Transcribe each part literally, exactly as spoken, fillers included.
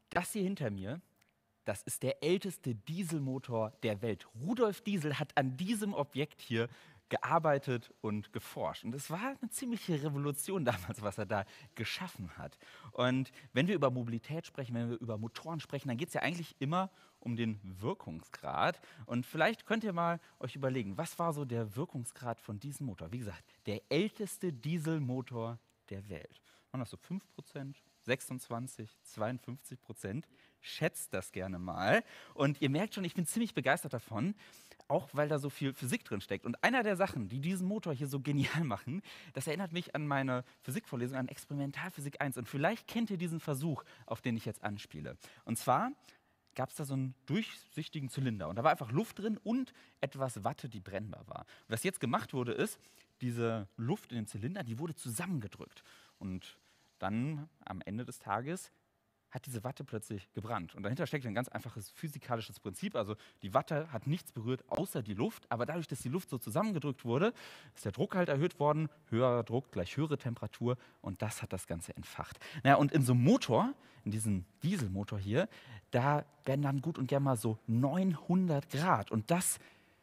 Das hier hinter mir, das ist der älteste Dieselmotor der Welt. Rudolf Diesel hat an diesem Objekt hier gearbeitet und geforscht. Und es war eine ziemliche Revolution damals, was er da geschaffen hat. Und wenn wir über Mobilität sprechen, wenn wir über Motoren sprechen, dann geht es ja eigentlich immer um den Wirkungsgrad. Und vielleicht könnt ihr mal euch überlegen, was war so der Wirkungsgrad von diesem Motor? Wie gesagt, der älteste Dieselmotor der Welt. Waren das so fünf Prozent? sechsundzwanzig, zweiundfünfzig Prozent. Schätzt das gerne mal. Und ihr merkt schon, ich bin ziemlich begeistert davon, auch weil da so viel Physik drin steckt. Und einer der Sachen, die diesen Motor hier so genial machen, das erinnert mich an meine Physikvorlesung, an Experimentalphysik eins. Und vielleicht kennt ihr diesen Versuch, auf den ich jetzt anspiele. Und zwar gab es da so einen durchsichtigen Zylinder. Und da war einfach Luft drin und etwas Watte, die brennbar war. Und was jetzt gemacht wurde, ist, diese Luft in dem Zylinder, die wurde zusammengedrückt. Und dann am Ende des Tages hat diese Watte plötzlich gebrannt. Und dahinter steckt ein ganz einfaches physikalisches Prinzip. Also die Watte hat nichts berührt außer die Luft, aber dadurch, dass die Luft so zusammengedrückt wurde, ist der Druck halt erhöht worden. Höherer Druck gleich höhere Temperatur und das hat das Ganze entfacht. Naja, und in so einem Motor, in diesem Dieselmotor hier, da werden dann gut und gern mal so neunhundert Grad und das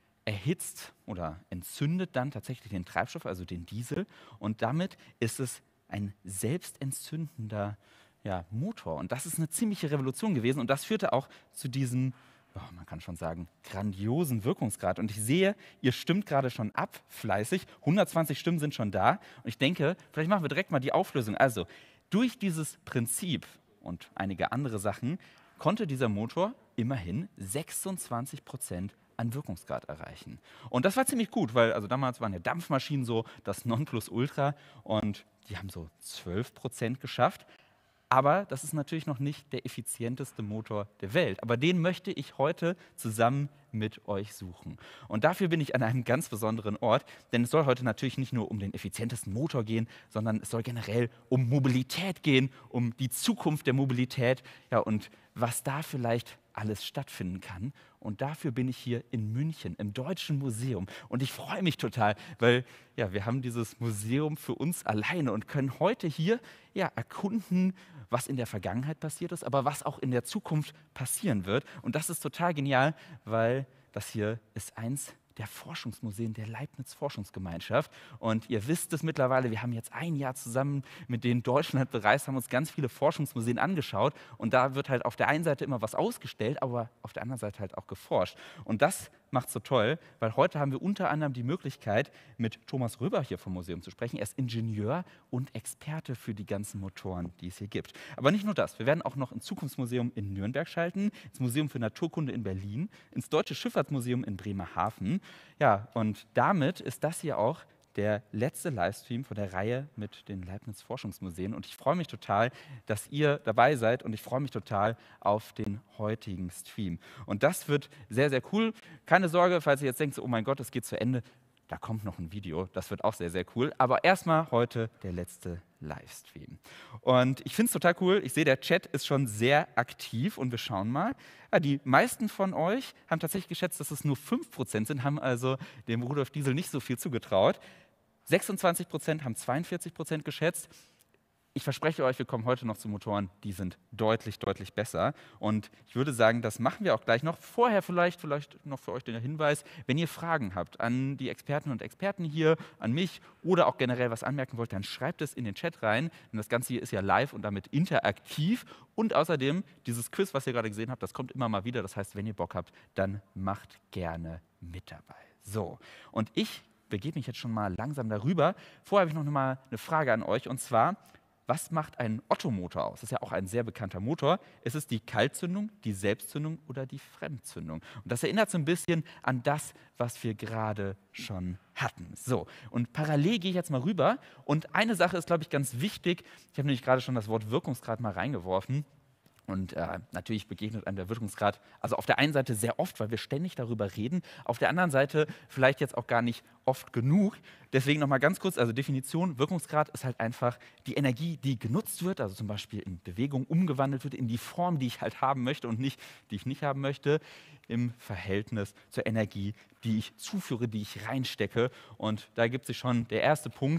erhitzt oder entzündet dann tatsächlich den Treibstoff, also den Diesel und damit ist es ein selbstentzündender ja, Motor. Und das ist eine ziemliche Revolution gewesen. Und das führte auch zu diesem, oh, man kann schon sagen, grandiosen Wirkungsgrad. Und ich sehe, ihr stimmt gerade schon ab, fleißig. hundertzwanzig Stimmen sind schon da. Und ich denke, vielleicht machen wir direkt mal die Auflösung. Also, durch dieses Prinzip und einige andere Sachen konnte dieser Motor immerhin sechsundzwanzig Prozent an Wirkungsgrad erreichen. Und das war ziemlich gut, weil also damals waren ja Dampfmaschinen so das Nonplusultra und die haben so zwölf Prozent geschafft. Aber das ist natürlich noch nicht der effizienteste Motor der Welt. Aber den möchte ich heute zusammen mit euch suchen. Und dafür bin ich an einem ganz besonderen Ort, denn es soll heute natürlich nicht nur um den effizientesten Motor gehen, sondern es soll generell um Mobilität gehen, um die Zukunft der Mobilität, ja, und was da vielleicht alles stattfinden kann. Und dafür bin ich hier in München im Deutschen Museum. Und ich freue mich total, weil ja, wir haben dieses Museum für uns alleine und können heute hier ja, erkunden, was in der Vergangenheit passiert ist, aber was auch in der Zukunft passieren wird. Und das ist total genial, weil das hier ist eins der Forschungsmuseen der Leibniz-Forschungsgemeinschaft. Und ihr wisst es mittlerweile, wir haben jetzt ein Jahr zusammen mit denen Deutschland bereist, haben uns ganz viele Forschungsmuseen angeschaut. Und da wird halt auf der einen Seite immer was ausgestellt, aber auf der anderen Seite halt auch geforscht. Und das macht so toll, weil heute haben wir unter anderem die Möglichkeit, mit Thomas Röber hier vom Museum zu sprechen. Er ist Ingenieur und Experte für die ganzen Motoren, die es hier gibt. Aber nicht nur das, wir werden auch noch ins Zukunftsmuseum in Nürnberg schalten, ins Museum für Naturkunde in Berlin, ins Deutsche Schifffahrtsmuseum in Bremerhaven. Ja, und damit ist das hier auch der letzte Livestream von der Reihe mit den Leibniz-Forschungsmuseen. Und ich freue mich total, dass ihr dabei seid und ich freue mich total auf den heutigen Stream. Und das wird sehr, sehr cool. Keine Sorge, falls ihr jetzt denkt, oh mein Gott, es geht zu Ende. Da kommt noch ein Video, das wird auch sehr, sehr cool. Aber erstmal heute der letzte Livestream. Und ich finde es total cool. Ich sehe, der Chat ist schon sehr aktiv und wir schauen mal. Ja, die meisten von euch haben tatsächlich geschätzt, dass es nur fünf Prozent sind, haben also dem Rudolf Diesel nicht so viel zugetraut. sechsundzwanzig Prozent haben zweiundvierzig Prozent geschätzt. Ich verspreche euch, wir kommen heute noch zu Motoren, die sind deutlich, deutlich besser. Und ich würde sagen, das machen wir auch gleich noch. Vorher vielleicht, vielleicht noch für euch der Hinweis, wenn ihr Fragen habt an die Experten und Experten hier, an mich oder auch generell was anmerken wollt, dann schreibt es in den Chat rein. Denn das Ganze hier ist ja live und damit interaktiv. Und außerdem, dieses Quiz, was ihr gerade gesehen habt, das kommt immer mal wieder. Das heißt, wenn ihr Bock habt, dann macht gerne mit dabei. So, und ich begebe mich jetzt schon mal langsam darüber. Vorher habe ich noch mal eine Frage an euch und zwar, was macht ein Ottomotor aus? Das ist ja auch ein sehr bekannter Motor. Ist es die Kaltzündung, die Selbstzündung oder die Fremdzündung? Und das erinnert so ein bisschen an das, was wir gerade schon hatten. So, und parallel gehe ich jetzt mal rüber. Und eine Sache ist, glaube ich, ganz wichtig. Ich habe nämlich gerade schon das Wort Wirkungsgrad mal reingeworfen. Und äh, natürlich begegnet einem der Wirkungsgrad, also auf der einen Seite sehr oft, weil wir ständig darüber reden, auf der anderen Seite vielleicht jetzt auch gar nicht oft genug. Deswegen nochmal ganz kurz, also Definition, Wirkungsgrad ist halt einfach die Energie, die genutzt wird, also zum Beispiel in Bewegung umgewandelt wird, in die Form, die ich halt haben möchte und nicht, die ich nicht haben möchte, im Verhältnis zur Energie, die ich zuführe, die ich reinstecke. Und da gibt sich schon der erste Punkt,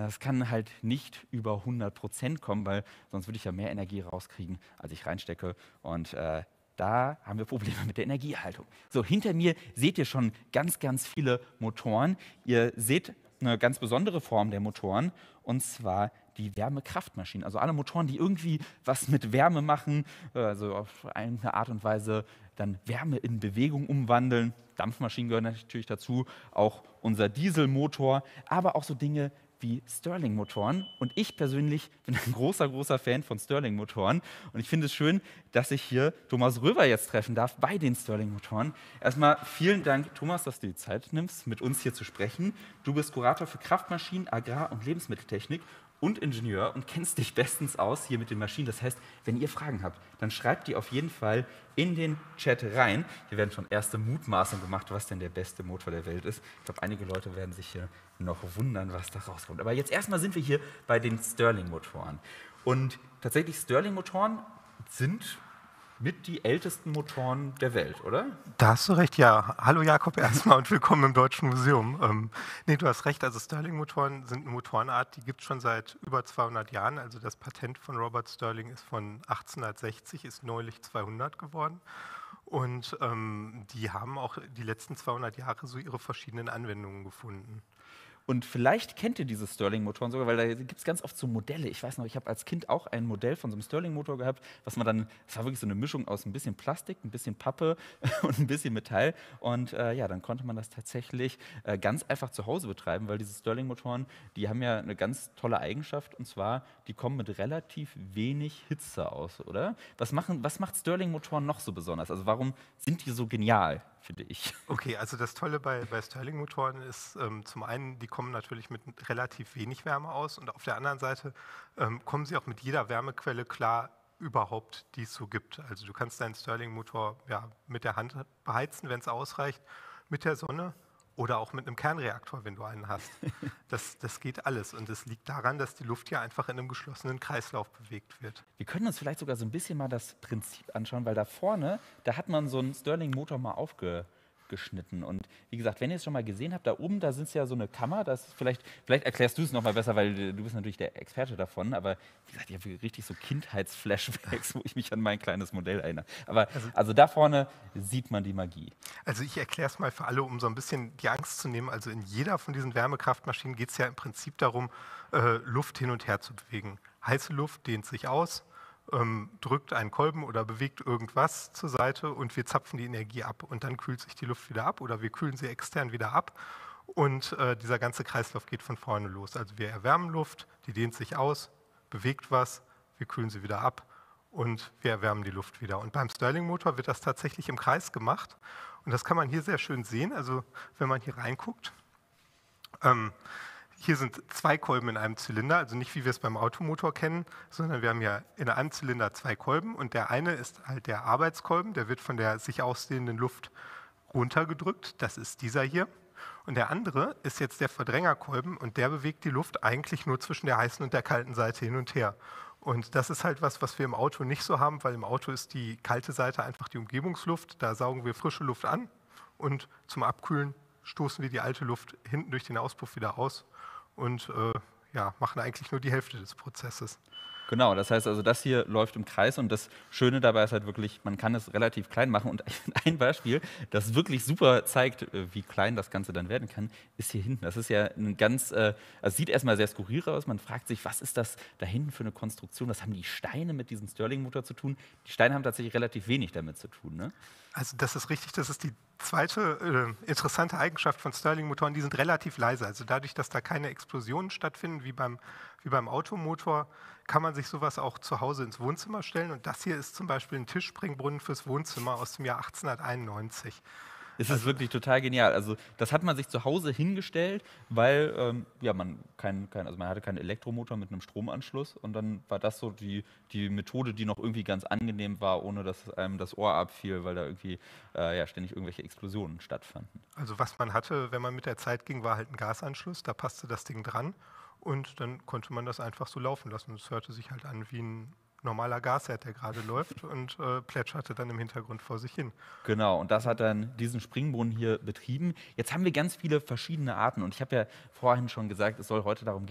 Das kann halt nicht über hundert Prozent kommen, weil sonst würde ich ja mehr Energie rauskriegen, als ich reinstecke. Und äh, da haben wir Probleme mit der Energieerhaltung. So, hinter mir seht ihr schon ganz, ganz viele Motoren. Ihr seht eine ganz besondere Form der Motoren, und zwar die Wärmekraftmaschinen. Also alle Motoren, die irgendwie was mit Wärme machen, also auf eine Art und Weise dann Wärme in Bewegung umwandeln. Dampfmaschinen gehören natürlich dazu, auch unser Dieselmotor, aber auch so Dinge wie Stirling-Motoren. Und ich persönlich bin ein großer, großer Fan von Stirling-Motoren. Und ich finde es schön, dass ich hier Thomas Röver jetzt treffen darf bei den Stirling-Motoren. Erstmal vielen Dank, Thomas, dass du die Zeit nimmst, mit uns hier zu sprechen. Du bist Kurator für Kraftmaschinen, Agrar- und Lebensmitteltechnik und Ingenieur und kennst dich bestens aus hier mit den Maschinen. Das heißt, wenn ihr Fragen habt, dann schreibt die auf jeden Fall in den Chat rein. Hier werden schon erste Mutmaßungen gemacht, was denn der beste Motor der Welt ist. Ich glaube, einige Leute werden sich hier noch wundern, was da rauskommt. Aber jetzt erstmal sind wir hier bei den Stirling-Motoren. Und tatsächlich, Stirling-Motoren sind mit die ältesten Motoren der Welt, oder? Da hast du recht, ja. Hallo Jakob erstmal und willkommen im Deutschen Museum. Ähm, nee, du hast recht, also Stirling-Motoren sind eine Motorenart, die gibt es schon seit über zweihundert Jahren. Also das Patent von Robert Stirling ist von achtzehnhundertsechzig, ist neulich zweihundert geworden. Und ähm, die haben auch die letzten zweihundert Jahre so ihre verschiedenen Anwendungen gefunden. Und vielleicht kennt ihr diese Stirling-Motoren sogar, weil da gibt es ganz oft so Modelle. Ich weiß noch, ich habe als Kind auch ein Modell von so einem Stirling-Motor gehabt, was man dann, das war wirklich so eine Mischung aus ein bisschen Plastik, ein bisschen Pappe und ein bisschen Metall. Und äh, ja, dann konnte man das tatsächlich äh, ganz einfach zu Hause betreiben, weil diese Stirling-Motoren, die haben ja eine ganz tolle Eigenschaft, und zwar, die kommen mit relativ wenig Hitze aus, oder? Was, machen, was macht Stirling-Motoren noch so besonders? Also warum sind die so genial, finde ich? Okay, also das Tolle bei, bei Stirling-Motoren ist ähm, zum einen, die kommen natürlich mit relativ wenig Wärme aus, und auf der anderen Seite ähm, kommen sie auch mit jeder Wärmequelle klar überhaupt, die es so gibt. Also du kannst deinen Stirling-Motor ja, mit der Hand beheizen, wenn es ausreicht, mit der Sonne oder auch mit einem Kernreaktor, wenn du einen hast. Das, das geht alles, und es liegt daran, dass die Luft ja einfach in einem geschlossenen Kreislauf bewegt wird. Wir können uns vielleicht sogar so ein bisschen mal das Prinzip anschauen, weil da vorne, da hat man so einen Stirling-Motor mal aufgeschnitten. Und wie gesagt, wenn ihr es schon mal gesehen habt, da oben, da sind ja so eine Kammer, das vielleicht, vielleicht erklärst du es noch mal besser, weil du bist natürlich der Experte davon, aber wie gesagt, ich habe richtig so Kindheitsflashbacks, wo ich mich an mein kleines Modell erinnere. Aber also, also da vorne sieht man die Magie. Also ich erkläre es mal für alle, um so ein bisschen die Angst zu nehmen. Also in jeder von diesen Wärmekraftmaschinen geht es ja im Prinzip darum, äh, Luft hin und her zu bewegen. Heiße Luft dehnt sich aus, ähm, drückt einen Kolben oder bewegt irgendwas zur Seite, und wir zapfen die Energie ab. Und dann kühlt sich die Luft wieder ab, oder wir kühlen sie extern wieder ab. Und äh, dieser ganze Kreislauf geht von vorne los. Also wir erwärmen Luft, die dehnt sich aus, bewegt was, wir kühlen sie wieder ab und wir erwärmen die Luft wieder. Und beim Stirling-Motor wird das tatsächlich im Kreis gemacht. Und das kann man hier sehr schön sehen. Also wenn man hier reinguckt, ähm, hier sind zwei Kolben in einem Zylinder, also nicht wie wir es beim Automotor kennen, sondern wir haben ja in einem Zylinder zwei Kolben, und der eine ist halt der Arbeitskolben, der wird von der sich ausdehnenden Luft runtergedrückt, das ist dieser hier. Und der andere ist jetzt der Verdrängerkolben, und der bewegt die Luft eigentlich nur zwischen der heißen und der kalten Seite hin und her. Und das ist halt was, was wir im Auto nicht so haben, weil im Auto ist die kalte Seite einfach die Umgebungsluft, da saugen wir frische Luft an, und zum Abkühlen stoßen wir die alte Luft hinten durch den Auspuff wieder aus und äh, ja, machen eigentlich nur die Hälfte des Prozesses. Genau, das heißt also, das hier läuft im Kreis, und das Schöne dabei ist halt wirklich, man kann es relativ klein machen, und ein Beispiel, das wirklich super zeigt, wie klein das Ganze dann werden kann, ist hier hinten. Das ist ja ein ganz, äh, also sieht erstmal sehr skurril aus, man fragt sich, was ist das da hinten für eine Konstruktion, was haben die Steine mit diesem Stirling-Motor zu tun? Die Steine haben tatsächlich relativ wenig damit zu tun, ne? Also das ist richtig, das ist die zweite äh, interessante Eigenschaft von Stirling-Motoren, die sind relativ leise. Also dadurch, dass da keine Explosionen stattfinden wie beim, wie beim Automotor, kann man sich sowas auch zu Hause ins Wohnzimmer stellen. Und das hier ist zum Beispiel ein Tischspringbrunnen fürs Wohnzimmer aus dem Jahr achtzehnhunderteinundneunzig. Es ist wirklich total genial. Also das hat man sich zu Hause hingestellt, weil ähm, ja, man, kein, kein, also man hatte keinen Elektromotor mit einem Stromanschluss, und dann war das so die, die Methode, die noch irgendwie ganz angenehm war, ohne dass einem das Ohr abfiel, weil da irgendwie äh, ja, ständig irgendwelche Explosionen stattfanden. Also was man hatte, wenn man mit der Zeit ging, war halt ein Gasanschluss, da passte das Ding dran, und dann konnte man das einfach so laufen lassen. Es hörte sich halt an wie ein normaler Gasherd, der gerade läuft, und äh, plätscherte dann im Hintergrund vor sich hin. Genau, und das hat dann diesen Springbrunnen hier betrieben. Jetzt haben wir ganz viele verschiedene Arten, und ich habe ja vorhin schon gesagt, es soll heute darum gehen,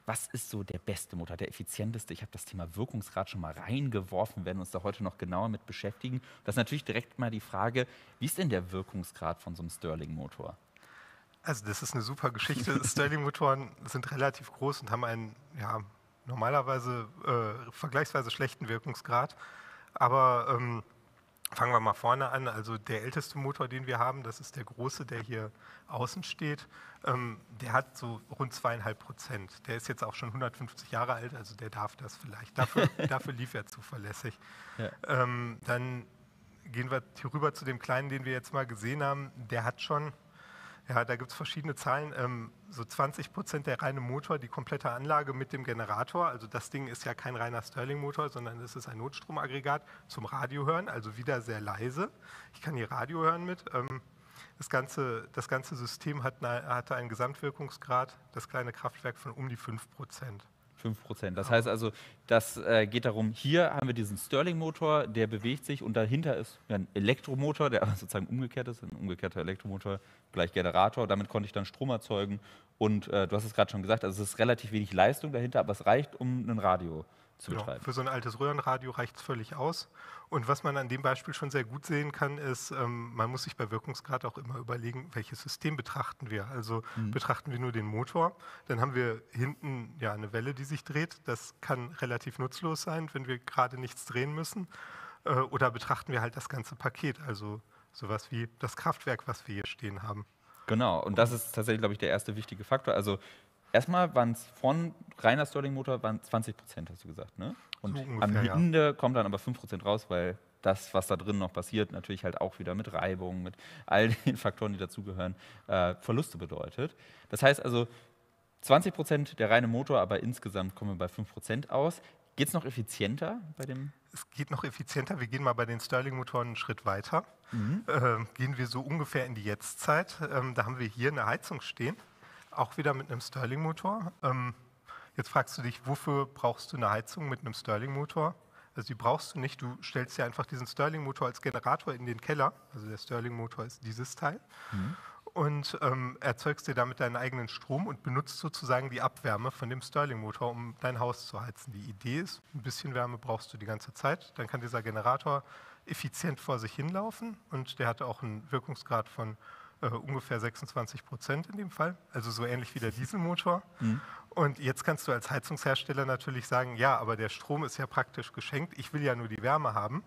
was ist so der beste Motor, der effizienteste? Ich habe das Thema Wirkungsgrad schon mal reingeworfen, wir werden uns da heute noch genauer mit beschäftigen. Das ist natürlich direkt mal die Frage, wie ist denn der Wirkungsgrad von so einem Stirling-Motor? Also das ist eine super Geschichte. Stirling-Motoren sind relativ groß und haben einen ja, normalerweise äh, vergleichsweise schlechten Wirkungsgrad. Aber ähm, fangen wir mal vorne an. Also der älteste Motor, den wir haben, das ist der große, der hier außen steht. Ähm, der hat so rund zweieinhalb Prozent. Der ist jetzt auch schon hundertfünfzig Jahre alt, also der darf das vielleicht. Dafür, dafür lief er zuverlässig. Ja. Ähm, dann gehen wir hier rüber zu dem kleinen, den wir jetzt mal gesehen haben. Der hat schon, ja, da gibt es verschiedene Zahlen, ähm, so zwanzig Prozent der reine Motor, die komplette Anlage mit dem Generator. Also das Ding ist ja kein reiner Stirling-Motor, sondern es ist ein Notstromaggregat zum Radio hören, also wieder sehr leise. Ich kann hier Radio hören mit. Ähm, das, ganze, das ganze System hat eine, hatte einen Gesamtwirkungsgrad, das kleine Kraftwerk, von um die fünf Prozent. fünf Prozent. Das heißt also, das äh, geht darum, hier haben wir diesen Stirling-Motor, der bewegt sich und dahinter ist ein Elektromotor, der sozusagen umgekehrt ist, ein umgekehrter Elektromotor gleich Generator. Damit konnte ich dann Strom erzeugen und äh, du hast es gerade schon gesagt, also es ist relativ wenig Leistung dahinter, aber es reicht, um ein Radio zu genau, betreiben. Für so ein altes Röhrenradio reicht es völlig aus. Und was man an dem Beispiel schon sehr gut sehen kann, ist, ähm, man muss sich bei Wirkungsgrad auch immer überlegen, welches System betrachten wir. Also mhm. betrachten wir nur den Motor, dann haben wir hinten ja eine Welle, die sich dreht. Das kann relativ nutzlos sein, wenn wir gerade nichts drehen müssen. Äh, oder betrachten wir halt das ganze Paket, also sowas wie das Kraftwerk, was wir hier stehen haben. Genau, und das ist tatsächlich, glaube ich, der erste wichtige Faktor. Also erstmal waren es von reiner Stirling-Motor waren zwanzig Prozent, hast du gesagt, ne? Und so ungefähr, am Ende ja. kommt dann aber fünf Prozent raus, weil das, was da drin noch passiert, natürlich halt auch wieder mit Reibung, mit all den Faktoren, die dazugehören, äh, Verluste bedeutet. Das heißt also, zwanzig Prozent der reine Motor, aber insgesamt kommen wir bei fünf Prozent aus. Geht es noch effizienter bei dem? Es geht noch effizienter. Wir gehen mal bei den Stirling-Motoren einen Schritt weiter. Mhm. Ähm, gehen wir so ungefähr in die Jetztzeit. Ähm, da haben wir hier eine Heizung stehen, auch wieder mit einem Stirling-Motor. Ähm, jetzt fragst du dich, wofür brauchst du eine Heizung mit einem Stirling-Motor? Also die brauchst du nicht. Du stellst dir einfach diesen Stirling-Motor als Generator in den Keller. Also der Stirling-Motor ist dieses Teil. Mhm. Und ähm, erzeugst dir damit deinen eigenen Strom und benutzt sozusagen die Abwärme von dem Stirling-Motor, um dein Haus zu heizen. Die Idee ist, ein bisschen Wärme brauchst du die ganze Zeit. Dann kann dieser Generator effizient vor sich hinlaufen und der hat auch einen Wirkungsgrad von äh, ungefähr sechsundzwanzig Prozent in dem Fall, also so ähnlich wie der Dieselmotor. Mhm. Und jetzt kannst du als Heizungshersteller natürlich sagen, ja, aber der Strom ist ja praktisch geschenkt, ich will ja nur die Wärme haben.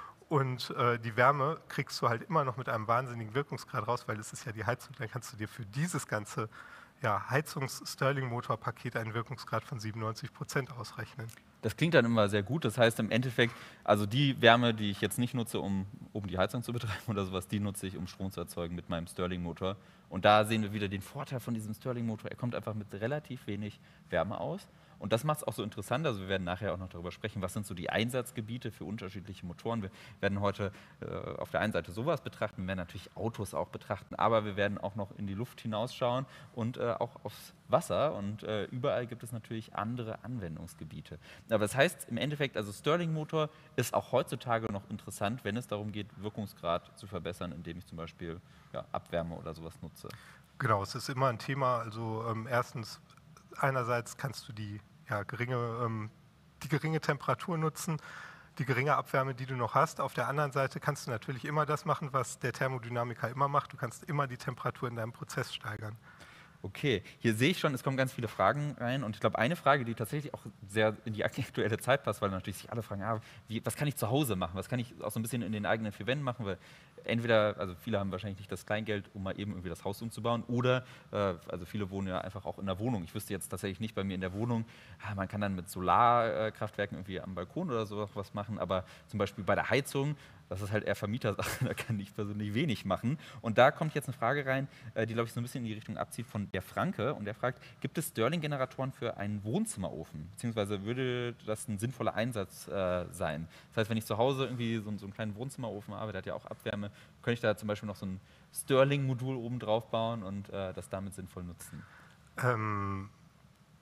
Und äh, die Wärme kriegst du halt immer noch mit einem wahnsinnigen Wirkungsgrad raus, weil es ist ja die Heizung. Dann kannst du dir für dieses ganze ja, Heizungs-Stirling-Motor-Paket einen Wirkungsgrad von siebenundneunzig Prozent ausrechnen. Das klingt dann immer sehr gut. Das heißt im Endeffekt, also die Wärme, die ich jetzt nicht nutze, um, um die Heizung zu betreiben oder sowas, die nutze ich, um Strom zu erzeugen mit meinem Stirling-Motor. Und da sehen wir wieder den Vorteil von diesem Stirling-Motor. Er kommt einfach mit relativ wenig Wärme aus. Und das macht es auch so interessant, also wir werden nachher auch noch darüber sprechen, was sind so die Einsatzgebiete für unterschiedliche Motoren. Wir werden heute äh, auf der einen Seite sowas betrachten, wir werden natürlich Autos auch betrachten, aber wir werden auch noch in die Luft hinausschauen und äh, auch aufs Wasser und äh, überall gibt es natürlich andere Anwendungsgebiete. Aber das heißt im Endeffekt, also Stirling-Motor ist auch heutzutage noch interessant, wenn es darum geht, Wirkungsgrad zu verbessern, indem ich zum Beispiel ja, Abwärme oder sowas nutze. Genau, es ist immer ein Thema, also ähm, erstens, einerseits kannst du die, ja, geringe, ähm, die geringe Temperatur nutzen, die geringe Abwärme, die du noch hast. Auf der anderen Seite kannst du natürlich immer das machen, was der Thermodynamiker immer macht. Du kannst immer die Temperatur in deinem Prozess steigern. Okay, hier sehe ich schon, es kommen ganz viele Fragen rein und ich glaube, eine Frage, die tatsächlich auch sehr in die aktuelle Zeit passt, weil natürlich sich alle fragen, ah, wie, was kann ich zu Hause machen, was kann ich auch so ein bisschen in den eigenen vier Wänden machen, weil entweder, also viele haben wahrscheinlich nicht das Kleingeld, um mal eben irgendwie das Haus umzubauen oder, äh, also viele wohnen ja einfach auch in der Wohnung. Ich wüsste jetzt tatsächlich nicht bei mir in der Wohnung, ah, man kann dann mit Solarkraftwerken irgendwie am Balkon oder so was machen, aber zum Beispiel bei der Heizung, das ist halt eher Vermietersache, da kann ich persönlich wenig machen. Und da kommt jetzt eine Frage rein, die, glaube ich, so ein bisschen in die Richtung abzieht von der Franke. Und der fragt, gibt es Stirling-Generatoren für einen Wohnzimmerofen? Beziehungsweise würde das ein sinnvoller Einsatz äh, sein? Das heißt, wenn ich zu Hause irgendwie so, so einen kleinen Wohnzimmerofen habe, der hat ja auch Abwärme, könnte ich da zum Beispiel noch so ein Stirling-Modul oben drauf bauen und äh, das damit sinnvoll nutzen? Ähm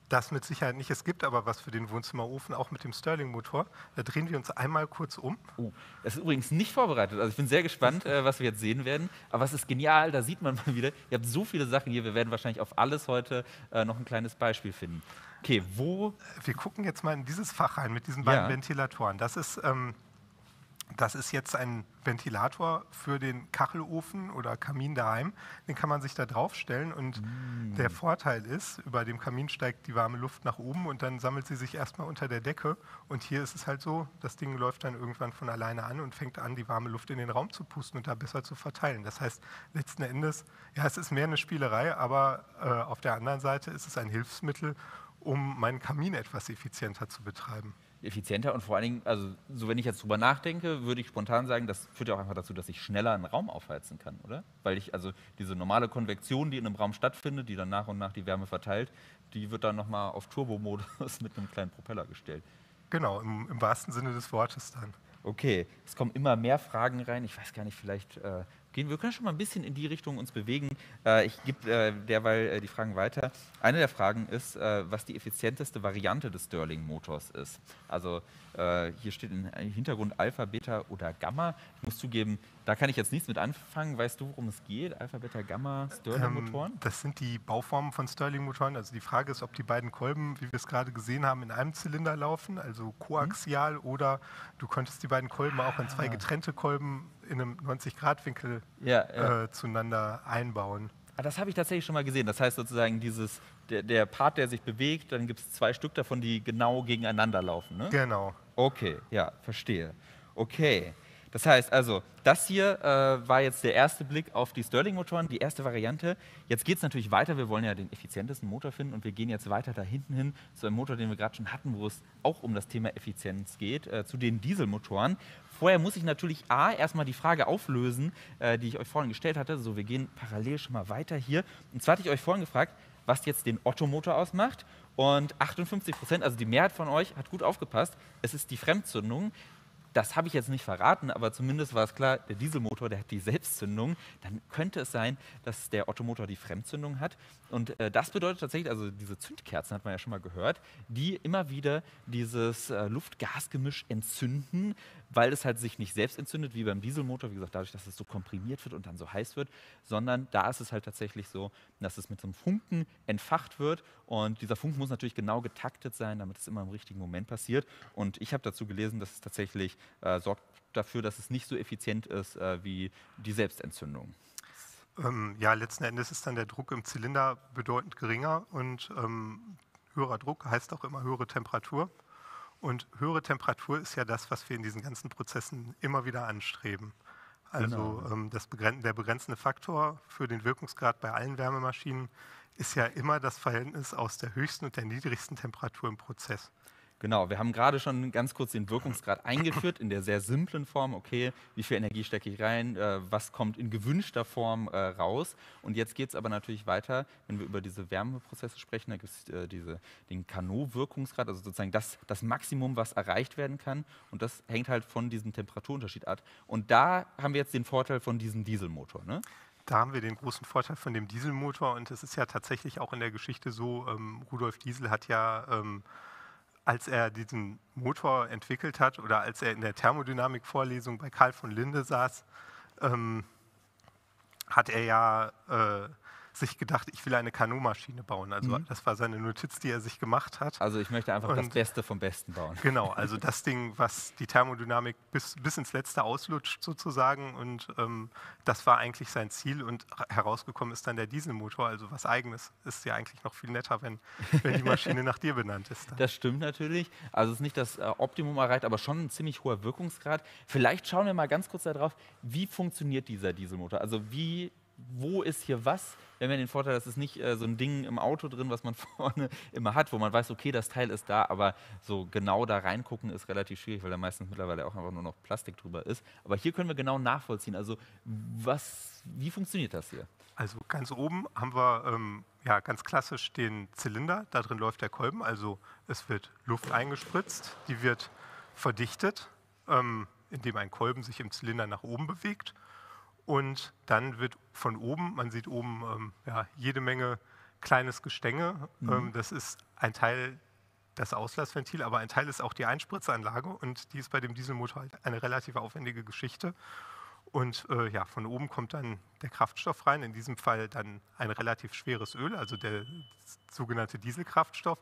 Das mit Sicherheit nicht. Es gibt aber was für den Wohnzimmerofen, auch mit dem Stirling-Motor. Da drehen wir uns einmal kurz um. Oh, das ist übrigens nicht vorbereitet. Also ich bin sehr gespannt, äh, was wir jetzt sehen werden. Aber es ist genial, da sieht man mal wieder, ihr habt so viele Sachen hier, wir werden wahrscheinlich auf alles heute äh, noch ein kleines Beispiel finden. Okay, wo? Wir gucken jetzt mal in dieses Fach rein mit diesen beiden Ja. Ventilatoren. Das ist, ähm, das ist jetzt ein Ventilator für den Kachelofen oder Kamin daheim. Den kann man sich da draufstellen und Mm. der Vorteil ist, über dem Kamin steigt die warme Luft nach oben und dann sammelt sie sich erstmal unter der Decke. Und hier ist es halt so, das Ding läuft dann irgendwann von alleine an und fängt an, die warme Luft in den Raum zu pusten und da besser zu verteilen. Das heißt, letzten Endes, ja, es ist mehr eine Spielerei, aber äh, auf der anderen Seite ist es ein Hilfsmittel, um meinen Kamin etwas effizienter zu betreiben. Effizienter und vor allen Dingen, also so wenn ich jetzt drüber nachdenke, würde ich spontan sagen, das führt ja auch einfach dazu, dass ich schneller einen Raum aufheizen kann, oder? Weil ich also diese normale Konvektion, die in einem Raum stattfindet, die dann nach und nach die Wärme verteilt, die wird dann nochmal auf Turbo-Modus mit einem kleinen Propeller gestellt. Genau, im, im wahrsten Sinne des Wortes dann. Okay, es kommen immer mehr Fragen rein. Ich weiß gar nicht, vielleicht äh, gehen wir können schon mal ein bisschen in die Richtung uns bewegen. Äh, ich gebe äh, derweil äh, die Fragen weiter. Eine der Fragen ist, äh, was die effizienteste Variante des Stirling-Motors ist. Also äh, hier steht im Hintergrund Alpha, Beta oder Gamma. Ich muss zugeben, da kann ich jetzt nichts mit anfangen. Weißt du, worum es geht? Alpha, Beta, Gamma, Stirling-Motoren? Ähm, das sind die Bauformen von Stirling-Motoren. Also die Frage ist, ob die beiden Kolben, wie wir es gerade gesehen haben, in einem Zylinder laufen, also koaxial, hm? oder du könntest die beiden Kolben auch in zwei getrennte Kolben in einem neunzig-Grad-Winkel ja, ja. äh, zueinander einbauen. Ah, das habe ich tatsächlich schon mal gesehen. Das heißt sozusagen, dieses, der, der Part, der sich bewegt, dann gibt es zwei Stück davon, die genau gegeneinander laufen, ne? Genau. Okay, ja, verstehe. Okay, das heißt also, das hier äh, war jetzt der erste Blick auf die Stirling-Motoren, die erste Variante. Jetzt geht es natürlich weiter, wir wollen ja den effizientesten Motor finden und wir gehen jetzt weiter da hinten hin zu einem Motor, den wir gerade schon hatten, wo es auch um das Thema Effizienz geht, äh, zu den Dieselmotoren. Vorher muss ich natürlich A, erstmal die Frage auflösen, äh, die ich euch vorhin gestellt hatte. So, wir gehen parallel schon mal weiter hier. Und zwar hatte ich euch vorhin gefragt, was jetzt den Otto-Motor ausmacht. Und achtundfünfzig Prozent, also die Mehrheit von euch, hat gut aufgepasst, es ist die Fremdzündung. Das habe ich jetzt nicht verraten, aber zumindest war es klar, der Dieselmotor, der hat die Selbstzündung. Dann könnte es sein, dass der Ottomotor die Fremdzündung hat. Und äh, das bedeutet tatsächlich, also diese Zündkerzen hat man ja schon mal gehört, die immer wieder dieses äh, Luft-Gas-Gemisch entzünden, weil es halt sich nicht selbst entzündet, wie beim Dieselmotor, wie gesagt, dadurch, dass es so komprimiert wird und dann so heiß wird, sondern da ist es halt tatsächlich so, dass es mit so einem Funken entfacht wird. Und dieser Funken muss natürlich genau getaktet sein, damit es immer im richtigen Moment passiert. Und ich habe dazu gelesen, dass es tatsächlich Äh, sorgt dafür, dass es nicht so effizient ist äh, wie die Selbstentzündung. Ähm, ja, letzten Endes ist dann der Druck im Zylinder bedeutend geringer und ähm, höherer Druck heißt auch immer höhere Temperatur. Und höhere Temperatur ist ja das, was wir in diesen ganzen Prozessen immer wieder anstreben. Also Genau. ähm, das begren der begrenzende Faktor für den Wirkungsgrad bei allen Wärmemaschinen ist ja immer das Verhältnis aus der höchsten und der niedrigsten Temperatur im Prozess. Genau, wir haben gerade schon ganz kurz den Wirkungsgrad eingeführt in der sehr simplen Form. Okay, wie viel Energie stecke ich rein, äh, was kommt in gewünschter Form äh, raus. Und jetzt geht es aber natürlich weiter, wenn wir über diese Wärmeprozesse sprechen, da gibt es äh, diese, den Carnot-Wirkungsgrad, also sozusagen das, das Maximum, was erreicht werden kann. Und das hängt halt von diesem Temperaturunterschied ab. Und da haben wir jetzt den Vorteil von diesem Dieselmotor, ne? Da haben wir den großen Vorteil von dem Dieselmotor und es ist ja tatsächlich auch in der Geschichte so, ähm, Rudolf Diesel hat ja ähm, als er diesen Motor entwickelt hat oder als er in der Thermodynamik-Vorlesung bei Karl von Linde saß, ähm, hat er ja äh, sich gedacht, ich will eine Carnot-Maschine bauen. Also Mhm. das war seine Notiz, die er sich gemacht hat. Also ich möchte einfach das Und- Beste vom Besten bauen. Genau, also das Ding, was die Thermodynamik bis, bis ins Letzte auslutscht sozusagen und ähm, das war eigentlich sein Ziel und herausgekommen ist dann der Dieselmotor, also was Eigenes. Ist ja eigentlich noch viel netter, wenn, wenn die Maschine nach dir benannt ist. Dann. Das stimmt natürlich. Also es ist nicht das äh, Optimum erreicht, aber schon ein ziemlich hoher Wirkungsgrad. Vielleicht schauen wir mal ganz kurz darauf, wie funktioniert dieser Dieselmotor? Also wie, wo ist hier was? Wir haben ja den Vorteil, dass es nicht äh, so ein Ding im Auto drin, was man vorne immer hat, wo man weiß, okay, das Teil ist da, aber so genau da reingucken ist relativ schwierig, weil da meistens mittlerweile auch einfach nur noch Plastik drüber ist. Aber hier können wir genau nachvollziehen. Also was, wie funktioniert das hier? Also ganz oben haben wir ähm, ja, ganz klassisch den Zylinder, da drin läuft der Kolben, also es wird Luft eingespritzt, die wird verdichtet, ähm, indem ein Kolben sich im Zylinder nach oben bewegt und dann wird von oben, man sieht oben ähm, ja, jede Menge kleines Gestänge. Mhm. Ähm, das ist ein Teil das Auslassventil, aber ein Teil ist auch die Einspritzanlage und die ist bei dem Dieselmotor halt eine relativ aufwendige Geschichte. Und äh, ja, von oben kommt dann der Kraftstoff rein, in diesem Fall dann ein relativ schweres Öl, also der sogenannte Dieselkraftstoff.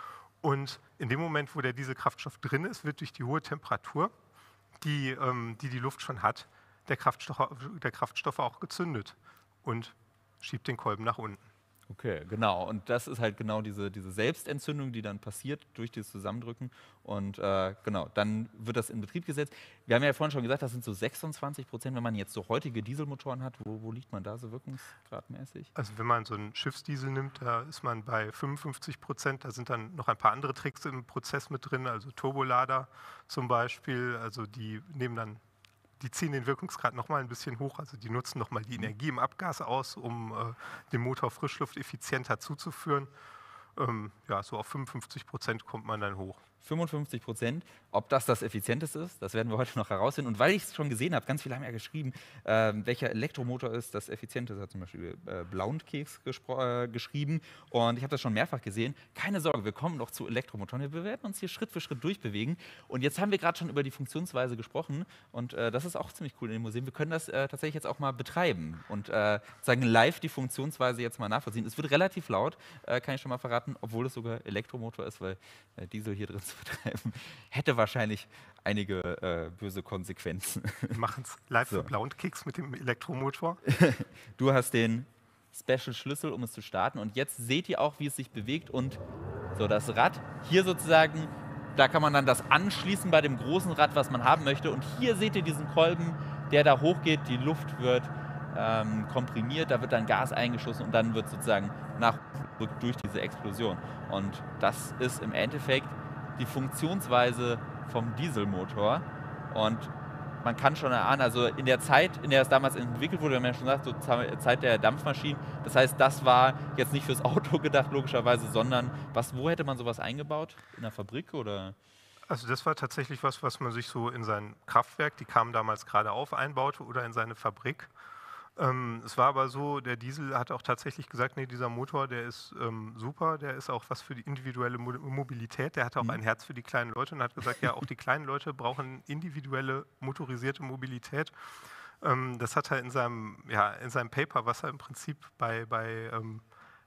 Und in dem Moment, wo der Dieselkraftstoff drin ist, wird durch die hohe Temperatur, die ähm, die, die Luft schon hat, der Kraftstoff, der Kraftstoff auch gezündet und schiebt den Kolben nach unten. Okay, genau. Und das ist halt genau diese, diese Selbstentzündung, die dann passiert durch dieses Zusammendrücken. Und äh, genau, dann wird das in Betrieb gesetzt. Wir haben ja vorhin schon gesagt, das sind so sechsundzwanzig Prozent, wenn man jetzt so heutige Dieselmotoren hat. Wo, wo liegt man da so wirkungsgradmäßig? Also wenn man so einen Schiffsdiesel nimmt, da ist man bei fünfundfünfzig Prozent. Da sind dann noch ein paar andere Tricks im Prozess mit drin, also Turbolader zum Beispiel. Also die nehmen dann Die ziehen den Wirkungsgrad noch mal ein bisschen hoch, also die nutzen noch mal die Energie im Abgas aus, um äh, dem Motor Frischluft effizienter zuzuführen. Ähm, ja, so auf fünfundfünfzig Prozent kommt man dann hoch. fünfundfünfzig Prozent. Ob das das Effizienteste ist, das werden wir heute noch herausfinden. Und weil ich es schon gesehen habe, ganz viele haben ja geschrieben, äh, welcher Elektromotor ist das effizienteste, hat zum Beispiel äh, Blaunkeks äh, geschrieben. Und ich habe das schon mehrfach gesehen. Keine Sorge, wir kommen noch zu Elektromotoren. Wir werden uns hier Schritt für Schritt durchbewegen. Und jetzt haben wir gerade schon über die Funktionsweise gesprochen. Und äh, das ist auch ziemlich cool in dem Museum. Wir können das äh, tatsächlich jetzt auch mal betreiben und äh, sagen live die Funktionsweise jetzt mal nachvollziehen. Es wird relativ laut, äh, kann ich schon mal verraten, obwohl es sogar Elektromotor ist, weil äh, Diesel hier drin zu betreiben, hätte wahrscheinlich einige äh, böse Konsequenzen. Wir machen es live So. für Blaunkeks mit dem Elektromotor. Du hast den Special-Schlüssel, um es zu starten. Und jetzt seht ihr auch, wie es sich bewegt. Und so das Rad hier sozusagen, da kann man dann das anschließen bei dem großen Rad, was man haben möchte. Und hier seht ihr diesen Kolben, der da hochgeht. Die Luft wird ähm, komprimiert, da wird dann Gas eingeschossen und dann wird sozusagen nach durch diese Explosion. Und das ist im Endeffekt die Funktionsweise vom Dieselmotor. Und man kann schon erahnen, also in der Zeit, in der es damals entwickelt wurde, wir haben ja schon gesagt, so Zeit der Dampfmaschinen, das heißt, das war jetzt nicht fürs Auto gedacht, logischerweise, sondern was, wo hätte man sowas eingebaut? In der Fabrik oder? Also das war tatsächlich was, was man sich so in sein Kraftwerk, die kamen damals gerade auf, einbaute oder in seine Fabrik. Ähm, es war aber so, der Diesel hat auch tatsächlich gesagt, nee, dieser Motor, der ist ähm, super, der ist auch was für die individuelle Mo Mobilität, der hat auch Mhm. ein Herz für die kleinen Leute und hat gesagt, ja, auch die kleinen Leute brauchen individuelle motorisierte Mobilität. Ähm, das hat er in seinem, ja, in seinem Paper, was er im Prinzip bei, bei ähm,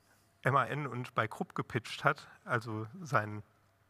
M A N und bei Krupp gepitcht hat, also sein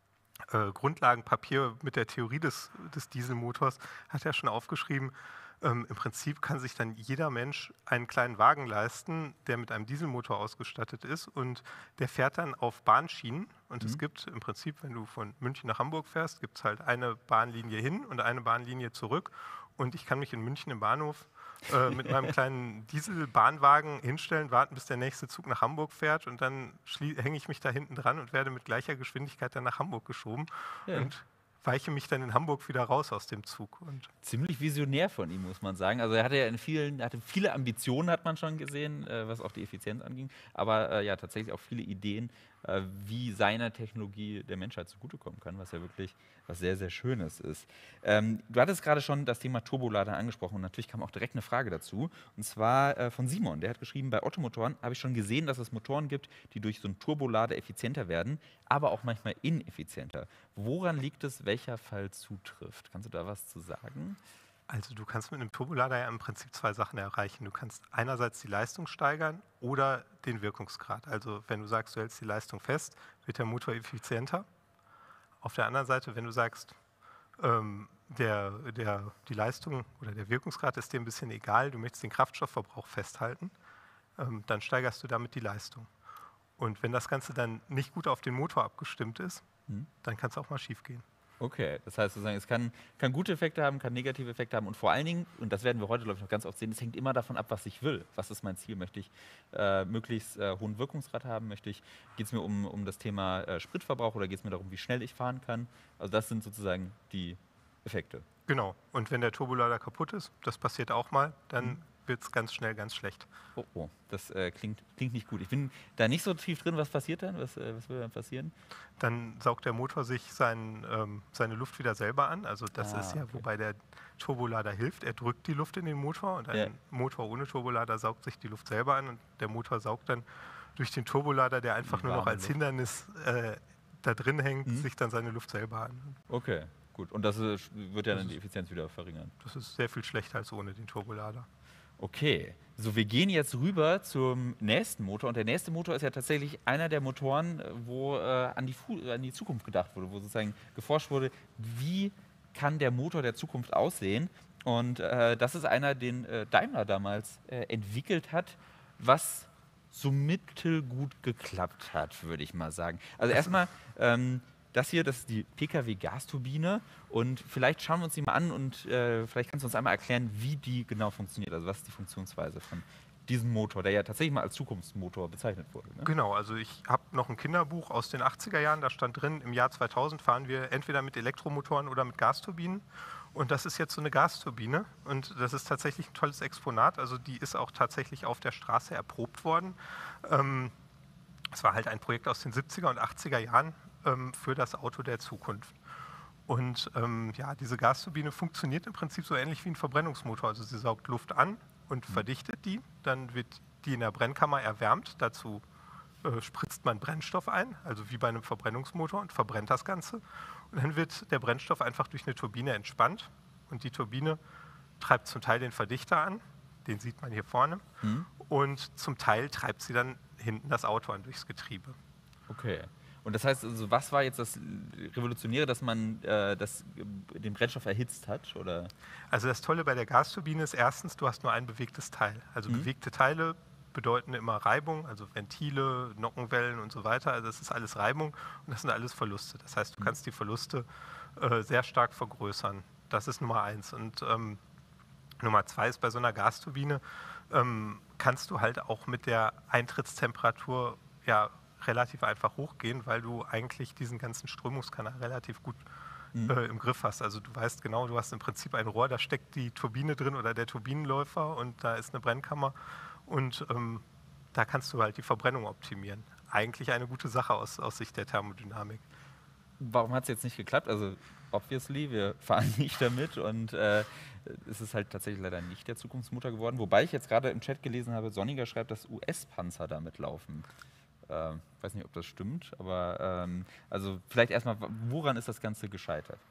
äh, Grundlagenpapier mit der Theorie des, des Dieselmotors, hat er schon aufgeschrieben. Ähm, Im Prinzip kann sich dann jeder Mensch einen kleinen Wagen leisten, der mit einem Dieselmotor ausgestattet ist und der fährt dann auf Bahnschienen. Und Mhm. es gibt im Prinzip, wenn du von München nach Hamburg fährst, gibt es halt eine Bahnlinie hin und eine Bahnlinie zurück. Und ich kann mich in München im Bahnhof äh, mit meinem kleinen Dieselbahnwagen hinstellen, warten, bis der nächste Zug nach Hamburg fährt und dann hänge ich mich da hinten dran und werde mit gleicher Geschwindigkeit dann nach Hamburg geschoben. Ja. Und weiche mich dann in Hamburg wieder raus aus dem Zug. Und Ziemlich visionär von ihm, muss man sagen. Also er hatte ja in vielen, er hatte viele Ambitionen, hat man schon gesehen, äh, was auch die Effizienz anging, aber äh, ja, tatsächlich auch viele Ideen, äh, wie seiner Technologie der Menschheit zugutekommen kann, was ja wirklich was sehr, sehr Schönes ist. Ähm, du hattest gerade schon das Thema Turbolader angesprochen und natürlich kam auch direkt eine Frage dazu, und zwar äh, von Simon, der hat geschrieben, bei Ottomotoren habe ich schon gesehen, dass es Motoren gibt, die durch so einen Turbolader effizienter werden, aber auch manchmal ineffizienter. Woran liegt es, welcher Fall zutrifft? Kannst du da was zu sagen? also du kannst mit einem Turbolader ja im Prinzip zwei Sachen erreichen. Du kannst einerseits die Leistung steigern oder den Wirkungsgrad. Also wenn du sagst, du hältst die Leistung fest, wird der Motor effizienter. Auf der anderen Seite, wenn du sagst, ähm, der, der, die Leistung oder der Wirkungsgrad ist dir ein bisschen egal, du möchtest den Kraftstoffverbrauch festhalten, ähm, dann steigerst du damit die Leistung. Und wenn das Ganze dann nicht gut auf den Motor abgestimmt ist, Hm? dann kann es auch mal schief gehen. Okay, das heißt sozusagen, es kann, kann gute Effekte haben, kann negative Effekte haben und vor allen Dingen, und das werden wir heute, glaube ich, noch ganz oft sehen, es hängt immer davon ab, was ich will. Was ist mein Ziel? Möchte ich äh, möglichst äh, hohen Wirkungsgrad haben? Möchte ich, geht es mir um, um das Thema äh, Spritverbrauch oder geht es mir darum, wie schnell ich fahren kann? Also das sind sozusagen die Effekte. Genau. Und wenn der Turbolader kaputt ist, das passiert auch mal, dann Mhm. wird es ganz schnell ganz schlecht. Oh, oh, das äh, klingt, klingt nicht gut. Ich bin da nicht so tief drin, was passiert dann? Was, äh, was würde dann passieren? Dann saugt der Motor sich sein, ähm, seine Luft wieder selber an. Also das Ah, ist ja, okay. wobei der Turbolader hilft. Er drückt die Luft in den Motor und ein Ja. Motor ohne Turbolader saugt sich die Luft selber an und der Motor saugt dann durch den Turbolader, der einfach Die nur noch warme als Luft. Hindernis äh, da drin hängt, Mhm. sich dann seine Luft selber an. Okay, gut. Und das äh, wird ja Das dann die ist- Effizienz wieder verringern. Das ist sehr viel schlechter als ohne den Turbolader. Okay, so wir gehen jetzt rüber zum nächsten Motor. Und der nächste Motor ist ja tatsächlich einer der Motoren, äh, wo äh, an, die Fu an die Zukunft gedacht wurde, wo sozusagen geforscht wurde, wie kann der Motor der Zukunft aussehen. Und äh, das ist einer, den äh, Daimler damals äh, entwickelt hat, was so mittelgut geklappt hat, würde ich mal sagen. Also erstmal, ähm, das hier, das ist die P K W-Gasturbine und vielleicht schauen wir uns die mal an und äh, vielleicht kannst du uns einmal erklären, wie die genau funktioniert. Also was ist die Funktionsweise von diesem Motor, der ja tatsächlich mal als Zukunftsmotor bezeichnet wurde. Ne? Genau, also ich habe noch ein Kinderbuch aus den achtziger Jahren, da stand drin, im Jahr zweitausend fahren wir entweder mit Elektromotoren oder mit Gasturbinen. Und das ist jetzt so eine Gasturbine und das ist tatsächlich ein tolles Exponat. Also die ist auch tatsächlich auf der Straße erprobt worden. Ähm, es war halt ein Projekt aus den siebziger und achtziger Jahren ähm, für das Auto der Zukunft. Und ähm, ja, diese Gasturbine funktioniert im Prinzip so ähnlich wie ein Verbrennungsmotor. Also sie saugt Luft an und verdichtet die. Dann wird die in der Brennkammer erwärmt. Dazu äh, spritzt man Brennstoff ein, also wie bei einem Verbrennungsmotor, und verbrennt das Ganze. Und dann wird der Brennstoff einfach durch eine Turbine entspannt. Und die Turbine treibt zum Teil den Verdichter an. Den sieht man hier vorne. Mhm. Und zum Teil treibt sie dann hinten das Auto an durchs Getriebe. Okay. Und das heißt, also, was war jetzt das Revolutionäre, dass man äh, das, äh, den Brennstoff erhitzt hat? Oder? Also das Tolle bei der Gasturbine ist erstens, du hast nur ein bewegtes Teil. Also Mhm. bewegte Teile bedeuten immer Reibung, also Ventile, Nockenwellen und so weiter. Also das ist alles Reibung und das sind alles Verluste. Das heißt, du Mhm. kannst die Verluste äh, sehr stark vergrößern. Das ist Nummer eins. Und ähm, Nummer zwei ist, bei so einer Gasturbine ähm, kannst du halt auch mit der Eintrittstemperatur ja relativ einfach hochgehen, weil du eigentlich diesen ganzen Strömungskanal relativ gut Mhm. äh, im Griff hast. Also du weißt genau, du hast im Prinzip ein Rohr, da steckt die Turbine drin oder der Turbinenläufer und da ist eine Brennkammer und ähm, da kannst du halt die Verbrennung optimieren. Eigentlich eine gute Sache aus, aus Sicht der Thermodynamik. Warum hat es jetzt nicht geklappt? Also, obviously, wir fahren nicht damit und äh, es ist halt tatsächlich leider nicht der Zukunftsmotor geworden. Wobei ich jetzt gerade im Chat gelesen habe, Sonniger schreibt, dass U S-Panzer damit laufen. Ich ähm, weiß nicht, ob das stimmt, aber ähm, also vielleicht erstmal, woran ist das Ganze gescheitert?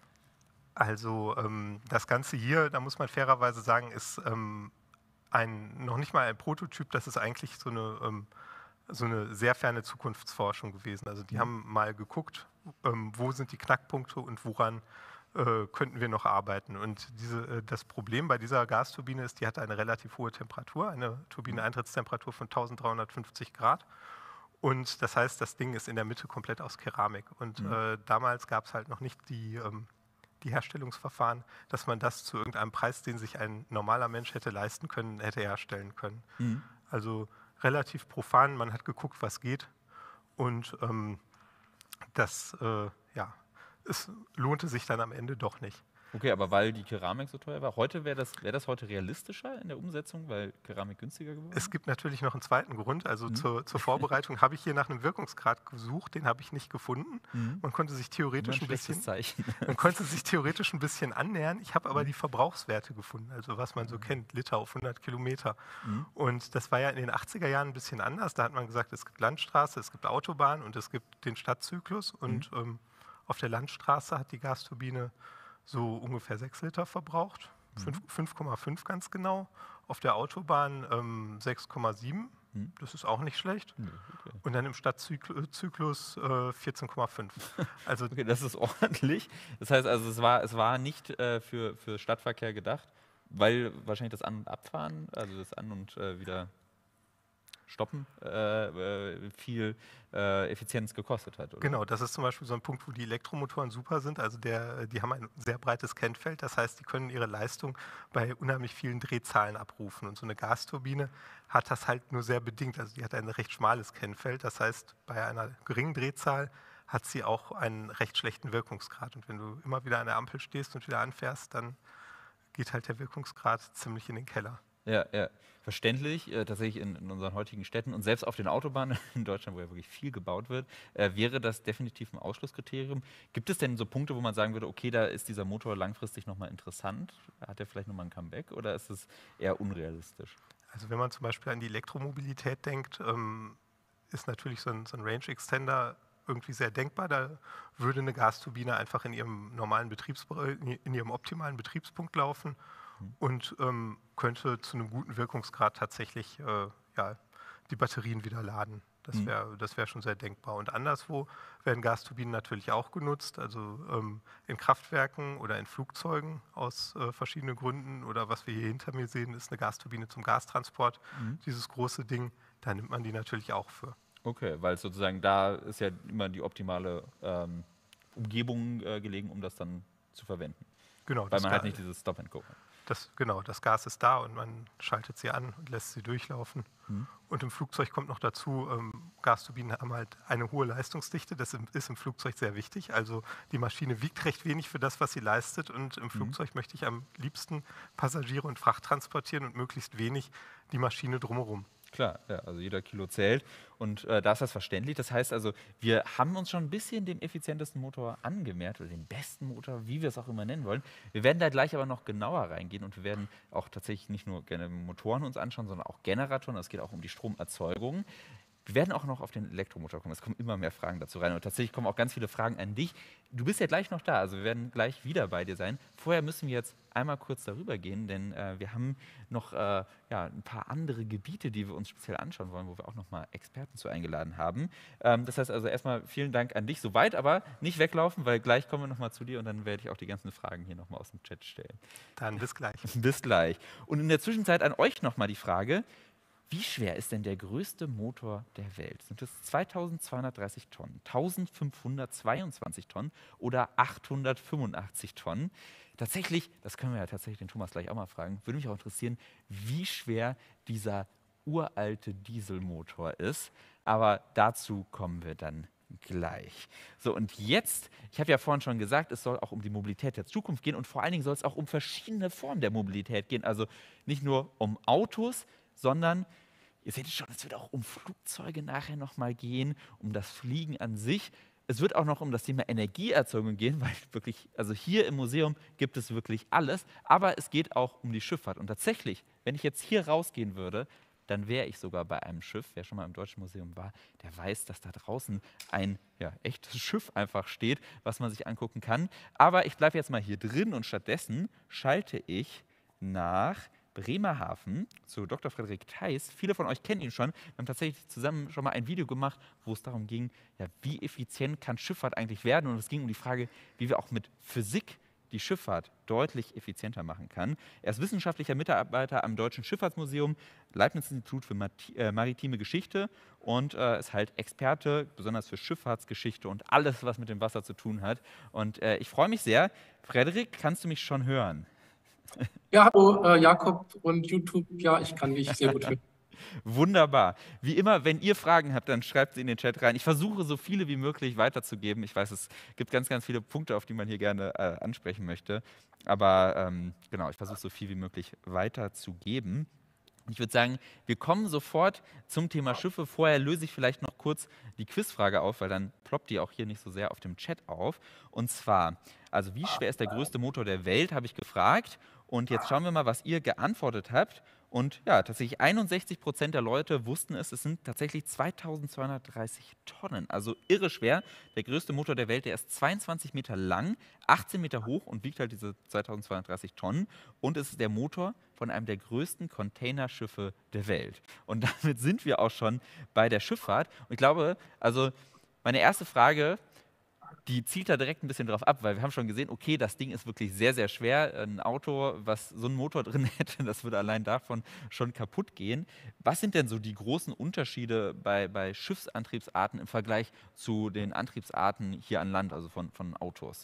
Also ähm, das Ganze hier, da muss man fairerweise sagen, ist ähm, ein, noch nicht mal ein Prototyp, das ist eigentlich so eine, ähm, so eine sehr ferne Zukunftsforschung gewesen. Also die Mhm. haben mal geguckt, ähm, wo sind die Knackpunkte und woran äh, könnten wir noch arbeiten. Und diese, äh, das Problem bei dieser Gasturbine ist, die hat eine relativ hohe Temperatur, eine Turbineneintritttemperatur von eintausenddreihundertfünfzig Grad. Und das heißt, das Ding ist in der Mitte komplett aus Keramik. Und Mhm. äh, damals gab es halt noch nicht die, ähm, die Herstellungsverfahren, dass man das zu irgendeinem Preis, den sich ein normaler Mensch hätte leisten können, hätte herstellen können. Mhm. Also relativ profan, man hat geguckt, was geht. Und ähm, das, äh, ja, es lohnte sich dann am Ende doch nicht. Okay, aber weil die Keramik so teuer war. Heute wäre das, wär das heute realistischer in der Umsetzung, weil Keramik günstiger geworden ist? Es gibt natürlich noch einen zweiten Grund. Also Mhm. zur, zur Vorbereitung habe ich hier nach einem Wirkungsgrad gesucht, den habe ich nicht gefunden. Mhm. Man konnte sich Immer theoretisch ein ein bisschen schlechtes Zeichen. Man konnte sich theoretisch ein bisschen annähern. Ich habe aber die Verbrauchswerte gefunden, also was man so kennt, Liter auf hundert Kilometer. Mhm. Und das war ja in den achtziger Jahren ein bisschen anders. Da hat man gesagt, es gibt Landstraße, es gibt Autobahn und es gibt den Stadtzyklus. Und ähm, auf der Landstraße hat die Gasturbine so ungefähr sechs Liter verbraucht, fünf Komma fünf ganz genau. Auf der Autobahn ähm, sechs Komma sieben, Mhm. das ist auch nicht schlecht. Nö, okay. Und dann im Stadtzyklus äh, vierzehn Komma fünf. Also Okay, das ist ordentlich. Das heißt also, es war, es war nicht äh, für, für Stadtverkehr gedacht, weil wahrscheinlich das An- und Abfahren, also das An- und äh, wieder Stoppen, äh, äh, viel äh, Effizienz gekostet hat, oder? Genau, das ist zum Beispiel so ein Punkt, wo die Elektromotoren super sind. Also der, die haben ein sehr breites Kennfeld, das heißt, die können ihre Leistung bei unheimlich vielen Drehzahlen abrufen. Und so eine Gasturbine hat das halt nur sehr bedingt. Also die hat ein recht schmales Kennfeld, das heißt, bei einer geringen Drehzahl hat sie auch einen recht schlechten Wirkungsgrad. Und wenn du immer wieder an der Ampel stehst und wieder anfährst, dann geht halt der Wirkungsgrad ziemlich in den Keller. Ja, ja. Verständlich, äh, tatsächlich in, in unseren heutigen Städten und selbst auf den Autobahnen in Deutschland, wo ja wirklich viel gebaut wird, äh, wäre das definitiv ein Ausschlusskriterium. Gibt es denn so Punkte, wo man sagen würde, okay, da ist dieser Motor langfristig nochmal interessant? Hat er vielleicht nochmal ein Comeback oder ist es eher unrealistisch? Also wenn man zum Beispiel an die Elektromobilität denkt, ähm, ist natürlich so ein, so ein Range Extender irgendwie sehr denkbar. Da würde eine Gasturbine einfach in ihrem normalen Betriebsbereich, in ihrem optimalen Betriebspunkt laufen und ähm, könnte zu einem guten Wirkungsgrad tatsächlich äh, ja, die Batterien wieder laden. Das wäre das wär schon sehr denkbar. Und anderswo werden Gasturbinen natürlich auch genutzt, also ähm, in Kraftwerken oder in Flugzeugen aus äh, verschiedenen Gründen. Oder was wir hier hinter mir sehen, ist eine Gasturbine zum Gastransport. Mhm. Dieses große Ding, da nimmt man die natürlich auch für. Okay, weil sozusagen da ist ja immer die optimale ähm, Umgebung äh, gelegen, um das dann zu verwenden. Genau, Weil das man halt Ga- nicht dieses Stop-and-Go hat. Das, genau, das Gas ist da und man schaltet sie an und lässt sie durchlaufen. Mhm. Und im Flugzeug kommt noch dazu, ähm, Gasturbinen haben halt eine hohe Leistungsdichte, das im, ist im Flugzeug sehr wichtig. Also die Maschine wiegt recht wenig für das, was sie leistet und im Flugzeug möchte ich am liebsten Passagiere und Fracht transportieren und möglichst wenig die Maschine drumherum. Klar, ja, also jeder Kilo zählt und äh, da ist das verständlich. Das heißt also, wir haben uns schon ein bisschen dem effizientesten Motor angemerkt oder den besten Motor, wie wir es auch immer nennen wollen. Wir werden da gleich aber noch genauer reingehen und wir werden auch tatsächlich nicht nur gerne Motoren uns anschauen, sondern auch Generatoren. Es geht auch um die Stromerzeugung. Wir werden auch noch auf den Elektromotor kommen. Es kommen immer mehr Fragen dazu rein und tatsächlich kommen auch ganz viele Fragen an dich. Du bist ja gleich noch da, also wir werden gleich wieder bei dir sein. Vorher müssen wir jetzt einmal kurz darüber gehen, denn äh, wir haben noch äh, ja, ein paar andere Gebiete, die wir uns speziell anschauen wollen, wo wir auch noch mal Experten zu eingeladen haben. Ähm, das heißt also erstmal vielen Dank an dich soweit, aber nicht weglaufen, weil gleich kommen wir noch mal zu dir und dann werde ich auch die ganzen Fragen hier noch mal aus dem Chat stellen. Dann bis gleich. Bis gleich. Und in der Zwischenzeit an euch noch mal die Frage: Wie schwer ist denn der größte Motor der Welt? Sind es zweitausendzweihundertdreißig Tonnen, eintausendfünfhundertzweiundzwanzig Tonnen oder achthundertfünfundachtzig Tonnen? Tatsächlich, das können wir ja tatsächlich den Thomas gleich auch mal fragen, würde mich auch interessieren, wie schwer dieser uralte Dieselmotor ist. Aber dazu kommen wir dann gleich. So, und jetzt, ich habe ja vorhin schon gesagt, es soll auch um die Mobilität der Zukunft gehen und vor allen Dingen soll es auch um verschiedene Formen der Mobilität gehen. Also nicht nur um Autos, sondern ihr seht schon, es wird auch um Flugzeuge nachher nochmal gehen, um das Fliegen an sich. Es wird auch noch um das Thema Energieerzeugung gehen, weil wirklich, also hier im Museum gibt es wirklich alles, aber es geht auch um die Schifffahrt. Und tatsächlich, wenn ich jetzt hier rausgehen würde, dann wäre ich sogar bei einem Schiff. Wer schon mal im Deutschen Museum war, der weiß, dass da draußen ein ja, echtes Schiff einfach steht, was man sich angucken kann. Aber ich bleibe jetzt mal hier drin und stattdessen schalte ich nach Bremerhaven zu Doktor Frederik Theis. Viele von euch kennen ihn schon. Wir haben tatsächlich zusammen schon mal ein Video gemacht, wo es darum ging, ja, wie effizient kann Schifffahrt eigentlich werden. Und es ging um die Frage, wie wir auch mit Physik die Schifffahrt deutlich effizienter machen kann. Er ist wissenschaftlicher Mitarbeiter am Deutschen Schifffahrtsmuseum, Leibniz-Institut für maritime Geschichte und äh, ist halt Experte, besonders für Schifffahrtsgeschichte und alles, was mit dem Wasser zu tun hat. Und äh, ich freue mich sehr. Frederik, kannst du mich schon hören? Ja, hallo äh, Jakob und YouTube. Ja, ich kann dich sehr gut hören. Wunderbar. Wie immer, wenn ihr Fragen habt, dann schreibt sie in den Chat rein. Ich versuche, so viele wie möglich weiterzugeben. Ich weiß, es gibt ganz, ganz viele Punkte, auf die man hier gerne äh, ansprechen möchte. Aber ähm, genau, ich versuche, so viel wie möglich weiterzugeben. Ich würde sagen, wir kommen sofort zum Thema Schiffe. Vorher löse ich vielleicht noch kurz die Quizfrage auf, weil dann ploppt die auch hier nicht so sehr auf dem Chat auf. Und zwar, also wie schwer ist der größte Motor der Welt, habe ich gefragt. Und jetzt schauen wir mal, was ihr geantwortet habt. Und ja, tatsächlich einundsechzig Prozent der Leute wussten es, es sind tatsächlich zweitausendzweihundertdreißig Tonnen. Also irre schwer. Der größte Motor der Welt, der ist zweiundzwanzig Meter lang, achtzehn Meter hoch und wiegt halt diese zweitausendzweihundertdreißig Tonnen. Und es ist der Motor von einem der größten Containerschiffe der Welt. Und damit sind wir auch schon bei der Schifffahrt. Und ich glaube, also meine erste Frage, die zielt da direkt ein bisschen drauf ab, weil wir haben schon gesehen, okay, das Ding ist wirklich sehr, sehr schwer. Ein Auto, was so einen Motor drin hätte, das würde allein davon schon kaputt gehen. Was sind denn so die großen Unterschiede bei, bei Schiffsantriebsarten im Vergleich zu den Antriebsarten hier an Land, also von, von Autos?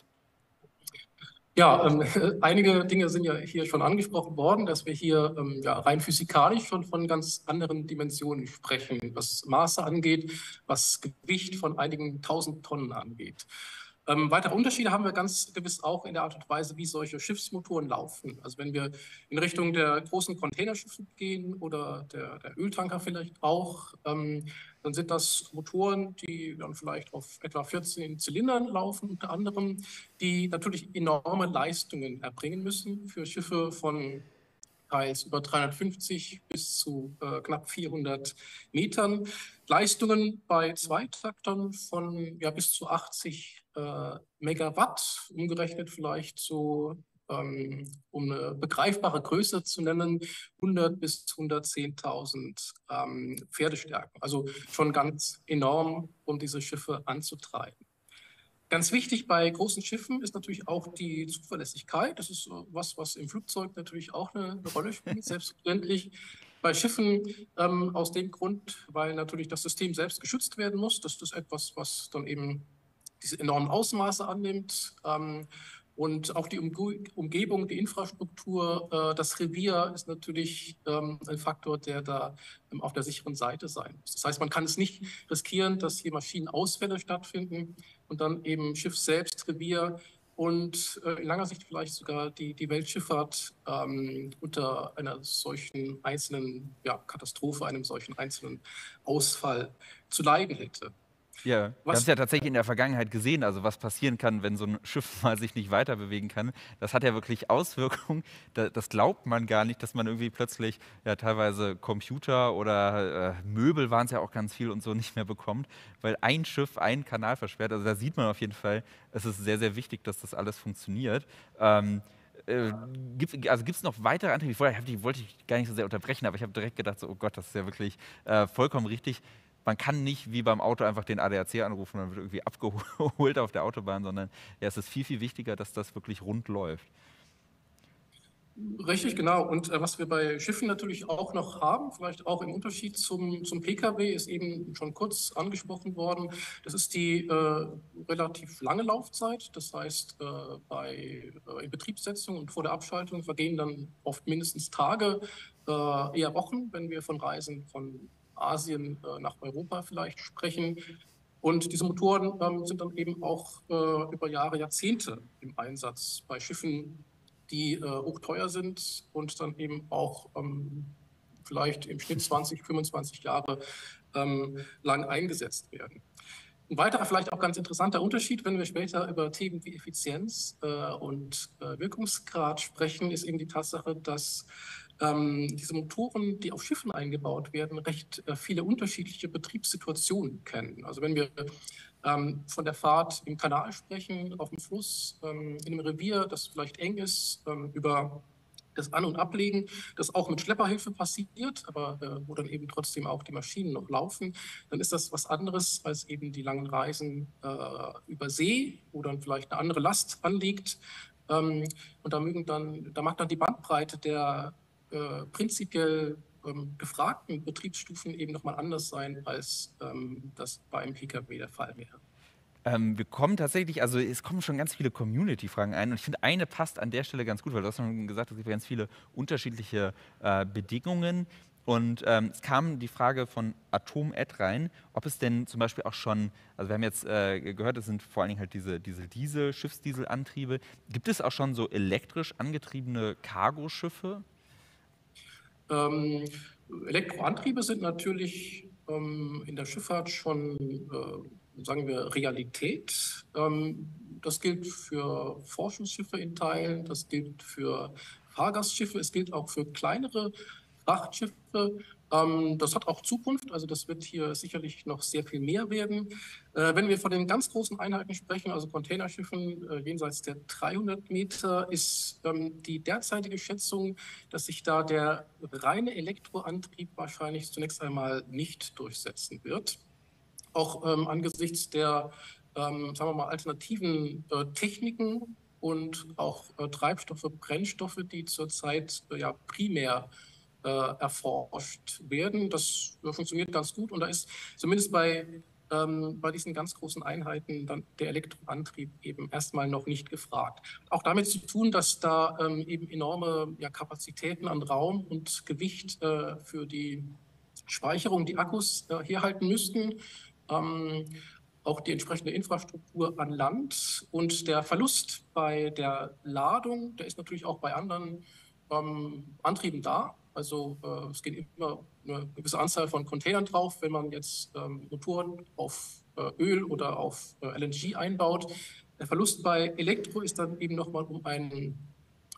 Ja, ähm, einige Dinge sind ja hier schon angesprochen worden, dass wir hier ähm, ja, rein physikalisch schon von ganz anderen Dimensionen sprechen, was Maße angeht, was Gewicht von einigen tausend Tonnen angeht. Ähm, weitere Unterschiede haben wir ganz gewiss auch in der Art und Weise, wie solche Schiffsmotoren laufen. Also wenn wir in Richtung der großen Containerschiffe gehen oder der, der Öltanker vielleicht auch, ähm, dann sind das Motoren, die dann vielleicht auf etwa vierzehn Zylindern laufen, unter anderem, die natürlich enorme Leistungen erbringen müssen für Schiffe von teils über dreihundertfünfzig bis zu äh, knapp vierhundert Metern. Leistungen bei Zweitaktern von ja, bis zu achtzig äh, Megawatt, umgerechnet vielleicht so, ähm, um eine begreifbare Größe zu nennen, hundert bis hundertzehntausend ähm, Pferdestärken. Also schon ganz enorm, um diese Schiffe anzutreiben. Ganz wichtig bei großen Schiffen ist natürlich auch die Zuverlässigkeit. Das ist was, was im Flugzeug natürlich auch eine, eine Rolle spielt, selbstverständlich. Bei Schiffen ähm, aus dem Grund, weil natürlich das System selbst geschützt werden muss. Das ist etwas, was dann eben diese enormen Ausmaße annimmt. Ähm, und auch die Umge Umgebung, die Infrastruktur, äh, das Revier ist natürlich ähm, ein Faktor, der da ähm, auf der sicheren Seite sein muss. Das heißt, man kann es nicht riskieren, dass hier Maschinenausfälle stattfinden und dann eben Schiff selbst, Revier und äh, in langer Sicht vielleicht sogar die, die Weltschifffahrt ähm, unter einer solchen einzelnen ja, Katastrophe, einem solchen einzelnen Ausfall zu leiden hätte. Ja, wir haben es Was ja tatsächlich in der Vergangenheit gesehen, also was passieren kann, wenn so ein Schiff mal sich nicht weiter bewegen kann. Das hat ja wirklich Auswirkungen. Da, das glaubt man gar nicht, dass man irgendwie plötzlich ja teilweise Computer oder äh, Möbel waren es ja auch ganz viel und so nicht mehr bekommt, weil ein Schiff einen Kanal versperrt. Also da sieht man auf jeden Fall, es ist sehr, sehr wichtig, dass das alles funktioniert. Ähm, äh, gibt, also gibt es noch weitere Antriebe? Vorher hab ich, wollte ich gar nicht so sehr unterbrechen, aber ich habe direkt gedacht, so, oh Gott, das ist ja wirklich äh, vollkommen richtig. Man kann nicht wie beim Auto einfach den A D A C anrufen und dann wird irgendwie abgeholt auf der Autobahn, sondern ja, es ist viel, viel wichtiger, dass das wirklich rund läuft. Richtig, genau. Und äh, was wir bei Schiffen natürlich auch noch haben, vielleicht auch im Unterschied zum, zum Pkw, ist eben schon kurz angesprochen worden, das ist die äh, relativ lange Laufzeit. Das heißt, äh, bei äh, Inbetriebssetzung und vor der Abschaltung vergehen dann oft mindestens Tage, äh, eher Wochen, wenn wir von Reisen von Asien äh, nach Europa vielleicht sprechen. Und diese Motoren ähm, sind dann eben auch äh, über Jahre, Jahrzehnte im Einsatz bei Schiffen, die äh, hochteuer sind und dann eben auch ähm, vielleicht im Schnitt zwanzig, fünfundzwanzig Jahre ähm, lang eingesetzt werden. Ein weiterer, vielleicht auch ganz interessanter Unterschied, wenn wir später über Themen wie Effizienz äh, und äh, Wirkungsgrad sprechen, ist eben die Tatsache, dass ähm, diese Motoren, die auf Schiffen eingebaut werden, recht äh, viele unterschiedliche Betriebssituationen kennen. Also wenn wir ähm, von der Fahrt im Kanal sprechen, auf dem Fluss, ähm, in einem Revier, das vielleicht eng ist, ähm, über das An- und Ablegen, das auch mit Schlepperhilfe passiert, aber äh, wo dann eben trotzdem auch die Maschinen noch laufen, dann ist das was anderes als eben die langen Reisen äh, über See, wo dann vielleicht eine andere Last anliegt. Ähm, und da, mögen dann, da mag dann die Bandbreite der äh, prinzipiell ähm, gefragten Betriebsstufen eben nochmal anders sein, als ähm, das beim Pkw der Fall wäre. Ähm, wir kommen tatsächlich, also es kommen schon ganz viele Community-Fragen ein und ich finde, eine passt an der Stelle ganz gut, weil du hast schon gesagt, es gibt ganz viele unterschiedliche äh, Bedingungen. Und ähm, es kam die Frage von Atom-Ed rein, ob es denn zum Beispiel auch schon, also wir haben jetzt äh, gehört, es sind vor allen Dingen halt diese, diese Diesel, Schiffsdieselantriebe. Gibt es auch schon so elektrisch angetriebene Cargoschiffe? Ähm, Elektroantriebe sind natürlich ähm, in der Schifffahrt schon, äh, sagen wir, Realität. Ähm, das gilt für Forschungsschiffe in Teilen, das gilt für Fahrgastschiffe, es gilt auch für kleinere Frachtschiffe. Ähm, das hat auch Zukunft, also das wird hier sicherlich noch sehr viel mehr werden. Äh, wenn wir von den ganz großen Einheiten sprechen, also Containerschiffen äh, jenseits der dreihundert Meter, ist ähm, die derzeitige Schätzung, dass sich da der reine Elektroantrieb wahrscheinlich zunächst einmal nicht durchsetzen wird. Auch ähm, angesichts der, ähm, sagen wir mal, alternativen äh, Techniken und auch äh, Treibstoffe, Brennstoffe, die zurzeit äh, ja primär äh, erforscht werden. Das äh, funktioniert ganz gut und da ist zumindest bei, ähm, bei diesen ganz großen Einheiten dann der Elektroantrieb eben erstmal noch nicht gefragt. Auch damit zu tun, dass da ähm, eben enorme ja, Kapazitäten an Raum und Gewicht äh, für die Speicherung, die Akkus äh, herhalten müssten. Ähm, auch die entsprechende Infrastruktur an Land und der Verlust bei der Ladung, der ist natürlich auch bei anderen ähm, Antrieben da. Also äh, es geht immer eine gewisse Anzahl von Containern drauf, wenn man jetzt ähm, Motoren auf äh, Öl oder auf äh, L N G einbaut. Der Verlust bei Elektro ist dann eben nochmal um einen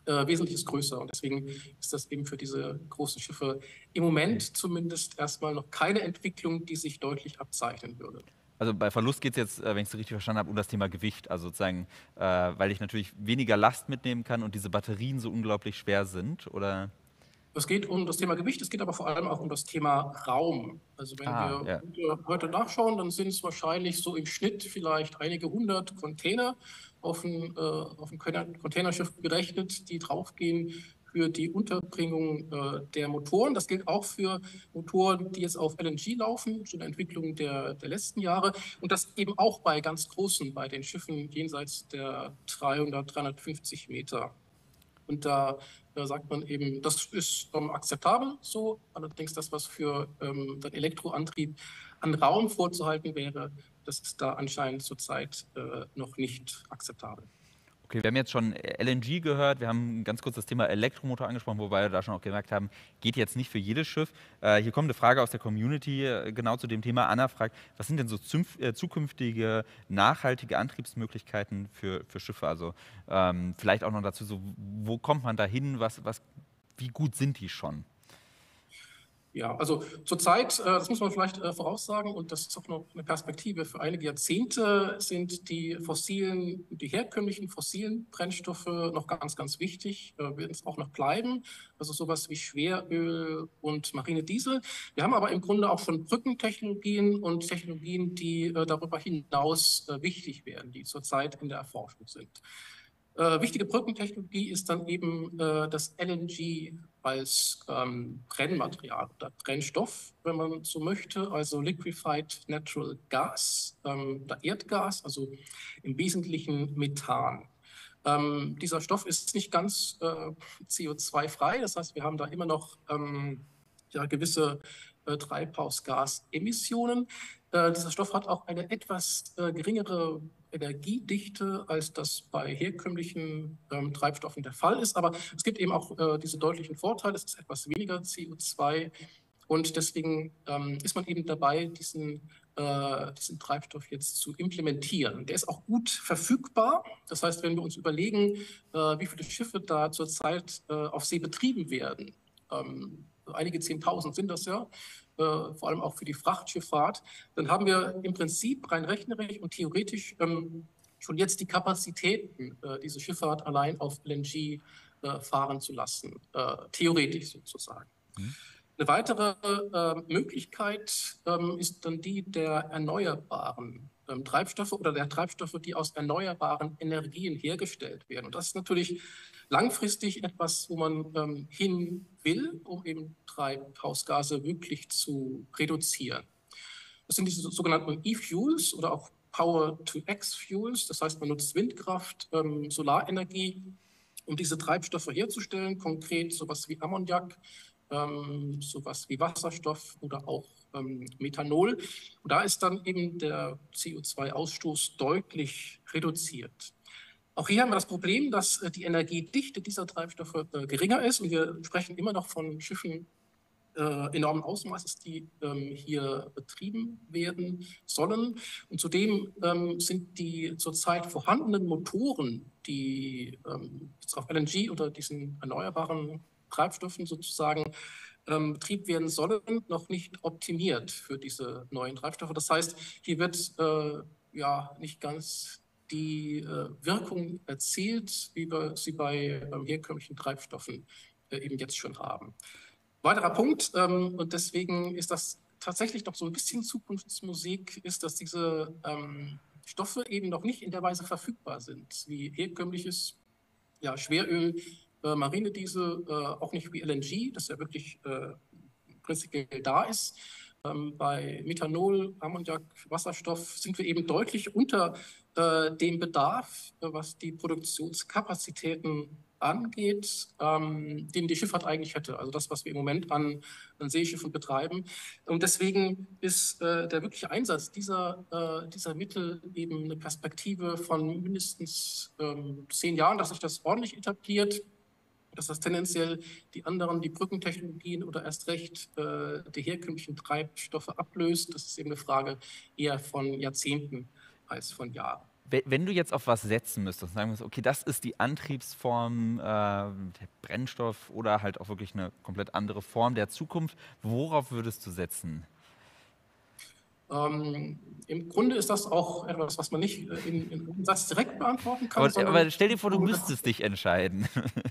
äh, Wesentliches größer. Und deswegen ist das eben für diese großen Schiffe im Moment zumindest erstmal noch keine Entwicklung, die sich deutlich abzeichnen würde. Also bei Verlust geht es jetzt, äh, wenn ich es richtig verstanden habe, um das Thema Gewicht. Also sozusagen, äh, weil ich natürlich weniger Last mitnehmen kann und diese Batterien so unglaublich schwer sind, oder? Es geht um das Thema Gewicht, es geht aber vor allem auch um das Thema Raum. Also wenn Ah, wir ja. heute- heute nachschauen, dann sind es wahrscheinlich so im Schnitt vielleicht einige hundert Container auf ein, äh, auf ein Container- Containerschiff gerechnet, die draufgehen für die Unterbringung äh, der Motoren. Das gilt auch für Motoren, die jetzt auf L N G laufen, schon eine Entwicklung der, der letzten Jahre. Und das eben auch bei ganz großen, bei den Schiffen jenseits der dreihundert, dreihundertfünfzig Meter. Und da, da sagt man eben, das ist ähm, akzeptabel so. Allerdings das, was für ähm, den Elektroantrieb an Raum vorzuhalten wäre, das ist da anscheinend zurzeit äh, noch nicht akzeptabel. Okay, wir haben jetzt schon L N G gehört, wir haben ganz kurz das Thema Elektromotor angesprochen, wobei wir da schon auch gemerkt haben, geht jetzt nicht für jedes Schiff. Äh, hier kommt eine Frage aus der Community äh, genau zu dem Thema. Anna fragt, was sind denn so zünf, äh, zukünftige nachhaltige Antriebsmöglichkeiten für, für Schiffe? Also ähm, vielleicht auch noch dazu, so, wo kommt man da hin, was, was, wie gut sind die schon? Ja, also zurzeit, äh, das muss man vielleicht äh, voraussagen, und das ist auch noch eine Perspektive für einige Jahrzehnte, sind die fossilen, die herkömmlichen fossilen Brennstoffe noch ganz, ganz wichtig, äh, werden es auch noch bleiben. Also sowas wie Schweröl und marine Diesel. Wir haben aber im Grunde auch schon Brückentechnologien und Technologien, die äh, darüber hinaus äh, wichtig werden, die zurzeit in der Erforschung sind. Äh, wichtige Brückentechnologie ist dann eben äh, das L N G als ähm, Brennmaterial oder Brennstoff, wenn man so möchte, also Liquefied Natural Gas, ähm, oder Erdgas, also im Wesentlichen Methan. Ähm, dieser Stoff ist nicht ganz äh, C O zwei frei, das heißt, wir haben da immer noch ähm, ja, gewisse äh, Treibhausgasemissionen. Äh, dieser Stoff hat auch eine etwas äh, geringere Energiedichte, als das bei herkömmlichen ähm, Treibstoffen der Fall ist. Aber es gibt eben auch äh, diese deutlichen Vorteile. Es ist etwas weniger C O zwei. Und deswegen ähm, ist man eben dabei, diesen, äh, diesen Treibstoff jetzt zu implementieren. Der ist auch gut verfügbar. Das heißt, wenn wir uns überlegen, äh, wie viele Schiffe da zurzeit äh, auf See betrieben werden, ähm, einige Zehntausend sind das ja, äh, vor allem auch für die Frachtschifffahrt, dann haben wir im Prinzip rein rechnerisch und theoretisch ähm, schon jetzt die Kapazitäten, äh, diese Schifffahrt allein auf L N G äh, fahren zu lassen, äh, theoretisch sozusagen. Mhm. Eine weitere äh, Möglichkeit ähm, ist dann die der erneuerbaren ähm, Treibstoffe oder der Treibstoffe, die aus erneuerbaren Energien hergestellt werden. Und das ist natürlich langfristig etwas, wo man ähm, hin will, um eben Treibhausgase wirklich zu reduzieren. Das sind diese sogenannten E-Fuels oder auch Power-to-X-Fuels. Das heißt, man nutzt Windkraft, ähm, Solarenergie, um diese Treibstoffe herzustellen, konkret sowas wie Ammoniak, ähm, sowas wie Wasserstoff oder auch ähm, Methanol. Und da ist dann eben der C O zwei Ausstoß deutlich reduziert. Auch hier haben wir das Problem, dass äh, die Energiedichte dieser Treibstoffe äh, geringer ist. Und wir sprechen immer noch von Schiffen äh, enormen Ausmaßes, die ähm, hier betrieben werden sollen. Und zudem ähm, sind die zurzeit vorhandenen Motoren, die ähm, jetzt auf L N G oder diesen erneuerbaren Treibstoffen sozusagen ähm, betrieben werden sollen, noch nicht optimiert für diese neuen Treibstoffe. Das heißt, hier wird äh, ja nicht ganz die äh, Wirkung erzielt, wie wir sie bei ähm, herkömmlichen Treibstoffen äh, eben jetzt schon haben. Weiterer Punkt, ähm, und deswegen ist das tatsächlich noch so ein bisschen Zukunftsmusik, ist, dass diese ähm, Stoffe eben noch nicht in der Weise verfügbar sind, wie herkömmliches ja, Schweröl, äh, Marinediesel, äh, auch nicht wie L N G, das ja wirklich äh, prinzipiell da ist. Ähm, bei Methanol, Ammoniak, Wasserstoff sind wir eben deutlich unter äh, dem Bedarf, äh, was die Produktionskapazitäten angeht, ähm, den die Schifffahrt eigentlich hätte. Also das, was wir im Moment an, an Seeschiffen betreiben. Und deswegen ist äh, der wirkliche Einsatz dieser, äh, dieser Mittel eben eine Perspektive von mindestens ähm, zehn Jahren, dass sich das ordentlich etabliert, dass das tendenziell die anderen, die Brückentechnologien oder erst recht äh, die herkömmlichen Treibstoffe ablöst. Das ist eben eine Frage eher von Jahrzehnten als von Jahren. we- wenn du jetzt auf was setzen müsstest, sagen wir, okay, das ist die Antriebsform, äh, der Brennstoff oder halt auch wirklich eine komplett andere Form der Zukunft, worauf würdest du setzen? Ähm, Im Grunde ist das auch etwas, was man nicht äh, in, in einem Satz direkt beantworten kann, Aber, aber sondern stell dir vor, du müsstest dich entscheiden.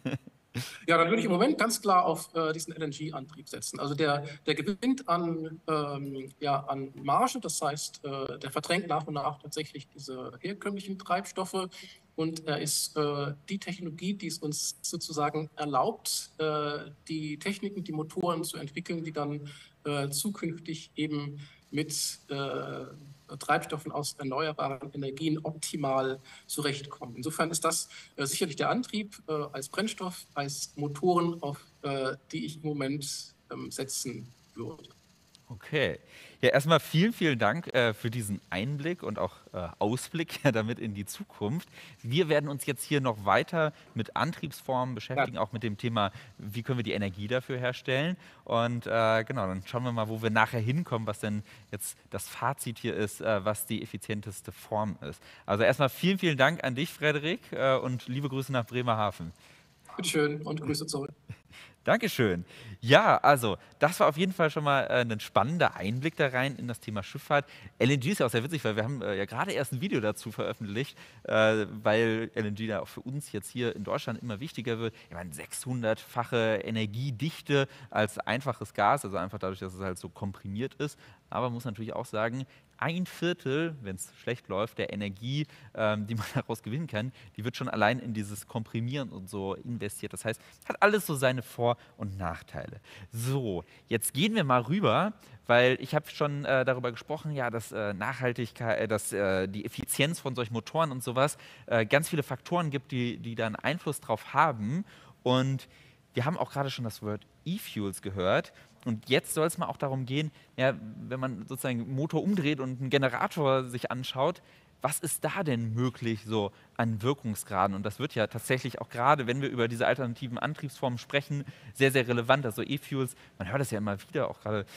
ja, dann würde ich im Moment ganz klar auf äh, diesen L N G-Antrieb setzen. Also der, der gewinnt an, ähm, ja, an Marge, das heißt, äh, der verdrängt nach und nach tatsächlich diese herkömmlichen Treibstoffe und er ist äh, die Technologie, die es uns sozusagen erlaubt, äh, die Techniken, die Motoren zu entwickeln, die dann äh, zukünftig eben mit äh, Treibstoffen aus erneuerbaren Energien optimal zurechtkommen. Insofern ist das äh, sicherlich der Antrieb äh, als Brennstoff, als Motoren, auf äh, die ich im Moment ähm, setzen würde. Okay. Ja, erstmal vielen, vielen Dank äh, für diesen Einblick und auch äh, Ausblick ja, damit in die Zukunft. Wir werden uns jetzt hier noch weiter mit Antriebsformen beschäftigen, Ja. auch mit dem Thema, wie können wir die Energie dafür herstellen. Und äh, genau, dann schauen wir mal, wo wir nachher hinkommen, was denn jetzt das Fazit hier ist, äh, was die effizienteste Form ist. Also erstmal vielen, vielen Dank an dich, Frederik, äh, und liebe Grüße nach Bremerhaven. Bitteschön und Grüße zurück. Dankeschön. Ja, also das war auf jeden Fall schon mal äh, ein spannender Einblick da rein in das Thema Schifffahrt. L N G ist ja auch sehr witzig, weil wir haben äh, ja gerade erst ein Video dazu veröffentlicht, äh, weil L N G da auch für uns jetzt hier in Deutschland immer wichtiger wird. Ich meine, sechshundertfache Energiedichte als einfaches Gas, also einfach dadurch, dass es halt so komprimiert ist. Aber man muss natürlich auch sagen, ein Viertel, wenn es schlecht läuft, der Energie, ähm, die man daraus gewinnen kann, die wird schon allein in dieses Komprimieren und so investiert. Das heißt, hat alles so seine Vor- und Nachteile. So, jetzt gehen wir mal rüber, weil ich habe schon äh, darüber gesprochen, ja, dass äh, Nachhaltigkeit, äh, dass äh, die Effizienz von solchen Motoren und sowas äh, ganz viele Faktoren gibt, die, die da einen Einfluss drauf haben. Und wir haben auch gerade schon das Wort E-Fuels gehört. Und jetzt soll es mal auch darum gehen, ja, wenn man sozusagen einen Motor umdreht und einen Generator sich anschaut, was ist da denn möglich so an Wirkungsgraden? Und das wird ja tatsächlich auch gerade, wenn wir über diese alternativen Antriebsformen sprechen, sehr, sehr relevant. Also E-Fuels, man hört das ja immer wieder, auch gerade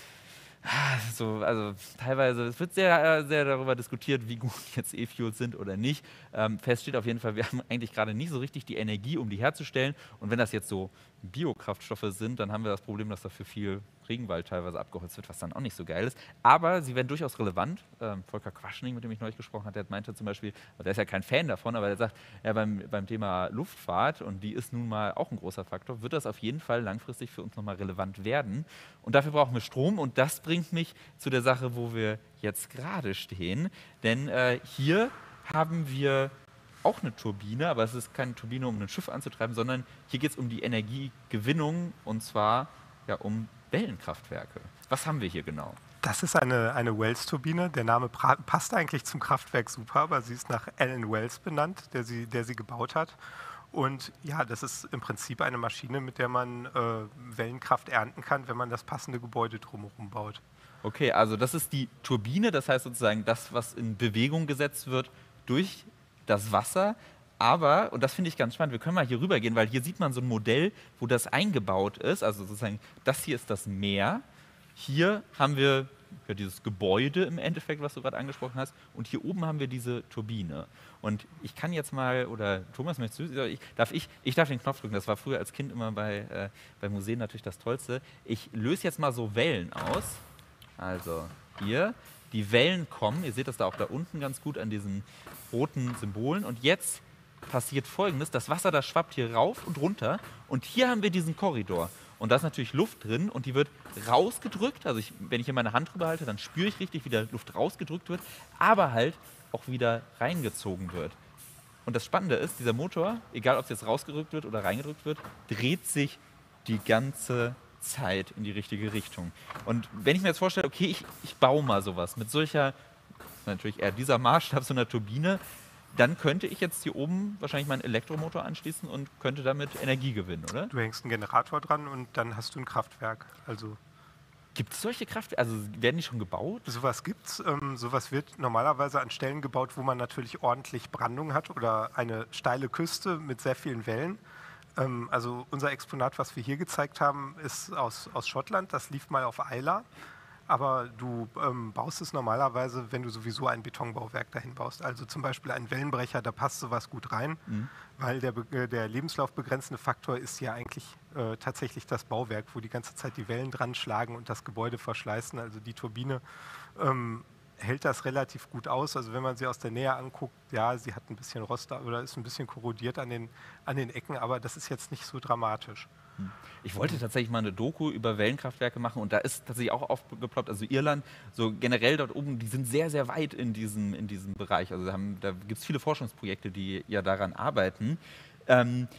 so, also teilweise, es wird sehr, sehr darüber diskutiert, wie gut jetzt E-Fuels sind oder nicht. Ähm, fest steht auf jeden Fall, wir haben eigentlich gerade nicht so richtig die Energie, um die herzustellen. Und wenn das jetzt so Biokraftstoffe sind, dann haben wir das Problem, dass dafür viel Regenwald teilweise abgeholzt wird, was dann auch nicht so geil ist. Aber sie werden durchaus relevant. Ähm, Volker Quaschning, mit dem ich neulich gesprochen habe, der meinte zum Beispiel, der ist ja kein Fan davon, aber der sagt, ja, beim, beim Thema Luftfahrt, und die ist nun mal auch ein großer Faktor, wird das auf jeden Fall langfristig für uns nochmal relevant werden. Und dafür brauchen wir Strom, und das bringt mich zu der Sache, wo wir jetzt gerade stehen. Denn äh, hier haben wir auch eine Turbine, aber es ist keine Turbine, um ein Schiff anzutreiben, sondern hier geht es um die Energiegewinnung, und zwar ja, um Wellenkraftwerke. Was haben wir hier genau? Das ist eine, eine Wells-Turbine. Der Name pra- passt eigentlich zum Kraftwerk super, aber sie ist nach Alan Wells benannt, der sie, der sie gebaut hat. Und ja, das ist im Prinzip eine Maschine, mit der man äh, Wellenkraft ernten kann, wenn man das passende Gebäude drumherum baut. Okay, also das ist die Turbine, das heißt sozusagen das, was in Bewegung gesetzt wird durch das Wasser. Aber, und das finde ich ganz spannend, wir können mal hier rüber gehen, weil hier sieht man so ein Modell, wo das eingebaut ist. Also sozusagen, das hier ist das Meer. Hier haben wir ja, dieses Gebäude im Endeffekt, was du gerade angesprochen hast. Und hier oben haben wir diese Turbine. Und ich kann jetzt mal, oder Thomas, möchtest du, ich, darf ich, ich darf den Knopf drücken, das war früher als Kind immer bei, äh, bei Museen natürlich das Tollste. Ich löse jetzt mal so Wellen aus. Also hier, die Wellen kommen, ihr seht das da auch da unten ganz gut an diesen roten Symbolen. Und jetzt passiert Folgendes, das Wasser, das schwappt hier rauf und runter. Und hier haben wir diesen Korridor. Und da ist natürlich Luft drin und die wird rausgedrückt. Also ich, wenn ich hier meine Hand drüber halte, dann spüre ich richtig, wie da Luft rausgedrückt wird, aber halt auch wieder reingezogen wird. Und das Spannende ist, dieser Motor, egal ob es jetzt rausgedrückt wird oder reingedrückt wird, dreht sich die ganze Zeit in die richtige Richtung. Und wenn ich mir jetzt vorstelle, okay, ich, ich baue mal sowas mit solcher, natürlich eher dieser Maßstab, so einer Turbine, dann könnte ich jetzt hier oben wahrscheinlich meinen Elektromotor anschließen und könnte damit Energie gewinnen, oder? Du hängst einen Generator dran und dann hast du ein Kraftwerk. Also Gibt es solche Kraftwerke? Also werden die schon gebaut? sowas gibt's. Ähm, sowas wird normalerweise an Stellen gebaut, wo man natürlich ordentlich Brandung hat oder eine steile Küste mit sehr vielen Wellen. Ähm, also unser Exponat, was wir hier gezeigt haben, ist aus, aus Schottland. Das lief mal auf Islay. aber du ähm, baust es normalerweise, wenn du sowieso ein Betonbauwerk dahin baust. Also zum Beispiel einen Wellenbrecher, da passt sowas gut rein, Mhm. weil der, be- äh, der lebenslaufbegrenzende Faktor ist ja eigentlich äh, tatsächlich das Bauwerk, wo die ganze Zeit die Wellen dran schlagen und das Gebäude verschleißen. Also die Turbine ähm, hält das relativ gut aus. Also wenn man sie aus der Nähe anguckt, ja, sie hat ein bisschen Rost oder ist ein bisschen korrodiert an den, an den Ecken, aber das ist jetzt nicht so dramatisch. Ich wollte tatsächlich mal eine Doku über Wellenkraftwerke machen und da ist tatsächlich auch aufgeploppt, also Irland, so generell dort oben, die sind sehr, sehr weit in diesem, in diesem Bereich. Also da, haben, da gibt es viele Forschungsprojekte, die ja daran arbeiten. Ähm,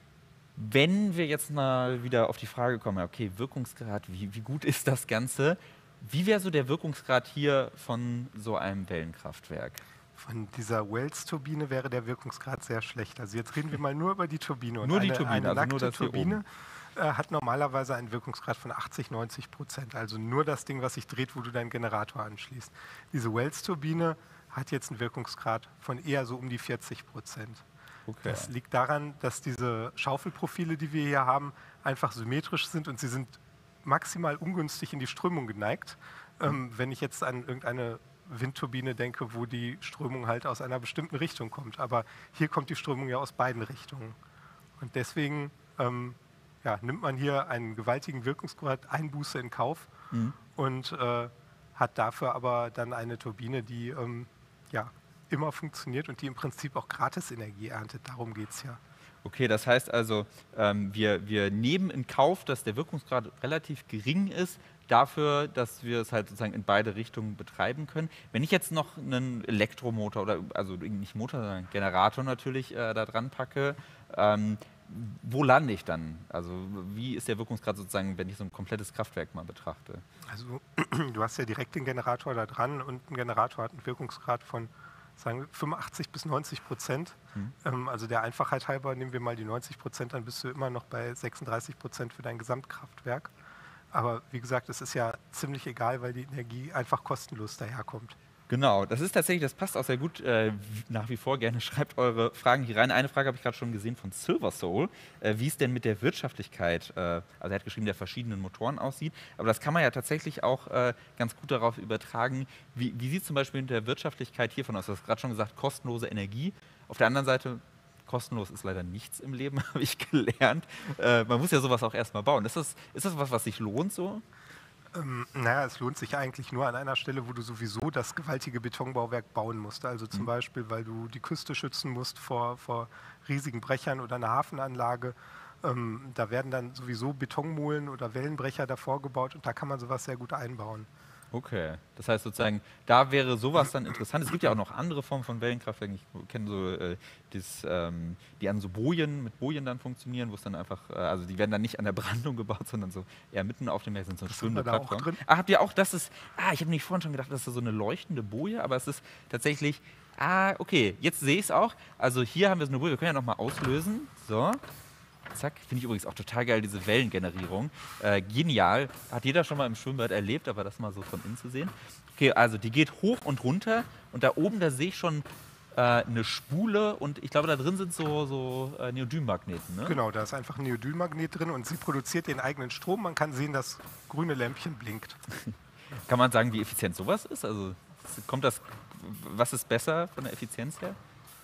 wenn wir jetzt mal wieder auf die Frage kommen, okay, Wirkungsgrad, wie, wie gut ist das Ganze? Wie wäre so der Wirkungsgrad hier von so einem Wellenkraftwerk? Von dieser Wells-Turbine wäre der Wirkungsgrad sehr schlecht. Also jetzt reden wir mal nur über die Turbine. Und Nur die eine, Turbine, eine also nur nackte das hier Turbine oben. äh, hat normalerweise einen Wirkungsgrad von achtzig, neunzig Prozent. Also nur das Ding, was sich dreht, wo du deinen Generator anschließt. Diese Wells-Turbine hat jetzt einen Wirkungsgrad von eher so um die vierzig Prozent. Okay. Das liegt daran, dass diese Schaufelprofile, die wir hier haben, einfach symmetrisch sind und sie sind maximal ungünstig in die Strömung geneigt. Ähm, wenn ich jetzt an irgendeine Windturbine denke, wo die Strömung halt aus einer bestimmten Richtung kommt. Aber hier kommt die Strömung ja aus beiden Richtungen. Und deswegen ähm, ja, nimmt man hier einen gewaltigen Wirkungsgrad, Einbuße in Kauf Mhm. und äh, hat dafür aber dann eine Turbine, die ähm, ja, immer funktioniert und die im Prinzip auch Gratisenergie erntet. Darum geht es ja. Okay, das heißt also, ähm, wir, wir nehmen in Kauf, dass der Wirkungsgrad relativ gering ist, dafür, dass wir es halt sozusagen in beide Richtungen betreiben können. Wenn ich jetzt noch einen Elektromotor oder, also nicht Motor, sondern einen Generator natürlich äh, da dran packe, ähm, wo lande ich dann? Also wie ist der Wirkungsgrad sozusagen, wenn ich so ein komplettes Kraftwerk mal betrachte? Also du hast ja direkt den Generator da dran und ein Generator hat einen Wirkungsgrad von sagen wir, fünfundachtzig bis neunzig Prozent. Mhm. Ähm, also der Einfachheit halber nehmen wir mal die neunzig Prozent, dann bist du immer noch bei sechsunddreißig Prozent für dein Gesamtkraftwerk. Aber wie gesagt, es ist ja ziemlich egal, weil die Energie einfach kostenlos daherkommt. Genau, das ist tatsächlich, das passt auch sehr gut äh, nach wie vor. Gerne schreibt eure Fragen hier rein. Eine Frage habe ich gerade schon gesehen von Silver Soul, äh, wie es denn mit der Wirtschaftlichkeit, äh, also er hat geschrieben, der verschiedenen Motoren aussieht. Aber das kann man ja tatsächlich auch äh, ganz gut darauf übertragen. Wie, wie sieht es zum Beispiel mit der Wirtschaftlichkeit hiervon aus? Du hast gerade schon gesagt, kostenlose Energie. Auf der anderen Seite, kostenlos ist leider nichts im Leben, habe ich gelernt. Äh, man muss ja sowas auch erstmal bauen. Ist das, ist das was, was sich lohnt so? Ähm, naja, es lohnt sich eigentlich nur an einer Stelle, wo du sowieso das gewaltige Betonbauwerk bauen musst. Also zum Mhm. Beispiel, weil du die Küste schützen musst vor, vor riesigen Brechern oder eine Hafenanlage. Ähm, da werden dann sowieso Betonmolen oder Wellenbrecher davor gebaut und da kann man sowas sehr gut einbauen. Okay, das heißt sozusagen, da wäre sowas dann interessant. Es gibt ja auch noch andere Formen von Wellenkraftwerken. Ich kenne so, äh, das, ähm, die an so Bojen, mit Bojen dann funktionieren, wo es dann einfach, äh, also die werden dann nicht an der Brandung gebaut, sondern so eher mitten auf dem Meer sind so Das schwimmende haben wir da auch Plattformen. drin. Ah, habt ihr auch, das ist, ah, ich habe nicht vorhin schon gedacht, das ist so eine leuchtende Boje, aber es ist tatsächlich, ah, okay, jetzt sehe ich es auch. Also hier haben wir so eine Boje, wir können ja nochmal auslösen. So. Zack, finde ich übrigens auch total geil, diese Wellengenerierung. Äh, genial. Hat jeder schon mal im Schwimmbad erlebt, aber das mal so von innen zu sehen. Okay, also die geht hoch und runter und da oben, da sehe ich schon äh, eine Spule und ich glaube, da drin sind so, so äh, Neodym-Magneten. Ne? Genau, da ist einfach ein Neodylmagnet drin und sie produziert den eigenen Strom. Man kann sehen, das grüne Lämpchen blinkt. Kann man sagen, wie effizient sowas ist? Also kommt das, was ist besser von der Effizienz her?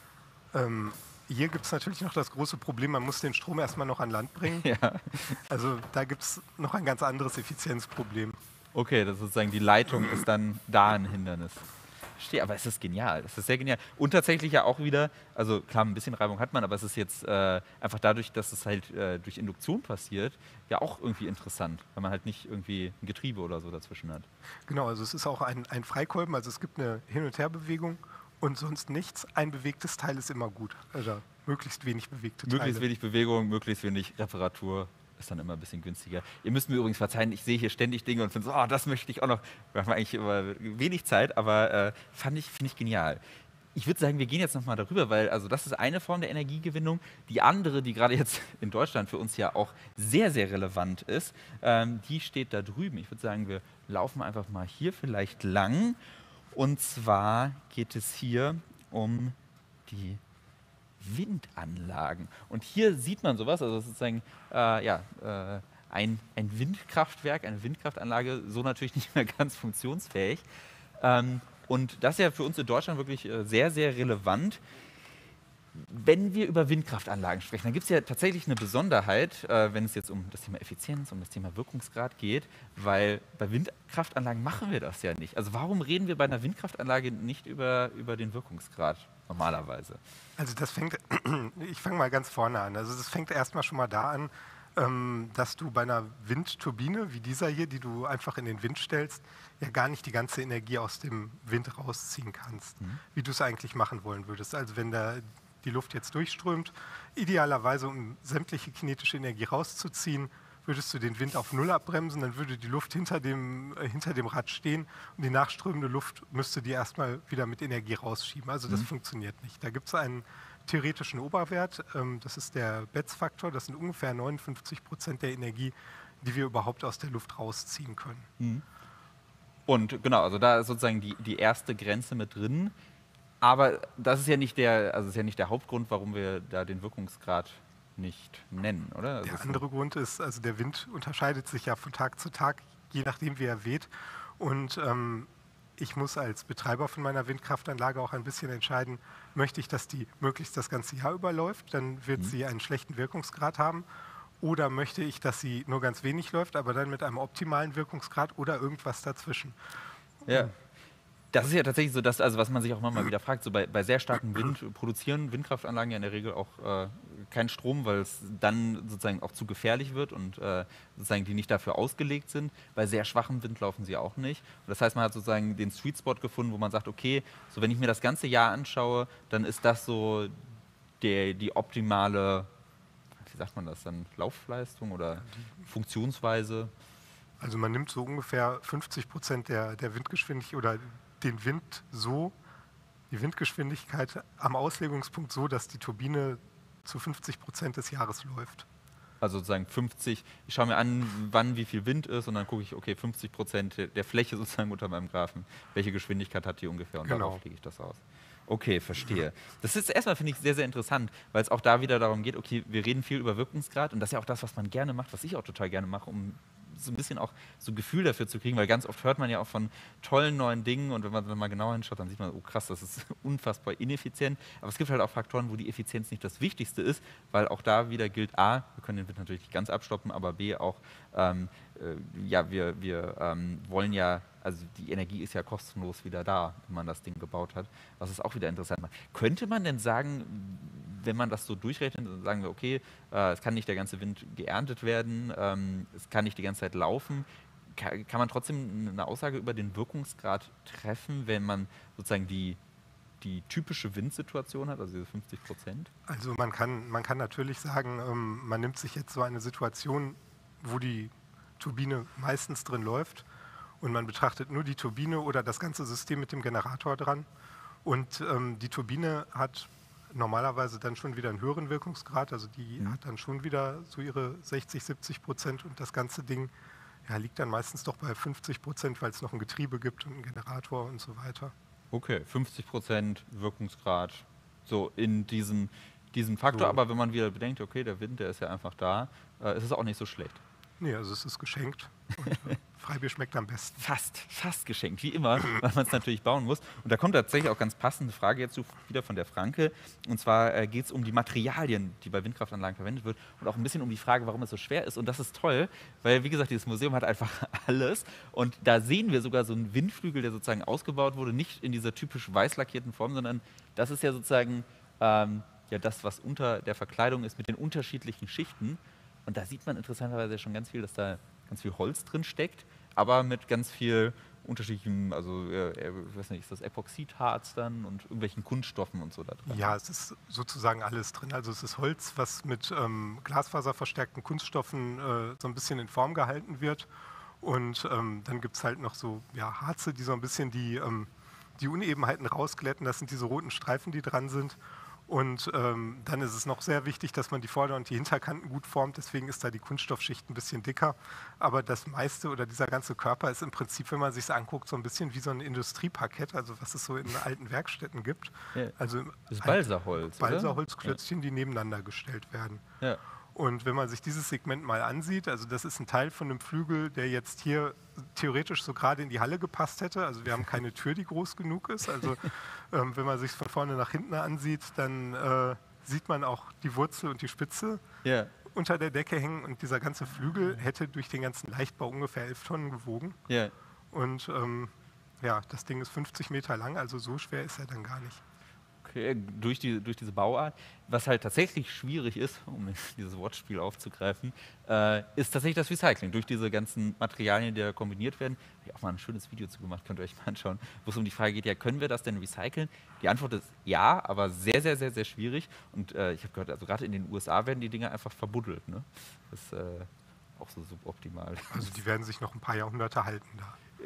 Ähm, hier gibt es natürlich noch das große Problem, man muss den Strom erstmal noch an Land bringen. Ja. Also da gibt es noch ein ganz anderes Effizienzproblem. Okay, das ist sozusagen die Leitung ist dann da ein Hindernis. Verstehe, aber es ist genial. Es ist sehr genial. Und tatsächlich ja auch wieder, also klar, ein bisschen Reibung hat man, aber es ist jetzt äh, einfach dadurch, dass es halt äh, durch Induktion passiert, ja auch irgendwie interessant, weil man halt nicht irgendwie ein Getriebe oder so dazwischen hat. Genau, also es ist auch ein, ein Freikolben, also es gibt eine Hin- und Herbewegung und sonst nichts. Ein bewegtes Teil ist immer gut. Also möglichst wenig bewegte Teile. Möglichst wenig Bewegung, möglichst wenig Reparatur. Ist dann immer ein bisschen günstiger. Ihr müsst mir übrigens verzeihen, ich sehe hier ständig Dinge und finde so, oh, das möchte ich auch noch. Wir haben eigentlich immer wenig Zeit, aber äh, fand ich, finde ich genial. Ich würde sagen, wir gehen jetzt nochmal darüber, weil also das ist eine Form der Energiegewinnung. Die andere, die gerade jetzt in Deutschland für uns ja auch sehr, sehr relevant ist, ähm, die steht da drüben. Ich würde sagen, wir laufen einfach mal hier vielleicht lang. Und zwar geht es hier um die Windanlagen. Und hier sieht man sowas, also sozusagen äh, ja, äh, ein, ein Windkraftwerk, eine Windkraftanlage so natürlich nicht mehr ganz funktionsfähig. Ähm, und das ist ja für uns in Deutschland wirklich äh, sehr, sehr relevant. Wenn wir über Windkraftanlagen sprechen, dann gibt es ja tatsächlich eine Besonderheit, äh, wenn es jetzt um das Thema Effizienz, um das Thema Wirkungsgrad geht, weil bei Windkraftanlagen machen wir das ja nicht. Also warum reden wir bei einer Windkraftanlage nicht über, über den Wirkungsgrad normalerweise? Also das fängt, ich fange mal ganz vorne an. Also das fängt erstmal schon mal da an, ähm, dass du bei einer Windturbine wie dieser hier, die du einfach in den Wind stellst, ja gar nicht die ganze Energie aus dem Wind rausziehen kannst, mhm. wie du es eigentlich machen wollen würdest. Also wenn da die Luft jetzt durchströmt, idealerweise um sämtliche kinetische Energie rauszuziehen, würdest du den Wind auf Null abbremsen, dann würde die Luft hinter dem, äh, hinter dem Rad stehen und die nachströmende Luft müsste die erstmal wieder mit Energie rausschieben. Also das mhm. funktioniert nicht. Da gibt es einen theoretischen Oberwert, ähm, das ist der Betz-Faktor, das sind ungefähr neunundfünfzig Prozent der Energie, die wir überhaupt aus der Luft rausziehen können. Mhm. Und genau, also da ist sozusagen die, die erste Grenze mit drin. Aber das ist ja nicht der, also ist ja nicht der Hauptgrund, warum wir da den Wirkungsgrad nicht nennen, oder? Also der andere so Grund ist, also der Wind unterscheidet sich ja von Tag zu Tag, je nachdem wie er weht. Und ähm, ich muss als Betreiber von meiner Windkraftanlage auch ein bisschen entscheiden, möchte ich, dass die möglichst das ganze Jahr überläuft, dann wird mhm. sie einen schlechten Wirkungsgrad haben. Oder möchte ich, dass sie nur ganz wenig läuft, aber dann mit einem optimalen Wirkungsgrad oder irgendwas dazwischen. Ja. Das ist ja tatsächlich so, dass, also was man sich auch mal wieder fragt, so bei, bei sehr starkem Wind produzieren Windkraftanlagen ja in der Regel auch äh, keinen Strom, weil es dann sozusagen auch zu gefährlich wird und äh, sozusagen die nicht dafür ausgelegt sind. Bei sehr schwachem Wind laufen sie auch nicht. Und das heißt, man hat sozusagen den Sweet Spot gefunden, wo man sagt, okay, so wenn ich mir das ganze Jahr anschaue, dann ist das so der, die optimale, wie sagt man das dann, Laufleistung oder Funktionsweise? Also man nimmt so ungefähr fünfzig Prozent der, der Windgeschwindigkeit oder den Wind so, die Windgeschwindigkeit am Auslegungspunkt so, dass die Turbine zu fünfzig Prozent des Jahres läuft. Also sozusagen fünfzig, ich schaue mir an, wann wie viel Wind ist und dann gucke ich, okay, fünfzig Prozent der Fläche sozusagen unter meinem Graphen, welche Geschwindigkeit hat die ungefähr und genau. darauf lege ich das aus. Okay, verstehe. Das ist erstmal, finde ich, sehr, sehr interessant, weil es auch da wieder darum geht, okay, wir reden viel über Wirkungsgrad und das ist ja auch das, was man gerne macht, was ich auch total gerne mache, um so ein bisschen auch so ein Gefühl dafür zu kriegen, weil ganz oft hört man ja auch von tollen neuen Dingen und wenn man dann mal genauer hinschaut, dann sieht man, oh krass, das ist unfassbar ineffizient. Aber es gibt halt auch Faktoren, wo die Effizienz nicht das Wichtigste ist, weil auch da wieder gilt, A, wir können den Wind natürlich nicht ganz abstoppen, aber B, auch, ähm, äh, ja, wir, wir ähm, wollen ja, also die Energie ist ja kostenlos wieder da, wenn man das Ding gebaut hat, was es auch wieder interessant macht. Könnte man denn sagen, wenn man das so durchrechnet, dann sagen wir, okay, äh, es kann nicht der ganze Wind geerntet werden, ähm, es kann nicht die ganze Zeit laufen. Kann, kann man trotzdem eine Aussage über den Wirkungsgrad treffen, wenn man sozusagen die, die typische Windsituation hat, also diese fünfzig Prozent? Also man kann, man kann natürlich sagen, ähm, man nimmt sich jetzt so eine Situation, wo die Turbine meistens drin läuft und man betrachtet nur die Turbine oder das ganze System mit dem Generator dran und ähm, die Turbine hat normalerweise dann schon wieder einen höheren Wirkungsgrad, also die mhm. hat dann schon wieder so ihre sechzig, siebzig Prozent und das ganze Ding ja, liegt dann meistens doch bei fünfzig Prozent, weil es noch ein Getriebe gibt und einen Generator und so weiter. Okay, fünfzig Prozent Wirkungsgrad so in diesem, diesem Faktor, so. Aber wenn man wieder bedenkt, okay, der Wind, der ist ja einfach da, äh, ist es auch nicht so schlecht. Nee, also es ist geschenkt und äh, Freibier schmeckt am besten. Fast, fast geschenkt, wie immer, weil man es natürlich bauen muss. Und da kommt tatsächlich auch ganz passende Frage jetzt wieder von der Franke. Und zwar äh, geht es um die Materialien, die bei Windkraftanlagen verwendet wird und auch ein bisschen um die Frage, warum es so schwer ist. Und das ist toll, weil, wie gesagt, dieses Museum hat einfach alles. Und da sehen wir sogar so einen Windflügel, der sozusagen ausgebaut wurde, nicht in dieser typisch weiß lackierten Form, sondern das ist ja sozusagen ähm, ja, das, was unter der Verkleidung ist mit den unterschiedlichen Schichten. Und da sieht man interessanterweise schon ganz viel, dass da ganz viel Holz drin steckt, aber mit ganz viel unterschiedlichen, also äh, ich weiß nicht, ist das Epoxidharz dann und irgendwelchen Kunststoffen und so da drin? Ja, es ist sozusagen alles drin. Also es ist Holz, was mit ähm, glasfaserverstärkten Kunststoffen äh, so ein bisschen in Form gehalten wird. Und ähm, dann gibt es halt noch so ja, Harze, die so ein bisschen die, ähm, die Unebenheiten rausglätten. Das sind diese roten Streifen, die dran sind. Und ähm, dann ist es noch sehr wichtig, dass man die Vorder- und die Hinterkanten gut formt. Deswegen ist da die Kunststoffschicht ein bisschen dicker. Aber das meiste oder dieser ganze Körper ist im Prinzip, wenn man sich es anguckt, so ein bisschen wie so ein Industrieparkett, also was es so in alten Werkstätten gibt. Ja. Also das ist Balsaholz, Balsaholzklötzchen, ja. die nebeneinander gestellt werden. Ja. Und wenn man sich dieses Segment mal ansieht, also das ist ein Teil von einem Flügel, der jetzt hier theoretisch so gerade in die Halle gepasst hätte. Also wir haben keine Tür, die groß genug ist. Also ähm, wenn man sich von vorne nach hinten ansieht, dann äh, sieht man auch die Wurzel und die Spitze Ja. unter der Decke hängen. Und dieser ganze Flügel hätte durch den ganzen Leichtbau ungefähr elf Tonnen gewogen. Ja. Und ähm, ja, das Ding ist fünfzig Meter lang, also so schwer ist er dann gar nicht. Okay, durch, die, durch diese Bauart. Was halt tatsächlich schwierig ist, um dieses Wortspiel aufzugreifen, äh, ist tatsächlich das Recycling. Durch diese ganzen Materialien, die da kombiniert werden. Habe ich auch mal ein schönes Video zu gemacht, könnt ihr euch mal anschauen, wo es um die Frage geht, ja, können wir das denn recyceln? Die Antwort ist ja, aber sehr, sehr, sehr, sehr schwierig. Und äh, ich habe gehört, also gerade in den U S A werden die Dinger einfach verbuddelt. Ne? Das ist äh, auch so suboptimal. Also die werden sich noch ein paar Jahrhunderte halten da.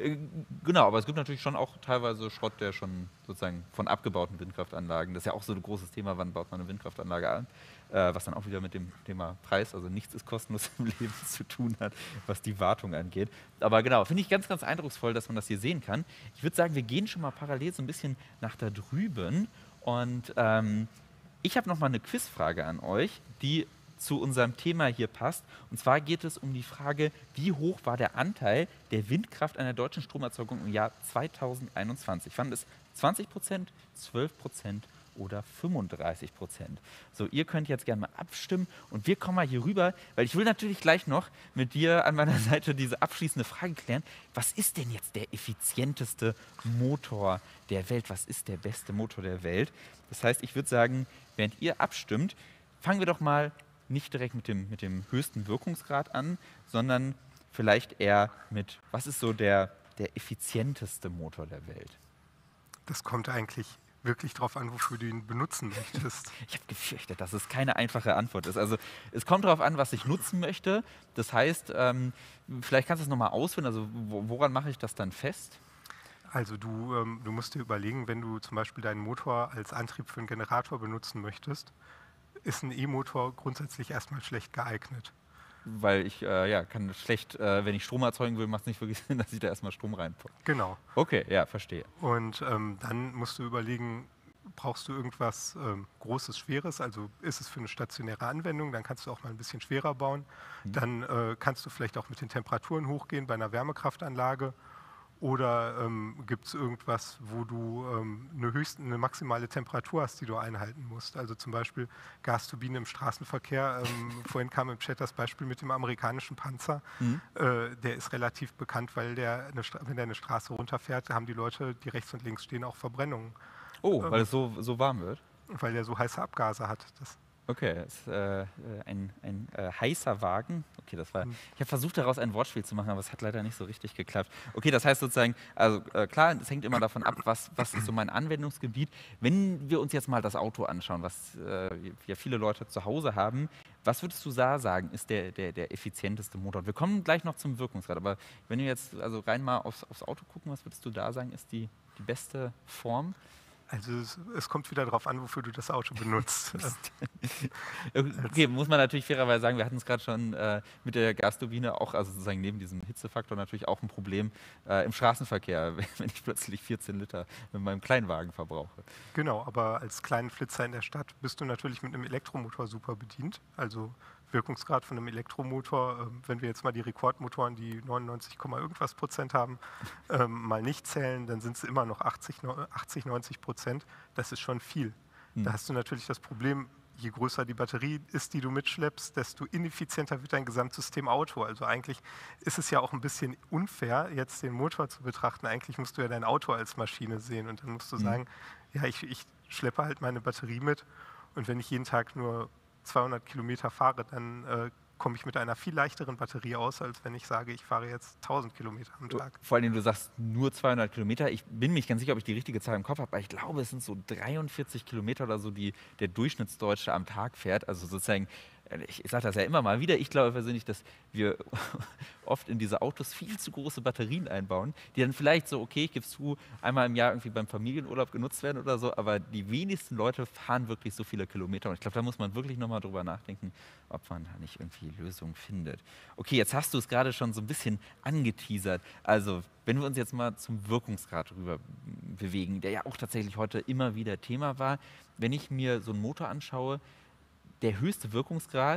Genau, aber es gibt natürlich schon auch teilweise Schrott, der schon sozusagen von abgebauten Windkraftanlagen, das ist ja auch so ein großes Thema, wann baut man eine Windkraftanlage an, äh, was dann auch wieder mit dem Thema Preis, also nichts ist kostenlos im Leben zu tun hat, was die Wartung angeht. Aber genau, finde ich ganz, ganz eindrucksvoll, dass man das hier sehen kann. Ich würde sagen, wir gehen schon mal parallel so ein bisschen nach da drüben und ähm, ich habe noch mal eine Quizfrage an euch, die zu unserem Thema hier passt. Und zwar geht es um die Frage, wie hoch war der Anteil der Windkraft an der deutschen Stromerzeugung im Jahr zweitausendeinundzwanzig? Waren es zwanzig Prozent, zwölf Prozent oder fünfunddreißig Prozent? So, ihr könnt jetzt gerne mal abstimmen und wir kommen mal hier rüber, weil ich will natürlich gleich noch mit dir an meiner Seite diese abschließende Frage klären. Was ist denn jetzt der effizienteste Motor der Welt? Was ist der beste Motor der Welt? Das heißt, ich würde sagen, während ihr abstimmt, fangen wir doch mal nicht direkt mit dem, mit dem höchsten Wirkungsgrad an, sondern vielleicht eher mit, was ist so der, der effizienteste Motor der Welt? Das kommt eigentlich wirklich darauf an, wofür du ihn benutzen möchtest. Ich habe gefürchtet, dass es keine einfache Antwort ist. Also es kommt darauf an, was ich nutzen möchte. Das heißt, ähm, vielleicht kannst du es nochmal ausführen, also woran mache ich das dann fest? Also du, ähm, du musst dir überlegen, wenn du zum Beispiel deinen Motor als Antrieb für einen Generator benutzen möchtest, ist ein E-Motor grundsätzlich erstmal schlecht geeignet. Weil ich äh, ja, kann schlecht, äh, wenn ich Strom erzeugen will, macht es nicht wirklich Sinn, dass ich da erstmal Strom reinpacke. Genau. Okay, ja, verstehe. Und ähm, dann musst du überlegen, brauchst du irgendwas ähm, Großes, Schweres, also ist es für eine stationäre Anwendung, dann kannst du auch mal ein bisschen schwerer bauen. Mhm. Dann äh, kannst du vielleicht auch mit den Temperaturen hochgehen bei einer Wärmekraftanlage. Oder ähm, gibt es irgendwas, wo du ähm, eine, höchste, eine maximale Temperatur hast, die du einhalten musst? Also zum Beispiel Gasturbinen im Straßenverkehr. Ähm, vorhin kam im Chat das Beispiel mit dem amerikanischen Panzer. Mhm. Äh, der ist relativ bekannt, weil der eine, wenn der eine Straße runterfährt, haben die Leute, die rechts und links stehen, auch Verbrennungen. Oh, ähm, weil es so, so warm wird? Weil der so heiße Abgase hat. Das Okay, das ist äh, ein, ein äh, heißer Wagen. Okay, das war. Ich habe versucht, daraus ein Wortspiel zu machen, aber es hat leider nicht so richtig geklappt. Okay, das heißt sozusagen, also äh, klar, es hängt immer davon ab, was, was ist so mein Anwendungsgebiet. Wenn wir uns jetzt mal das Auto anschauen, was äh, ja viele Leute zu Hause haben, was würdest du da sagen, ist der, der, der effizienteste Motor? Wir kommen gleich noch zum Wirkungsgrad, aber wenn wir jetzt also rein mal aufs, aufs Auto gucken, was würdest du da sagen, ist die, die beste Form? Also es, es kommt wieder darauf an, wofür du das Auto benutzt. Okay, muss man natürlich fairerweise sagen, wir hatten es gerade schon äh, mit der Gasturbine auch, also sozusagen neben diesem Hitzefaktor natürlich auch ein Problem äh, im Straßenverkehr, wenn ich plötzlich vierzehn Liter mit meinem Kleinwagen verbrauche. Genau, aber als kleinen Flitzer in der Stadt bist du natürlich mit einem Elektromotor super bedient. Also Wirkungsgrad von einem Elektromotor, äh, wenn wir jetzt mal die Rekordmotoren, die neunundneunzig, irgendwas Prozent haben, ähm, mal nicht zählen, dann sind es immer noch achtzig, neunzig Prozent. Das ist schon viel. Hm. Da hast du natürlich das Problem, je größer die Batterie ist, die du mitschleppst, desto ineffizienter wird dein Gesamtsystem Auto. Also eigentlich ist es ja auch ein bisschen unfair, jetzt den Motor zu betrachten. Eigentlich musst du ja dein Auto als Maschine sehen und dann musst du hm. sagen, ja, ich, ich schleppe halt meine Batterie mit und wenn ich jeden Tag nur zweihundert Kilometer fahre, dann äh, komme ich mit einer viel leichteren Batterie aus, als wenn ich sage, ich fahre jetzt tausend Kilometer am Tag. Vor allem, du sagst nur zweihundert Kilometer. Ich bin mir nicht ganz sicher, ob ich die richtige Zahl im Kopf habe, aber ich glaube, es sind so dreiundvierzig Kilometer oder so, die der Durchschnittsdeutsche am Tag fährt. Also sozusagen, ich, ich sage das ja immer mal wieder, ich glaube persönlich, dass wir oft in diese Autos viel zu große Batterien einbauen, die dann vielleicht so, okay, ich gebe es zu, einmal im Jahr irgendwie beim Familienurlaub genutzt werden oder so, aber die wenigsten Leute fahren wirklich so viele Kilometer und ich glaube, da muss man wirklich nochmal drüber nachdenken, ob man da nicht irgendwie Lösungen findet. Okay, jetzt hast du es gerade schon so ein bisschen angeteasert, also wenn wir uns jetzt mal zum Wirkungsgrad rüber bewegen, der ja auch tatsächlich heute immer wieder Thema war, wenn ich mir so einen Motor anschaue, der höchste Wirkungsgrad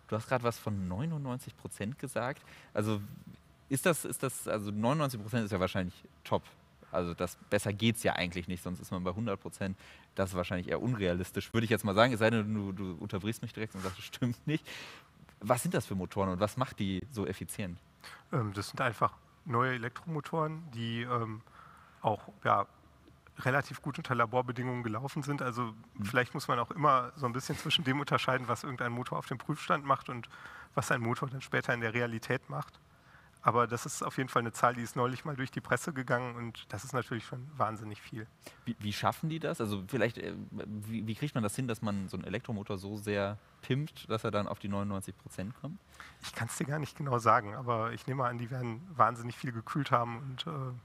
Du hast gerade was von neunundneunzig Prozent gesagt. Also ist das, ist das, also neunundneunzig Prozent ist ja wahrscheinlich top. Also das, besser geht es ja eigentlich nicht, sonst ist man bei hundert Prozent. Das ist wahrscheinlich eher unrealistisch, würde ich jetzt mal sagen. Es sei denn, du, du unterbrichst mich direkt und sagst, das stimmt nicht. Was sind das für Motoren und was macht die so effizient? Ähm, das sind einfach neue Elektromotoren, die ähm, auch ja, relativ gut unter Laborbedingungen gelaufen sind. Also mhm. vielleicht muss man auch immer so ein bisschen zwischen dem unterscheiden, was irgendein Motor auf dem Prüfstand macht und was ein Motor dann später in der Realität macht. Aber das ist auf jeden Fall eine Zahl, die ist neulich mal durch die Presse gegangen und das ist natürlich schon wahnsinnig viel. Wie, wie schaffen die das? Also vielleicht, äh, wie, wie kriegt man das hin, dass man so einen Elektromotor so sehr pimpt, dass er dann auf die neunundneunzig Prozent kommt? Ich kann es dir gar nicht genau sagen, aber ich nehme an, die werden wahnsinnig viel gekühlt haben und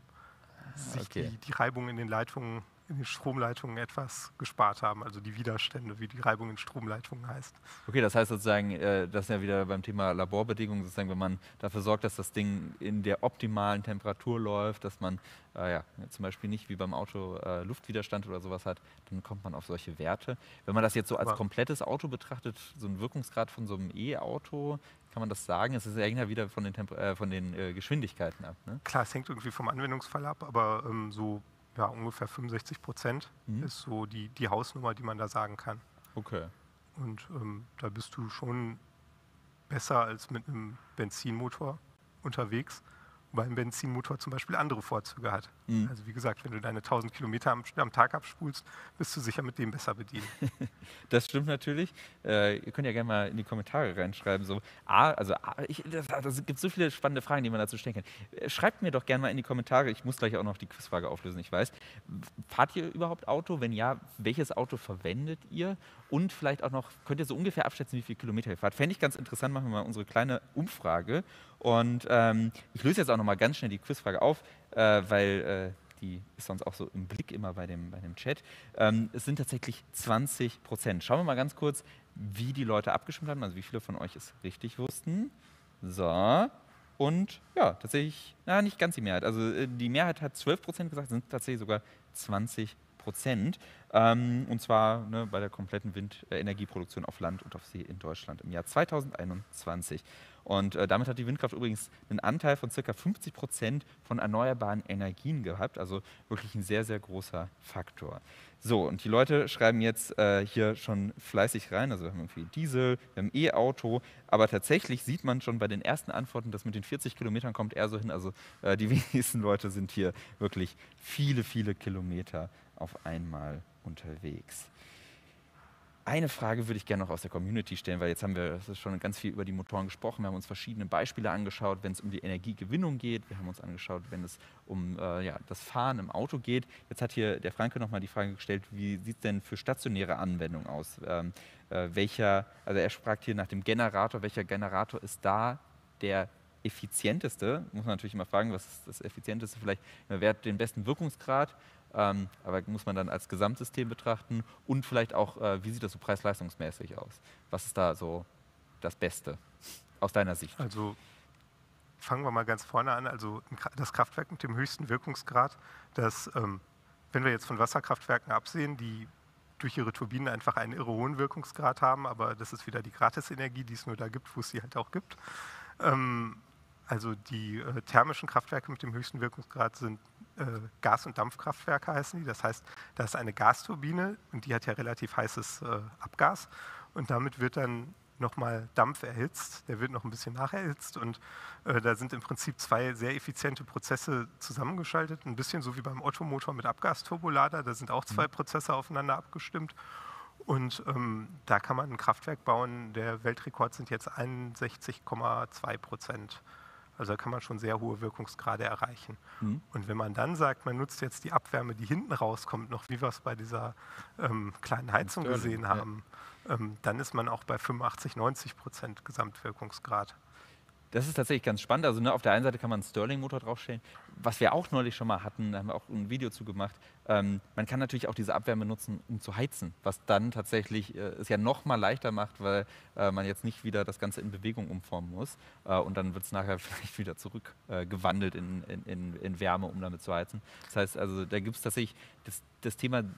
äh, sich okay. die, die Reibung in den Leitungen, in den Stromleitungen etwas gespart haben, also die Widerstände, wie die Reibung in Stromleitungen heißt. Okay, das heißt sozusagen, äh, das ist ja wieder beim Thema Laborbedingungen, sozusagen, wenn man dafür sorgt, dass das Ding in der optimalen Temperatur läuft, dass man äh, ja, zum Beispiel nicht wie beim Auto äh, Luftwiderstand oder sowas hat, dann kommt man auf solche Werte. Wenn man das jetzt so als Aber komplettes Auto betrachtet, so ein Wirkungsgrad von so einem E-Auto, kann man das sagen? Es hängt ja wieder von den, Temper äh, von den äh, Geschwindigkeiten ab. Ne? Klar, es hängt irgendwie vom Anwendungsfall ab, aber ähm, so ja, ungefähr fünfundsechzig Prozent mhm. ist so die, die Hausnummer, die man da sagen kann. Okay. Und ähm, da bist du schon besser als mit einem Benzinmotor unterwegs, weil ein Benzinmotor zum Beispiel andere Vorzüge hat. Mhm. Also wie gesagt, wenn du deine tausend Kilometer am, am Tag abspulst, bist du sicher mit dem besser bedient. Das stimmt natürlich. Äh, ihr könnt ja gerne mal in die Kommentare reinschreiben. So, A, also A, ich, das, das gibt so viele spannende Fragen, die man dazu stellen kann. Schreibt mir doch gerne mal in die Kommentare. Ich muss gleich auch noch die Quizfrage auflösen, ich weiß. Fahrt ihr überhaupt Auto? Wenn ja, welches Auto verwendet ihr? Und vielleicht auch noch, könnt ihr so ungefähr abschätzen, wie viele Kilometer ihr fahrt? Fände ich ganz interessant, machen wir mal unsere kleine Umfrage. Und ähm, ich löse jetzt auch noch mal ganz schnell die Quizfrage auf, äh, weil äh, die ist sonst auch so im Blick immer bei dem, bei dem Chat. Ähm, es sind tatsächlich zwanzig Prozent. Schauen wir mal ganz kurz, wie die Leute abgestimmt haben, also wie viele von euch es richtig wussten. So, und ja, tatsächlich, na, nicht ganz die Mehrheit. Also äh, die Mehrheit hat zwölf Prozent gesagt, sind tatsächlich sogar zwanzig Prozent. Ähm, und zwar ne, bei der kompletten Windenergieproduktion auf Land und auf See in Deutschland im Jahr zweitausendeinundzwanzig. Und äh, damit hat die Windkraft übrigens einen Anteil von ca. fünfzig Prozent von erneuerbaren Energien gehabt. Also wirklich ein sehr, sehr großer Faktor. So, und die Leute schreiben jetzt äh, hier schon fleißig rein. Also wir haben irgendwie Diesel, wir haben E-Auto. Aber tatsächlich sieht man schon bei den ersten Antworten, dass mit den vierzig Kilometern kommt eher so hin. Also äh, die wenigsten Leute sind hier wirklich viele, viele Kilometer auf einmal unterwegs. Eine Frage würde ich gerne noch aus der Community stellen, weil jetzt haben wir das ist schon ganz viel über die Motoren gesprochen. Wir haben uns verschiedene Beispiele angeschaut, wenn es um die Energiegewinnung geht. Wir haben uns angeschaut, wenn es um äh, ja, das Fahren im Auto geht. Jetzt hat hier der Franke nochmal die Frage gestellt, wie sieht es denn für stationäre Anwendungen aus? Ähm, äh, welcher, also er fragt hier nach dem Generator, welcher Generator ist da der effizienteste? Muss man natürlich immer fragen, was ist das effizienteste? Vielleicht, wer hat den besten Wirkungsgrad? Ähm, aber muss man dann als Gesamtsystem betrachten und vielleicht auch, äh, wie sieht das so preis-leistungsmäßig aus? Was ist da so das Beste aus deiner Sicht? Also fangen wir mal ganz vorne an. Also das Kraftwerk mit dem höchsten Wirkungsgrad, das, ähm, wenn wir jetzt von Wasserkraftwerken absehen, die durch ihre Turbinen einfach einen irre hohen Wirkungsgrad haben, aber das ist wieder die Gratisenergie, die es nur da gibt, wo es sie halt auch gibt. Ähm, also die äh, thermischen Kraftwerke mit dem höchsten Wirkungsgrad sind äh, Gas- und Dampfkraftwerke heißen die. Das heißt, da ist eine Gasturbine und die hat ja relativ heißes äh, Abgas und damit wird dann nochmal Dampf erhitzt, der wird noch ein bisschen nacherhitzt und äh, da sind im Prinzip zwei sehr effiziente Prozesse zusammengeschaltet, ein bisschen so wie beim Ottomotor mit Abgasturbolader, da sind auch zwei Prozesse aufeinander abgestimmt. Und ähm, da kann man ein Kraftwerk bauen, der Weltrekord sind jetzt einundsechzig Komma zwei Prozent. Also da kann man schon sehr hohe Wirkungsgrade erreichen. Mhm. Und wenn man dann sagt, man nutzt jetzt die Abwärme, die hinten rauskommt, noch wie wir es bei dieser ähm, kleinen Heizung Sterling, gesehen haben, ja. ähm, dann ist man auch bei fünfundachtzig, neunzig Prozent Gesamtwirkungsgrad. Das ist tatsächlich ganz spannend. Also ne, auf der einen Seite kann man einen Stirling-Motor draufstellen. Was wir auch neulich schon mal hatten, da haben wir auch ein Video zu gemacht. Ähm, man kann natürlich auch diese Abwärme nutzen, um zu heizen, was dann tatsächlich äh, es ja noch mal leichter macht, weil äh, man jetzt nicht wieder das Ganze in Bewegung umformen muss. Äh, und dann wird es nachher vielleicht wieder zurückgewandelt äh, in, in, in, in Wärme, um damit zu heizen. Das heißt, also da gibt es tatsächlich das, das Thema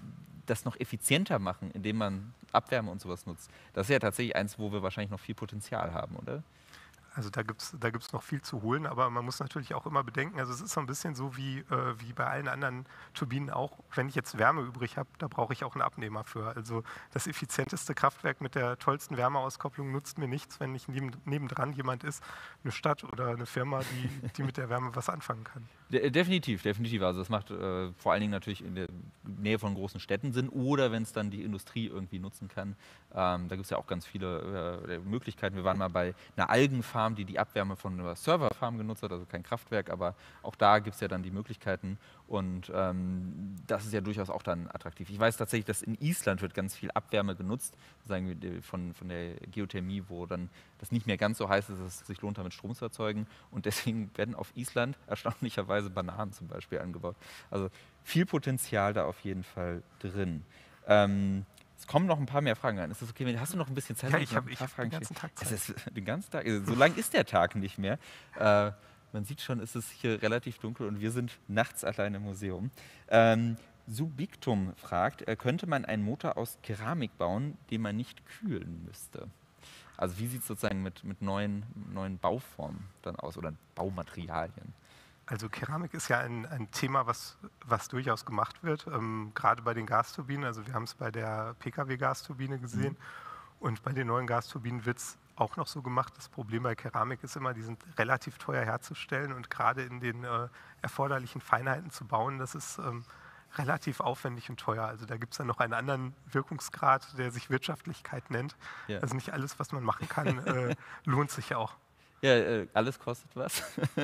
das noch effizienter machen, indem man Abwärme und sowas nutzt. Das ist ja tatsächlich eins, wo wir wahrscheinlich noch viel Potenzial haben, oder? Also da gibt es da gibt's noch viel zu holen, aber man muss natürlich auch immer bedenken, also es ist so ein bisschen so wie, äh, wie bei allen anderen Turbinen auch, wenn ich jetzt Wärme übrig habe, da brauche ich auch einen Abnehmer für. Also das effizienteste Kraftwerk mit der tollsten Wärmeauskopplung nutzt mir nichts, wenn nicht neben, nebendran jemand ist, eine Stadt oder eine Firma, die, die mit der Wärme was anfangen kann. De definitiv, definitiv. Also das macht äh, vor allen Dingen natürlich in der Nähe von großen Städten Sinn oder wenn es dann die Industrie irgendwie nutzen kann. Ähm, da gibt es ja auch ganz viele äh, Möglichkeiten. Wir waren mal bei einer Algenfarm, die die Abwärme von einer Serverfarm genutzt hat, also kein Kraftwerk, aber auch da gibt es ja dann die Möglichkeiten und ähm, das ist ja durchaus auch dann attraktiv. Ich weiß tatsächlich, dass in Island wird ganz viel Abwärme genutzt, sagen wir von, von der Geothermie, wo dann das nicht mehr ganz so heiß ist, dass es sich lohnt, damit Strom zu erzeugen und deswegen werden auf Island erstaunlicherweise Bananen zum Beispiel angebaut. Also viel Potenzial da auf jeden Fall drin. Ähm, es kommen noch ein paar mehr Fragen rein. Ist das okay? Hast du noch ein bisschen Zeit? Ja, ich habe hab den ganzen Tag Zeit. Es ist den ganzen Tag. So lang ist der Tag nicht mehr. Äh, man sieht schon, es ist hier relativ dunkel und wir sind nachts allein im Museum. Ähm, Subictum fragt, äh, könnte man einen Motor aus Keramik bauen, den man nicht kühlen müsste? Also wie sieht es sozusagen mit, mit neuen, neuen Bauformen dann aus oder Baumaterialien? Also Keramik ist ja ein, ein Thema, was, was durchaus gemacht wird, ähm, gerade bei den Gasturbinen. Also wir haben es bei der Pkw-Gasturbine gesehen mhm. und bei den neuen Gasturbinen wird es auch noch so gemacht. Das Problem bei Keramik ist immer, die sind relativ teuer herzustellen und gerade in den äh, erforderlichen Feinheiten zu bauen, das ist ähm, relativ aufwendig und teuer. Also da gibt es dann noch einen anderen Wirkungsgrad, der sich Wirtschaftlichkeit nennt. Ja. Also nicht alles, was man machen kann, äh, lohnt sich auch. Ja, äh, alles kostet was.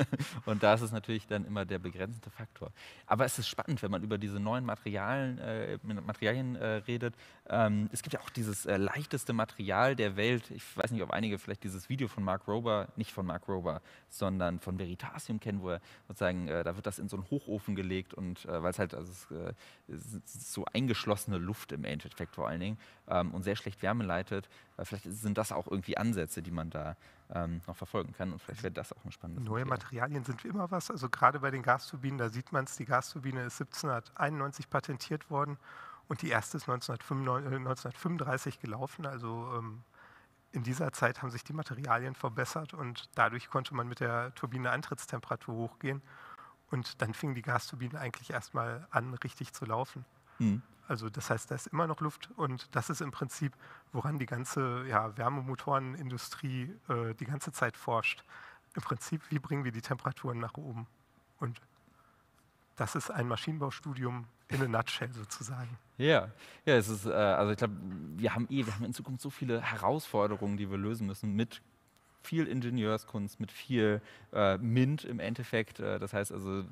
Und da ist es natürlich dann immer der begrenzende Faktor. Aber es ist spannend, wenn man über diese neuen Materialien, äh, Materialien äh, redet. Ähm, es gibt ja auch dieses äh, leichteste Material der Welt. Ich weiß nicht, ob einige vielleicht dieses Video von Mark Rober, nicht von Mark Rober, sondern von Veritasium kennen, wo er sozusagen, äh, da wird das in so einen Hochofen gelegt und äh, weil es halt, also es, äh, es ist so eingeschlossene Luft im Endeffekt vor allen Dingen ähm, und sehr schlecht Wärme leitet. Äh, vielleicht sind das auch irgendwie Ansätze, die man da ähm, noch verfolgen kann und vielleicht wäre das auch ein spannendes Neue Thema. Materialien sind immer was, also gerade bei den Gasturbinen, da sieht man es, die Gasturbine ist siebzehnhunderteinundneunzig patentiert worden und die erste ist neunzehnhundertfünfunddreißig gelaufen, also ähm, in dieser Zeit haben sich die Materialien verbessert und dadurch konnte man mit der Turbine Antrittstemperatur hochgehen und dann fing die Gasturbine eigentlich erstmal an, richtig zu laufen. Mhm. Also das heißt, da ist immer noch Luft und das ist im Prinzip, woran die ganze ja, Wärmemotorenindustrie äh, die ganze Zeit forscht. Im Prinzip, wie bringen wir die Temperaturen nach oben? Und das ist ein Maschinenbaustudium in a nutshell sozusagen. Ja, ja, es ist, äh, also ich glaube, wir haben eh, wir haben in Zukunft so viele Herausforderungen, die wir lösen müssen mit viel Ingenieurskunst, mit viel äh, MINT im Endeffekt. Äh, das heißt also,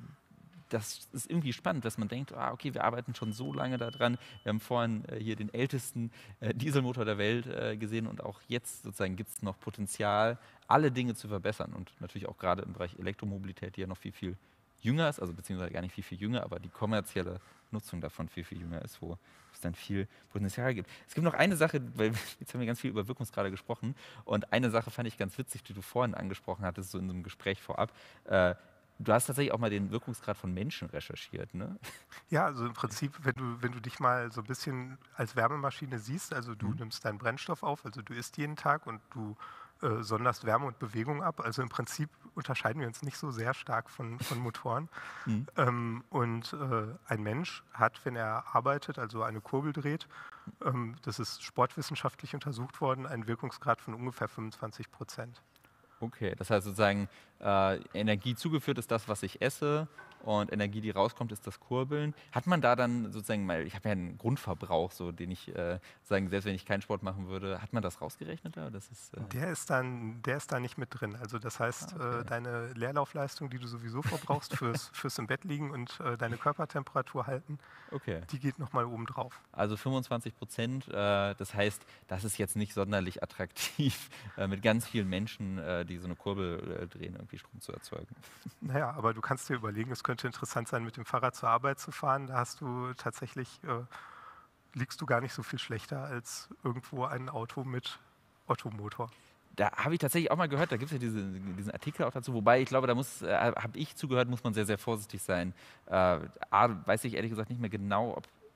das ist irgendwie spannend, dass man denkt, ah, okay, wir arbeiten schon so lange daran. Wir haben vorhin äh, hier den ältesten äh, Dieselmotor der Welt äh, gesehen und auch jetzt sozusagen gibt es noch Potenzial, alle Dinge zu verbessern und natürlich auch gerade im Bereich Elektromobilität, die ja noch viel, viel jünger ist, also beziehungsweise gar nicht viel, viel jünger, aber die kommerzielle Nutzung davon viel, viel jünger ist, wo es dann viel Potenzial gibt. Es gibt noch eine Sache, weil jetzt haben wir ganz viel über Wirkungsgrade gesprochen und eine Sache fand ich ganz witzig, die du vorhin angesprochen hattest, so in so einem Gespräch vorab. Äh, Du hast tatsächlich auch mal den Wirkungsgrad von Menschen recherchiert, ne? Ja, also im Prinzip, wenn du, wenn du dich mal so ein bisschen als Wärmemaschine siehst, also du mhm. nimmst deinen Brennstoff auf, also du isst jeden Tag und du äh, sonderst Wärme und Bewegung ab. Also im Prinzip unterscheiden wir uns nicht so sehr stark von, von Motoren. Mhm. Ähm, und äh, ein Mensch hat, wenn er arbeitet, also eine Kurbel dreht, ähm, das ist sportwissenschaftlich untersucht worden, einen Wirkungsgrad von ungefähr fünfundzwanzig Prozent. Okay, das heißt sozusagen, äh, Energie zugeführt ist das, was ich esse und Energie, die rauskommt, ist das Kurbeln. Hat man da dann sozusagen, weil ich habe ja einen Grundverbrauch, so, den ich, äh, sagen, selbst wenn ich keinen Sport machen würde, hat man das rausgerechnet? Oder? Das ist, äh der, ist dann, der ist da nicht mit drin. Also das heißt, ah, okay. äh, deine Leerlaufleistung, die du sowieso verbrauchst fürs, fürs im Bett liegen und äh, deine Körpertemperatur halten, okay. die geht nochmal oben drauf. Also fünfundzwanzig Prozent, äh, das heißt, das ist jetzt nicht sonderlich attraktiv, äh, mit ganz vielen Menschen, äh, die so eine Kurbel äh, drehen, irgendwie Strom zu erzeugen. Naja, aber du kannst dir überlegen, es könnte interessant sein, mit dem Fahrrad zur Arbeit zu fahren. Da hast du tatsächlich, äh, liegst du gar nicht so viel schlechter als irgendwo ein Auto mit Ottomotor. Da habe ich tatsächlich auch mal gehört, da gibt es ja diese, diesen Artikel auch dazu, wobei ich glaube, da muss, äh, habe ich zugehört, muss man sehr, sehr vorsichtig sein. Äh, A, weiß ich ehrlich gesagt nicht mehr genau, ob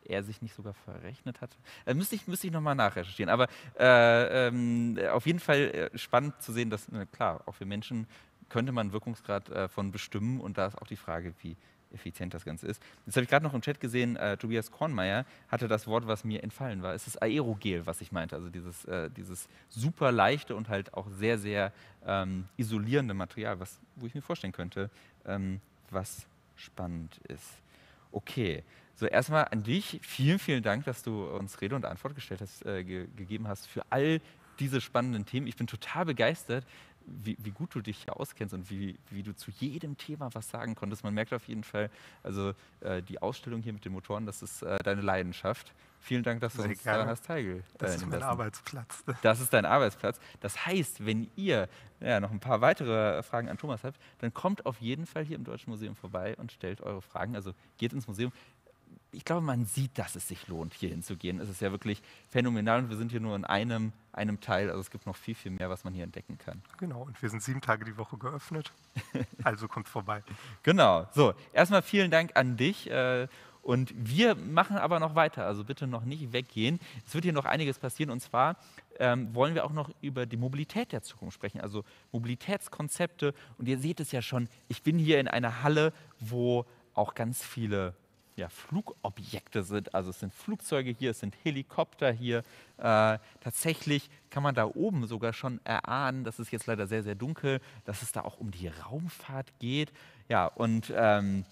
er sich nicht sogar verrechnet hat. Äh, müsste ich, müsste ich nochmal nachrecherchieren. Aber äh, ähm, auf jeden Fall äh, spannend zu sehen, dass, äh, klar, auch für Menschen könnte man einen Wirkungsgrad äh, von bestimmen und da ist auch die Frage, wie effizient das Ganze ist. Jetzt habe ich gerade noch im Chat gesehen, äh, Tobias Kornmeier hatte das Wort, was mir entfallen war. Es ist Aerogel, was ich meinte, also dieses, äh, dieses super leichte und halt auch sehr, sehr ähm, isolierende Material, was, wo ich mir vorstellen könnte, ähm, was spannend ist. Okay, so erstmal an dich, vielen, vielen Dank, dass du uns Rede und Antwort gestellt hast, äh, ge gegeben hast für all diese spannenden Themen. Ich bin total begeistert, wie, wie gut du dich hier auskennst und wie, wie du zu jedem Thema was sagen konntest. Man merkt auf jeden Fall, also äh, die Ausstellung hier mit den Motoren, das ist äh, deine Leidenschaft. Vielen Dank, dass du Sehr uns gerne. daran hast teilgenommen. Das ist mein Arbeitsplatz. Das ist dein Arbeitsplatz. Das heißt, wenn ihr ja, noch ein paar weitere Fragen an Thomas habt, dann kommt auf jeden Fall hier im Deutschen Museum vorbei und stellt eure Fragen. Also geht ins Museum. Ich glaube, man sieht, dass es sich lohnt, hier hinzugehen. Es ist ja wirklich phänomenal und wir sind hier nur in einem, einem Teil. Also es gibt noch viel, viel mehr, was man hier entdecken kann. Genau, und wir sind sieben Tage die Woche geöffnet. Also kommt vorbei. Genau. So, erstmal vielen Dank an dich. Äh, und wir machen aber noch weiter. Also bitte noch nicht weggehen. Es wird hier noch einiges passieren. Und zwar ähm, wollen wir auch noch über die Mobilität der Zukunft sprechen. Also Mobilitätskonzepte. Und ihr seht es ja schon, ich bin hier in einer Halle, wo auch ganz viele ja, Flugobjekte sind. Also es sind Flugzeuge hier, es sind Helikopter hier. Äh, tatsächlich kann man da oben sogar schon erahnen, das ist jetzt leider sehr, sehr dunkel, dass es da auch um die Raumfahrt geht. Ja, und ähm,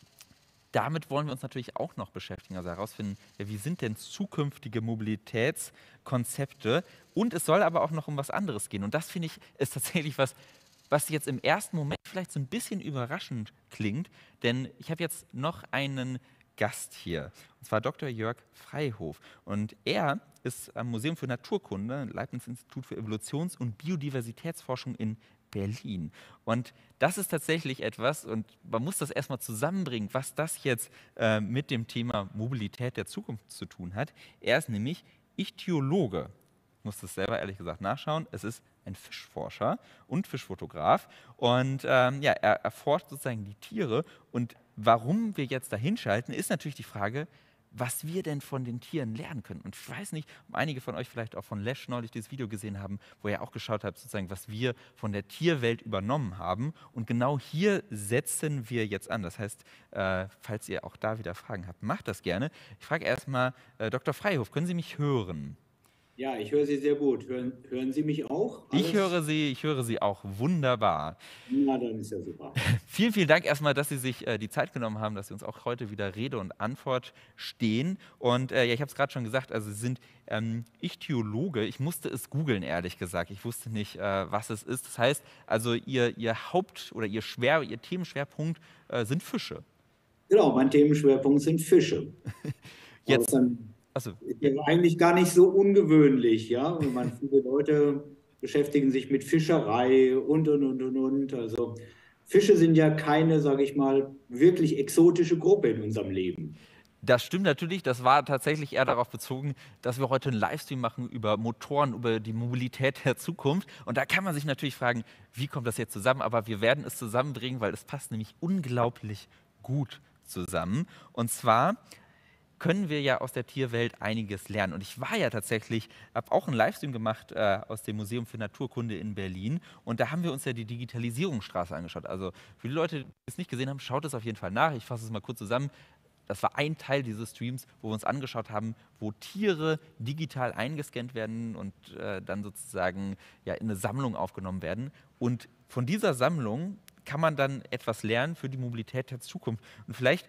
damit wollen wir uns natürlich auch noch beschäftigen, also herausfinden, ja, wie sind denn zukünftige Mobilitätskonzepte? Und es soll aber auch noch um was anderes gehen. Und das, finde ich, ist tatsächlich was, was jetzt im ersten Moment vielleicht so ein bisschen überraschend klingt, denn ich habe jetzt noch einen Gast hier, und zwar Doktor Jörg Freihof. Und er ist am Museum für Naturkunde, Leibniz-Institut für Evolutions- und Biodiversitätsforschung in Berlin. Und das ist tatsächlich etwas, und man muss das erstmal zusammenbringen, was das jetzt äh, mit dem Thema Mobilität der Zukunft zu tun hat. Er ist nämlich Ichthyologe. Ich muss das selber ehrlich gesagt nachschauen. Es ist ein Fischforscher und Fischfotograf. Und ähm, ja, er erforscht sozusagen die Tiere. Und warum wir jetzt da hinschalten, ist natürlich die Frage, was wir denn von den Tieren lernen können. Und ich weiß nicht, ob einige von euch vielleicht auch von Lesch neulich dieses Video gesehen haben, wo ihr auch geschaut habt, sozusagen, was wir von der Tierwelt übernommen haben. Und genau hier setzen wir jetzt an. Das heißt, äh, falls ihr auch da wieder Fragen habt, macht das gerne. Ich frage erstmal, äh, Doktor Freihof, können Sie mich hören? Ja, ich höre Sie sehr gut. Hören, hören Sie mich auch? Alles? Ich höre Sie, ich höre Sie auch wunderbar. Na, dann ist ja super. Vielen, vielen Dank erstmal, dass Sie sich äh, die Zeit genommen haben, dass Sie uns auch heute wieder Rede und Antwort stehen. Und äh, ja, ich habe es gerade schon gesagt, also Sie sind ähm, Ichthyologe. Ich musste es googeln, ehrlich gesagt. Ich wusste nicht, äh, was es ist. Das heißt, also Ihr, Ihr Haupt- oder Ihr, Schwer, Ihr Themenschwerpunkt äh, sind Fische. Genau, mein Themenschwerpunkt sind Fische. Jetzt. Also, ist ja eigentlich gar nicht so ungewöhnlich, ja. Man, viele Leute beschäftigen sich mit Fischerei und und und und und. Also Fische sind ja keine, sage ich mal, wirklich exotische Gruppe in unserem Leben. Das stimmt natürlich, das war tatsächlich eher darauf bezogen, dass wir heute einen Livestream machen über Motoren, über die Mobilität der Zukunft. Und da kann man sich natürlich fragen, wie kommt das jetzt zusammen? Aber wir werden es zusammenbringen, weil es passt nämlich unglaublich gut zusammen. Und zwar können wir ja aus der Tierwelt einiges lernen. Und ich war ja tatsächlich, habe auch einen Livestream gemacht äh, aus dem Museum für Naturkunde in Berlin. Und da haben wir uns ja die Digitalisierungsstraße angeschaut. Also für die Leute, die es nicht gesehen haben, schaut es auf jeden Fall nach. Ich fasse es mal kurz zusammen. Das war ein Teil dieses Streams, wo wir uns angeschaut haben, wo Tiere digital eingescannt werden und äh, dann sozusagen ja, in eine Sammlung aufgenommen werden. Und von dieser Sammlung kann man dann etwas lernen für die Mobilität der Zukunft. Und vielleicht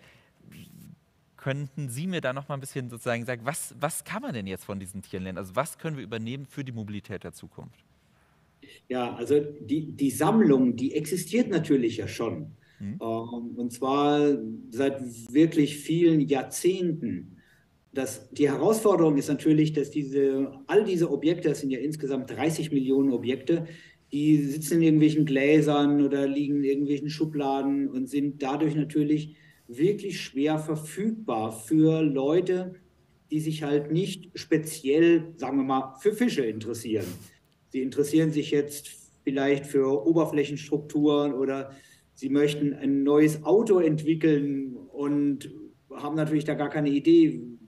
könnten Sie mir da noch mal ein bisschen sozusagen sagen, was, was kann man denn jetzt von diesen Tieren lernen? Also was können wir übernehmen für die Mobilität der Zukunft? Ja, also die, die Sammlung, die existiert natürlich ja schon. Hm. Ähm, und zwar seit wirklich vielen Jahrzehnten. Das, die Herausforderung ist natürlich, dass diese, all diese Objekte, das sind ja insgesamt dreißig Millionen Objekte, die sitzen in irgendwelchen Gläsern oder liegen in irgendwelchen Schubladen und sind dadurch natürlich wirklich schwer verfügbar für Leute, die sich halt nicht speziell, sagen wir mal, für Fische interessieren. Sie interessieren sich jetzt vielleicht für Oberflächenstrukturen oder sie möchten ein neues Auto entwickeln und haben natürlich da gar keine Idee,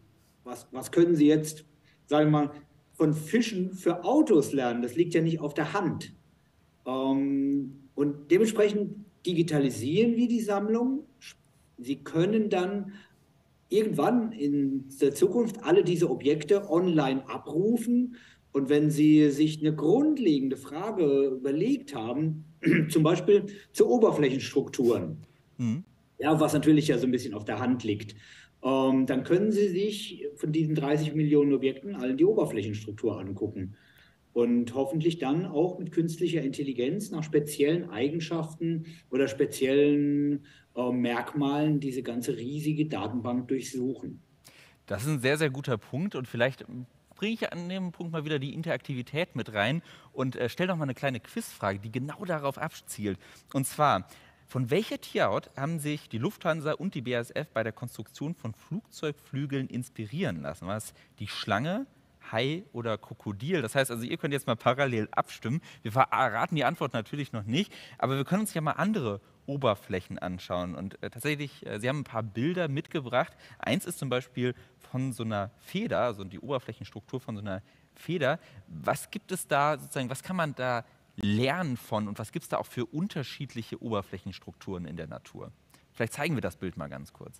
was, was können Sie jetzt, sagen wir mal, von Fischen für Autos lernen? Das liegt ja nicht auf der Hand. Ähm, und dementsprechend digitalisieren wir die Sammlung. Sie können dann irgendwann in der Zukunft alle diese Objekte online abrufen. Und wenn Sie sich eine grundlegende Frage überlegt haben, zum Beispiel zu Oberflächenstrukturen, mhm. ja, was natürlich ja so ein bisschen auf der Hand liegt, ähm, dann können Sie sich von diesen dreißig Millionen Objekten alle die Oberflächenstruktur angucken. Und hoffentlich dann auch mit künstlicher Intelligenz nach speziellen Eigenschaften oder speziellen äh, Merkmalen diese ganze riesige Datenbank durchsuchen. Das ist ein sehr, sehr guter Punkt und vielleicht bringe ich an dem Punkt mal wieder die Interaktivität mit rein und äh, stelle noch mal eine kleine Quizfrage, die genau darauf abzielt. Und zwar, von welcher Tierart haben sich die Lufthansa und die B A S F bei der Konstruktion von Flugzeugflügeln inspirieren lassen? War es die Schlange, Hai oder Krokodil? Das heißt also, ihr könnt jetzt mal parallel abstimmen. Wir verraten die Antwort natürlich noch nicht, aber wir können uns ja mal andere Oberflächen anschauen. Und äh, tatsächlich, äh, Sie haben ein paar Bilder mitgebracht. Eins ist zum Beispiel von so einer Feder, also die Oberflächenstruktur von so einer Feder. Was gibt es da sozusagen, was kann man da lernen von und was gibt es da auch für unterschiedliche Oberflächenstrukturen in der Natur? Vielleicht zeigen wir das Bild mal ganz kurz.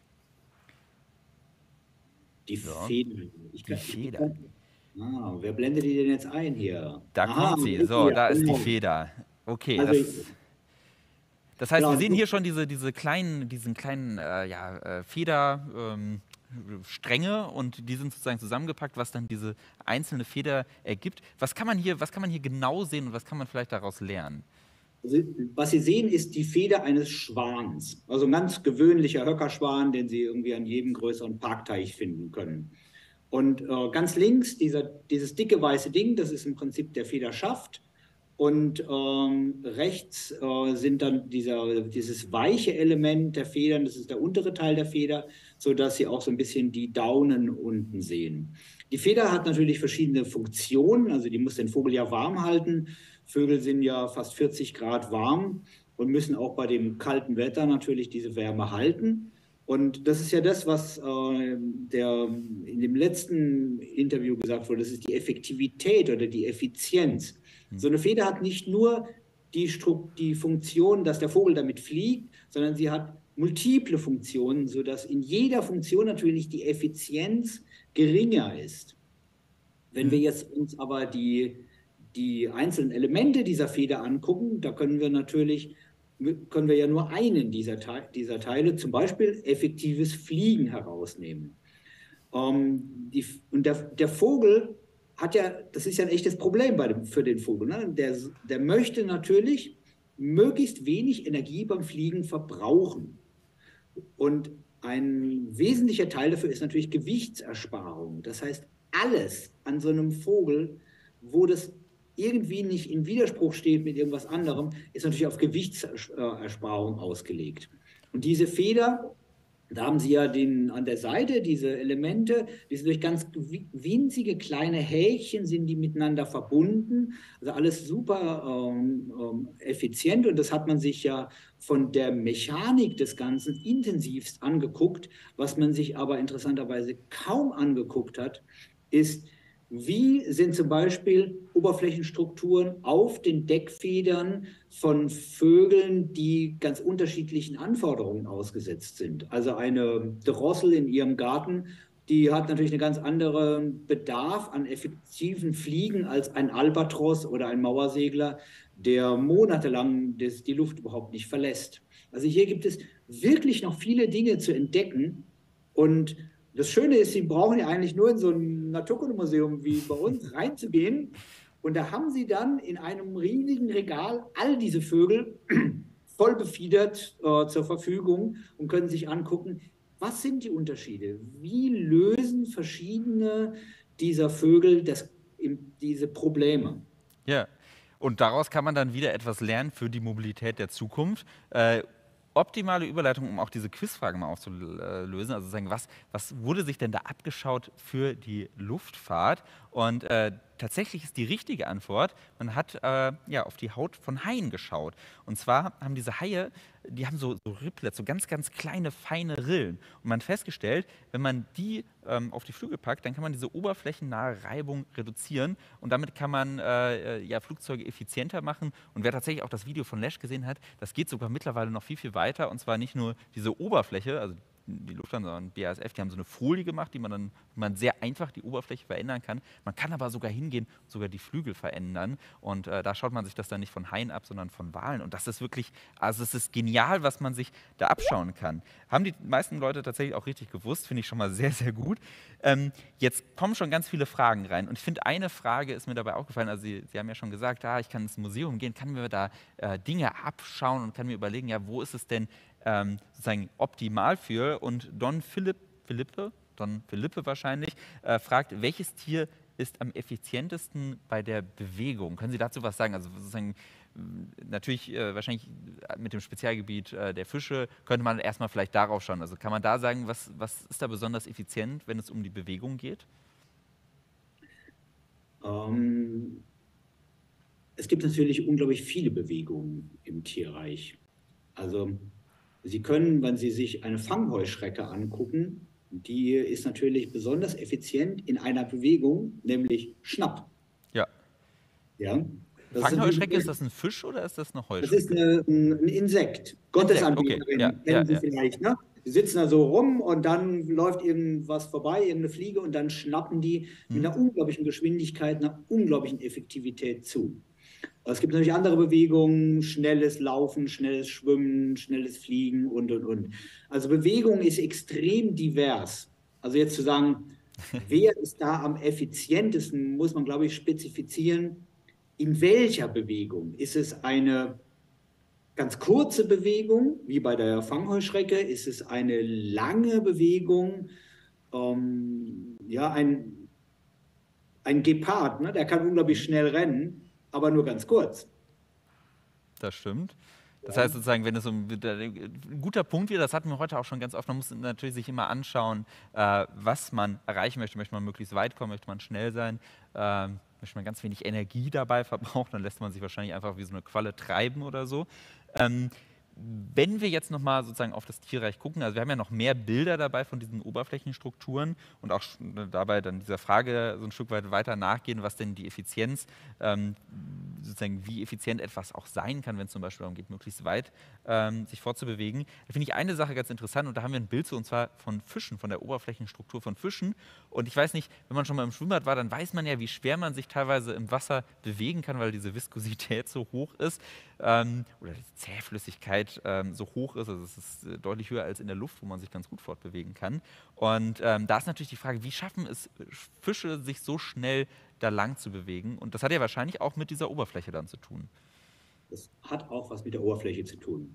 Die so. Feder. Ich die kann, Feder. Ich kann, ah, wer blendet die denn jetzt ein hier? Da Aha, kommt sie. So, hier, da ist genau. die Feder. Okay, also das, das heißt, genau, wir sehen hier schon diese, diese kleinen, diesen kleinen äh, ja, äh, Federstränge ähm, und die sind sozusagen zusammengepackt, was dann diese einzelne Feder ergibt. Was kann man hier, was kann man hier genau sehen und was kann man vielleicht daraus lernen? Also, was Sie sehen, ist die Feder eines Schwans. Also ein ganz gewöhnlicher Höckerschwan, den Sie irgendwie an jedem größeren Parkteich finden können. Und äh, ganz links, dieser, dieses dicke weiße Ding, das ist im Prinzip der Federschaft. Und ähm, rechts äh, sind dann dieser, dieses weiche Element der Federn, das ist der untere Teil der Feder, sodass Sie auch so ein bisschen die Daunen unten sehen. Die Feder hat natürlich verschiedene Funktionen, also die muss den Vogel ja warm halten. Vögel sind ja fast vierzig Grad warm und müssen auch bei dem kalten Wetter natürlich diese Wärme halten. Und das ist ja das, was äh, der, in dem letzten Interview gesagt wurde, das ist die Effektivität oder die Effizienz. Mhm. So eine Feder hat nicht nur die, die Funktion, dass der Vogel damit fliegt, sondern sie hat multiple Funktionen, sodass in jeder Funktion natürlich die Effizienz geringer ist. Wenn mhm. wir jetzt uns aber die, die einzelnen Elemente dieser Feder angucken, da können wir natürlich können wir ja nur einen dieser, Te dieser Teile, zum Beispiel effektives Fliegen, herausnehmen. Ähm, die, und der, der Vogel hat ja, das ist ja ein echtes Problem bei dem, für den Vogel, ne? der, der möchte natürlich möglichst wenig Energie beim Fliegen verbrauchen. Und ein wesentlicher Teil dafür ist natürlich Gewichtsersparung. Das heißt, alles an so einem Vogel, wo das irgendwie nicht in Widerspruch steht mit irgendwas anderem, ist natürlich auf Gewichtsersparung ausgelegt. Und diese Feder, da haben Sie ja den, an der Seite diese Elemente, die sind durch ganz winzige kleine Häkchen, sind die miteinander verbunden. Also alles super ähm, ähm, effizient und das hat man sich ja von der Mechanik des Ganzen intensivst angeguckt. Was man sich aber interessanterweise kaum angeguckt hat, ist, wie sind zum Beispiel Oberflächenstrukturen auf den Deckfedern von Vögeln, die ganz unterschiedlichen Anforderungen ausgesetzt sind? Also eine Drossel in ihrem Garten, die hat natürlich einen ganz anderen Bedarf an effektiven Fliegen als ein Albatros oder ein Mauersegler, der monatelang das, die Luft überhaupt nicht verlässt. Also hier gibt es wirklich noch viele Dinge zu entdecken und das Schöne ist, Sie brauchen ja eigentlich nur in so ein Naturkundemuseum wie bei uns reinzugehen und da haben Sie dann in einem riesigen Regal all diese Vögel voll befiedert äh, zur Verfügung und können sich angucken, was sind die Unterschiede? Wie lösen verschiedene dieser Vögel das, diese Probleme? Ja, und daraus kann man dann wieder etwas lernen für die Mobilität der Zukunft. Äh, Optimale Überleitung, um auch diese Quizfrage mal aufzulösen. Also sagen, was, was wurde sich denn da abgeschaut für die Luftfahrt? Und äh, tatsächlich ist die richtige Antwort, man hat äh, ja, auf die Haut von Haien geschaut. Und zwar haben diese Haie, die haben so, so Ripplets, so ganz, ganz kleine, feine Rillen. Und man hat festgestellt, wenn man die ähm, auf die Flügel packt, dann kann man diese oberflächennahe Reibung reduzieren. Und damit kann man äh, ja, Flugzeuge effizienter machen. Und wer tatsächlich auch das Video von Lesch gesehen hat, das geht sogar mittlerweile noch viel, viel weiter. Und zwar nicht nur diese Oberfläche, also die Lufthansa und B A S F, die haben so eine Folie gemacht, die man dann man sehr einfach die Oberfläche verändern kann. Man kann aber sogar hingehen und sogar die Flügel verändern. Und äh, da schaut man sich das dann nicht von Haien ab, sondern von Walen. Und das ist wirklich, also es ist genial, was man sich da abschauen kann. Haben die meisten Leute tatsächlich auch richtig gewusst, finde ich schon mal sehr, sehr gut. Ähm, jetzt kommen schon ganz viele Fragen rein. Und ich finde, eine Frage ist mir dabei auch gefallen. Also Sie, Sie haben ja schon gesagt, ah, ich kann ins Museum gehen, kann mir da äh, Dinge abschauen und kann mir überlegen, ja, wo ist es denn Ähm, sozusagen optimal für. Und Don Philipp, Philippe, Don Philippe wahrscheinlich, äh, fragt, welches Tier ist am effizientesten bei der Bewegung? Können Sie dazu was sagen? Also sozusagen natürlich äh, wahrscheinlich mit dem Spezialgebiet äh, der Fische könnte man erstmal vielleicht darauf schauen. Also kann man da sagen, was, was ist da besonders effizient, wenn es um die Bewegung geht? Ähm, es gibt natürlich unglaublich viele Bewegungen im Tierreich. Also Sie können, wenn Sie sich eine Fangheuschrecke angucken, die ist natürlich besonders effizient in einer Bewegung, nämlich Schnapp. Ja. Ja? Das Fangheuschrecke, ist, ist das ein Fisch oder ist das eine Heuschrecke? Das ist eine, ein Insekt. Gottesanbeterin, okay. Ja, kennen ja, Sie ja. vielleicht, ne? Die sitzen da so rum und dann läuft irgendwas vorbei, irgendeine Fliege, und dann schnappen die Hm. mit einer unglaublichen Geschwindigkeit, einer unglaublichen Effektivität zu. Es gibt natürlich andere Bewegungen, schnelles Laufen, schnelles Schwimmen, schnelles Fliegen und, und, und. Also Bewegung ist extrem divers. Also jetzt zu sagen, wer ist da am effizientesten, muss man, glaube ich, spezifizieren. In welcher Bewegung? Ist es eine ganz kurze Bewegung, wie bei der Fangheuschrecke? Ist es eine lange Bewegung? Ähm, ja, ein, ein Gepard, ne? Der kann unglaublich schnell rennen, aber nur ganz kurz. Das stimmt. Das Ja. heißt sozusagen, wenn es um ein guter Punkt wieder, das hatten wir heute auch schon ganz oft, man muss natürlich sich immer anschauen, äh, was man erreichen möchte. Möchte man möglichst weit kommen, möchte man schnell sein, äh, möchte man ganz wenig Energie dabei verbrauchen, dann lässt man sich wahrscheinlich einfach wie so eine Qualle treiben oder so. Ähm, Wenn wir jetzt nochmal sozusagen auf das Tierreich gucken, also wir haben ja noch mehr Bilder dabei von diesen Oberflächenstrukturen und auch dabei dann dieser Frage so ein Stück weit weiter nachgehen, was denn die Effizienz, ähm, sozusagen wie effizient etwas auch sein kann, wenn es zum Beispiel darum geht, möglichst weit ähm, sich fortzubewegen. Da finde ich eine Sache ganz interessant und da haben wir ein Bild zu, und zwar von Fischen, von der Oberflächenstruktur von Fischen. Und ich weiß nicht, wenn man schon mal im Schwimmbad war, dann weiß man ja, wie schwer man sich teilweise im Wasser bewegen kann, weil diese Viskosität so hoch ist ähm, oder die Zähflüssigkeit ähm, so hoch ist. Also es ist äh, deutlich höher als in der Luft, wo man sich ganz gut fortbewegen kann. Und ähm, da ist natürlich die Frage, wie schaffen es Fische, sich so schnell da lang zu bewegen? Und das hat ja wahrscheinlich auch mit dieser Oberfläche dann zu tun. Das hat auch was mit der Oberfläche zu tun.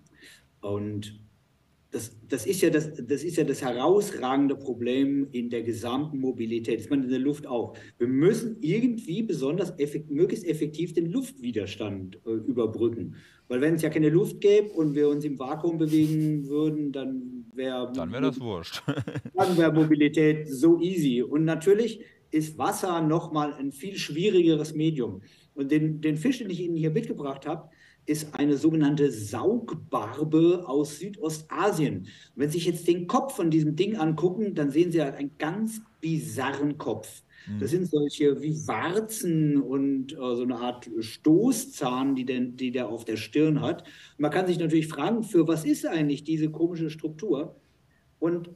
Und das, das, ist ja das, das ist ja das herausragende Problem in der gesamten Mobilität. Das ist man in der Luft auch. Wir müssen irgendwie besonders effekt, möglichst effektiv den Luftwiderstand äh, überbrücken. Weil wenn es ja keine Luft gäbe und wir uns im Vakuum bewegen würden, dann wäre Dann wäre das wurscht. Dann wäre Mobilität so easy. Und natürlich ist Wasser nochmal ein viel schwierigeres Medium. Und den, den Fisch, den ich Ihnen hier mitgebracht habe, ist eine sogenannte Saugbarbe aus Südostasien. Wenn Sie sich jetzt den Kopf von diesem Ding angucken, dann sehen Sie halt einen ganz bizarren Kopf. Mhm. Das sind solche wie Warzen und äh, so eine Art Stoßzahn, die, den, die der auf der Stirn hat. Und man kann sich natürlich fragen, für was ist eigentlich diese komische Struktur? Und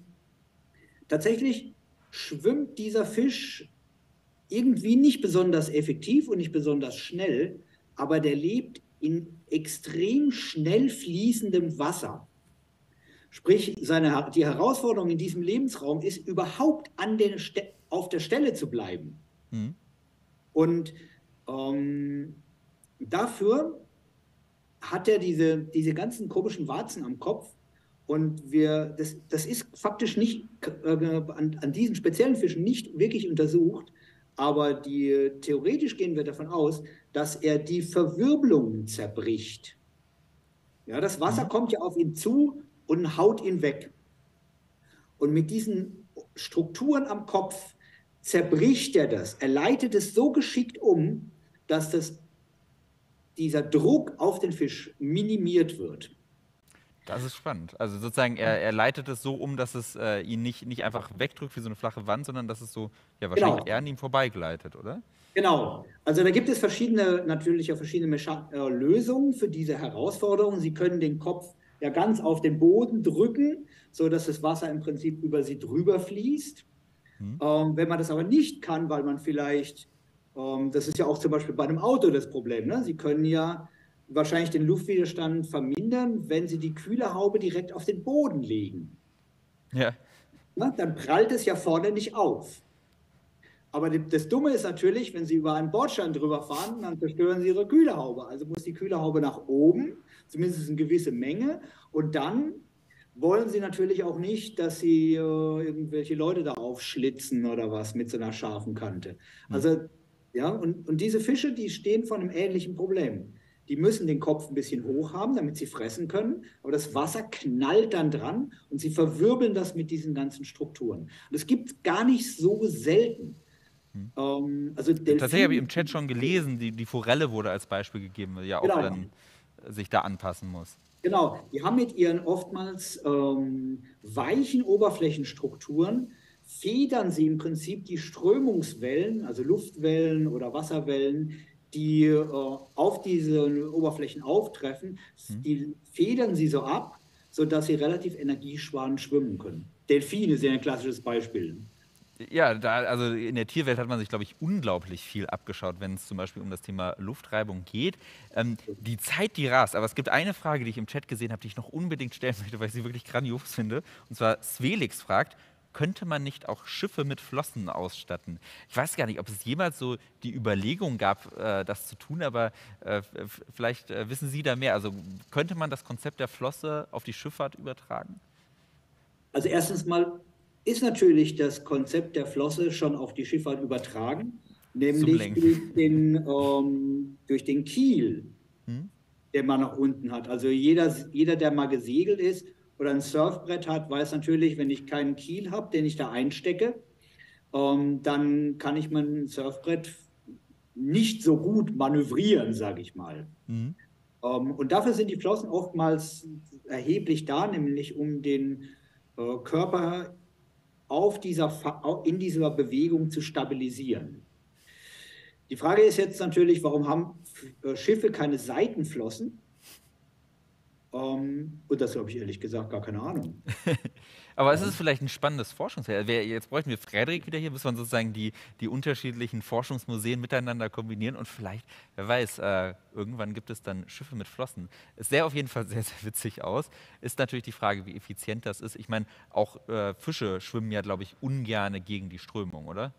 tatsächlich schwimmt dieser Fisch irgendwie nicht besonders effektiv und nicht besonders schnell, aber der lebt in extrem schnell fließendem Wasser. Sprich, seine, die Herausforderung in diesem Lebensraum ist, überhaupt an der auf der Stelle zu bleiben. Mhm. Und ähm, dafür hat er diese, diese ganzen komischen Warzen am Kopf. Und wir, das, das ist faktisch nicht äh, an, an diesen speziellen Fischen nicht wirklich untersucht, aber die, theoretisch gehen wir davon aus, dass er die Verwirbelungen zerbricht. Ja, das Wasser mhm. kommt ja auf ihn zu und haut ihn weg. Und mit diesen Strukturen am Kopf zerbricht er das. Er leitet es so geschickt um, dass das, dieser Druck auf den Fisch minimiert wird. Das ist spannend. Also sozusagen, er, er leitet es so um, dass es äh, ihn nicht, nicht einfach wegdrückt wie so eine flache Wand, sondern dass es so, ja, wahrscheinlich Genau. eher an ihm vorbeigleitet, oder? Genau. Also da gibt es verschiedene, natürlich ja verschiedene Mecha äh, Lösungen für diese Herausforderung. Sie können den Kopf ja ganz auf den Boden drücken, sodass das Wasser im Prinzip über sie drüber fließt. Hm. Ähm, wenn man das aber nicht kann, weil man vielleicht, ähm, das ist ja auch zum Beispiel bei einem Auto das Problem, ne? Sie können ja wahrscheinlich den Luftwiderstand vermindern, wenn Sie die Kühlerhaube direkt auf den Boden legen. Ja. Na, dann prallt es ja vorne nicht auf. Aber das Dumme ist natürlich, wenn Sie über einen Bordstein drüber fahren, dann zerstören Sie Ihre Kühlerhaube. Also muss die Kühlerhaube nach oben, zumindest eine gewisse Menge. Und dann wollen Sie natürlich auch nicht, dass Sie äh, irgendwelche Leute da aufschlitzen oder was mit so einer scharfen Kante. Also, ja, und, und diese Fische, die stehen vor einem ähnlichen Problem. Die müssen den Kopf ein bisschen hoch haben, damit sie fressen können. Aber das Wasser knallt dann dran und sie verwirbeln das mit diesen ganzen Strukturen. Und das gibt es gar nicht so selten. Hm. Ähm, also Tatsächlich habe ich im Chat schon gelesen, die, die Forelle wurde als Beispiel gegeben, die ja auch genau. dann sich da anpassen muss. Genau, die haben mit ihren oftmals ähm, weichen Oberflächenstrukturen, federn sie im Prinzip die Strömungswellen, also Luftwellen oder Wasserwellen, die äh, auf diese Oberflächen auftreffen, hm. die federn sie so ab, sodass sie relativ energiesparend schwimmen können. Delfine sind ein klassisches Beispiel. Ja, da, also in der Tierwelt hat man sich, glaube ich, unglaublich viel abgeschaut, wenn es zum Beispiel um das Thema Luftreibung geht. Ähm, die Zeit, die rast. Aber es gibt eine Frage, die ich im Chat gesehen habe, die ich noch unbedingt stellen möchte, weil ich sie wirklich grandios finde. Und zwar Svelix fragt, könnte man nicht auch Schiffe mit Flossen ausstatten? Ich weiß gar nicht, ob es jemals so die Überlegung gab, äh, das zu tun, aber äh, vielleicht äh, wissen Sie da mehr. Also könnte man das Konzept der Flosse auf die Schifffahrt übertragen? Also erstens mal ist natürlich das Konzept der Flosse schon auf die Schifffahrt übertragen, nämlich durch den, ähm, durch den Kiel, hm? den man nach unten hat. Also jeder, jeder, der mal gesegelt ist oder ein Surfbrett hat, weiß natürlich, wenn ich keinen Kiel habe, den ich da einstecke, ähm, dann kann ich mein Surfbrett nicht so gut manövrieren, sage ich mal. Hm. Ähm, und dafür sind die Flossen oftmals erheblich da, nämlich um den äh, Körper auf dieser, in dieser Bewegung zu stabilisieren. Die Frage ist jetzt natürlich, warum haben Schiffe keine Seitenflossen? Ähm, und das habe ich ehrlich gesagt gar keine Ahnung. Aber es ist vielleicht ein spannendes Forschungsfeld. Jetzt bräuchten wir Frederik wieder hier, müssen wir sozusagen die, die unterschiedlichen Forschungsmuseen miteinander kombinieren und vielleicht, wer weiß, äh, irgendwann gibt es dann Schiffe mit Flossen. Es sähe auf jeden Fall sehr, sehr witzig aus. Ist natürlich die Frage, wie effizient das ist. Ich meine, auch äh, Fische schwimmen ja, glaube ich, ungerne gegen die Strömung, oder?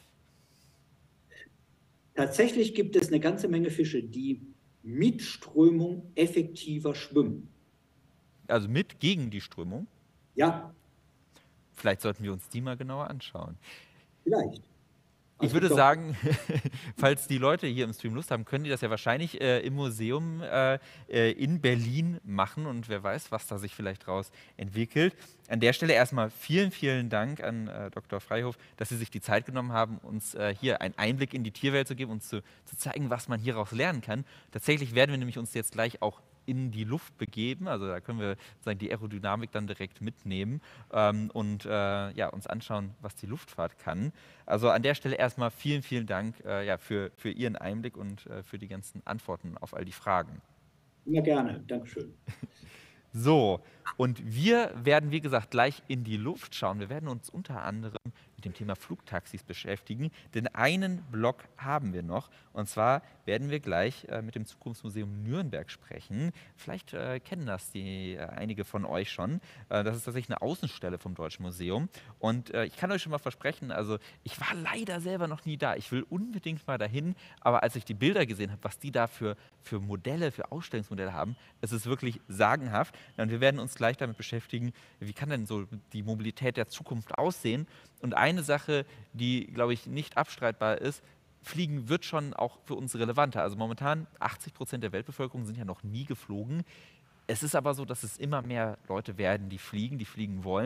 Tatsächlich gibt es eine ganze Menge Fische, die mit Strömung effektiver schwimmen. Also mit gegen die Strömung? Ja. Vielleicht sollten wir uns die mal genauer anschauen. Vielleicht. Ich würde sagen, falls die Leute hier im Stream Lust haben, können die das ja wahrscheinlich äh, im Museum äh, in Berlin machen und wer weiß, was da sich vielleicht daraus entwickelt. An der Stelle erstmal vielen, vielen Dank an äh, Doktor Freihof, dass Sie sich die Zeit genommen haben, uns äh, hier einen Einblick in die Tierwelt zu geben und zu, zu zeigen, was man hieraus lernen kann. Tatsächlich werden wir nämlich uns jetzt gleich auch in die Luft begeben, also da können wir sozusagen die Aerodynamik dann direkt mitnehmen ähm, und äh, ja, uns anschauen, was die Luftfahrt kann. Also an der Stelle erstmal vielen, vielen Dank äh, ja, für, für Ihren Einblick und äh, für die ganzen Antworten auf all die Fragen. Ja, gerne. Dankeschön. So, und wir werden, wie gesagt, gleich in die Luft schauen. Wir werden uns unter anderem mit dem Thema Flugtaxis beschäftigen, denn einen Block haben wir noch. Und zwar werden wir gleich äh, mit dem Zukunftsmuseum Nürnberg sprechen. Vielleicht äh, kennen das die, äh, einige von euch schon. Äh, das ist tatsächlich eine Außenstelle vom Deutschen Museum. Und äh, ich kann euch schon mal versprechen, also ich war leider selber noch nie da. Ich will unbedingt mal dahin, aber als ich die Bilder gesehen habe, was die da für, für Modelle, für Ausstellungsmodelle haben, es ist wirklich sagenhaft. Und wir werden uns gleich damit beschäftigen, wie kann denn so die Mobilität der Zukunft aussehen. Und eine Sache, die, glaube ich, nicht abstreitbar ist, Fliegen wird schon auch für uns relevanter. Also momentan achtzig Prozent der Weltbevölkerung sind ja noch nie geflogen. Es ist aber so, dass es immer mehr Leute werden, die fliegen, die fliegen wollen.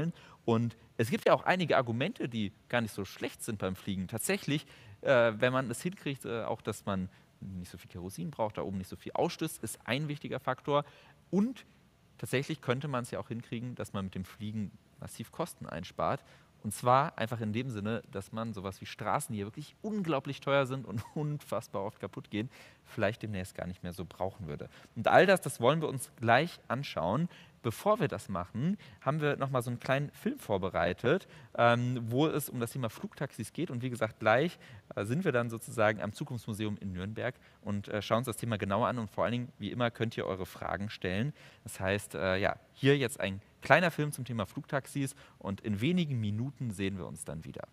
Und es gibt ja auch einige Argumente, die gar nicht so schlecht sind beim Fliegen. Tatsächlich, äh, wenn man es hinkriegt, äh, auch dass man nicht so viel Kerosin braucht, da oben nicht so viel ausstößt, ist ein wichtiger Faktor. Und tatsächlich könnte man es ja auch hinkriegen, dass man mit dem Fliegen massiv Kosten einspart. Und zwar einfach in dem Sinne, dass man sowas wie Straßen, die hier wirklich unglaublich teuer sind und unfassbar oft kaputt gehen, vielleicht demnächst gar nicht mehr so brauchen würde. Und all das, das wollen wir uns gleich anschauen. Bevor wir das machen, haben wir nochmal so einen kleinen Film vorbereitet, ähm, wo es um das Thema Flugtaxis geht. Und wie gesagt, gleich äh, sind wir dann sozusagen am Zukunftsmuseum in Nürnberg und äh, schauen uns das Thema genauer an. Und vor allen Dingen, wie immer, könnt ihr eure Fragen stellen. Das heißt, äh, ja, hier jetzt ein kleiner Film zum Thema Flugtaxis und in wenigen Minuten sehen wir uns dann wieder.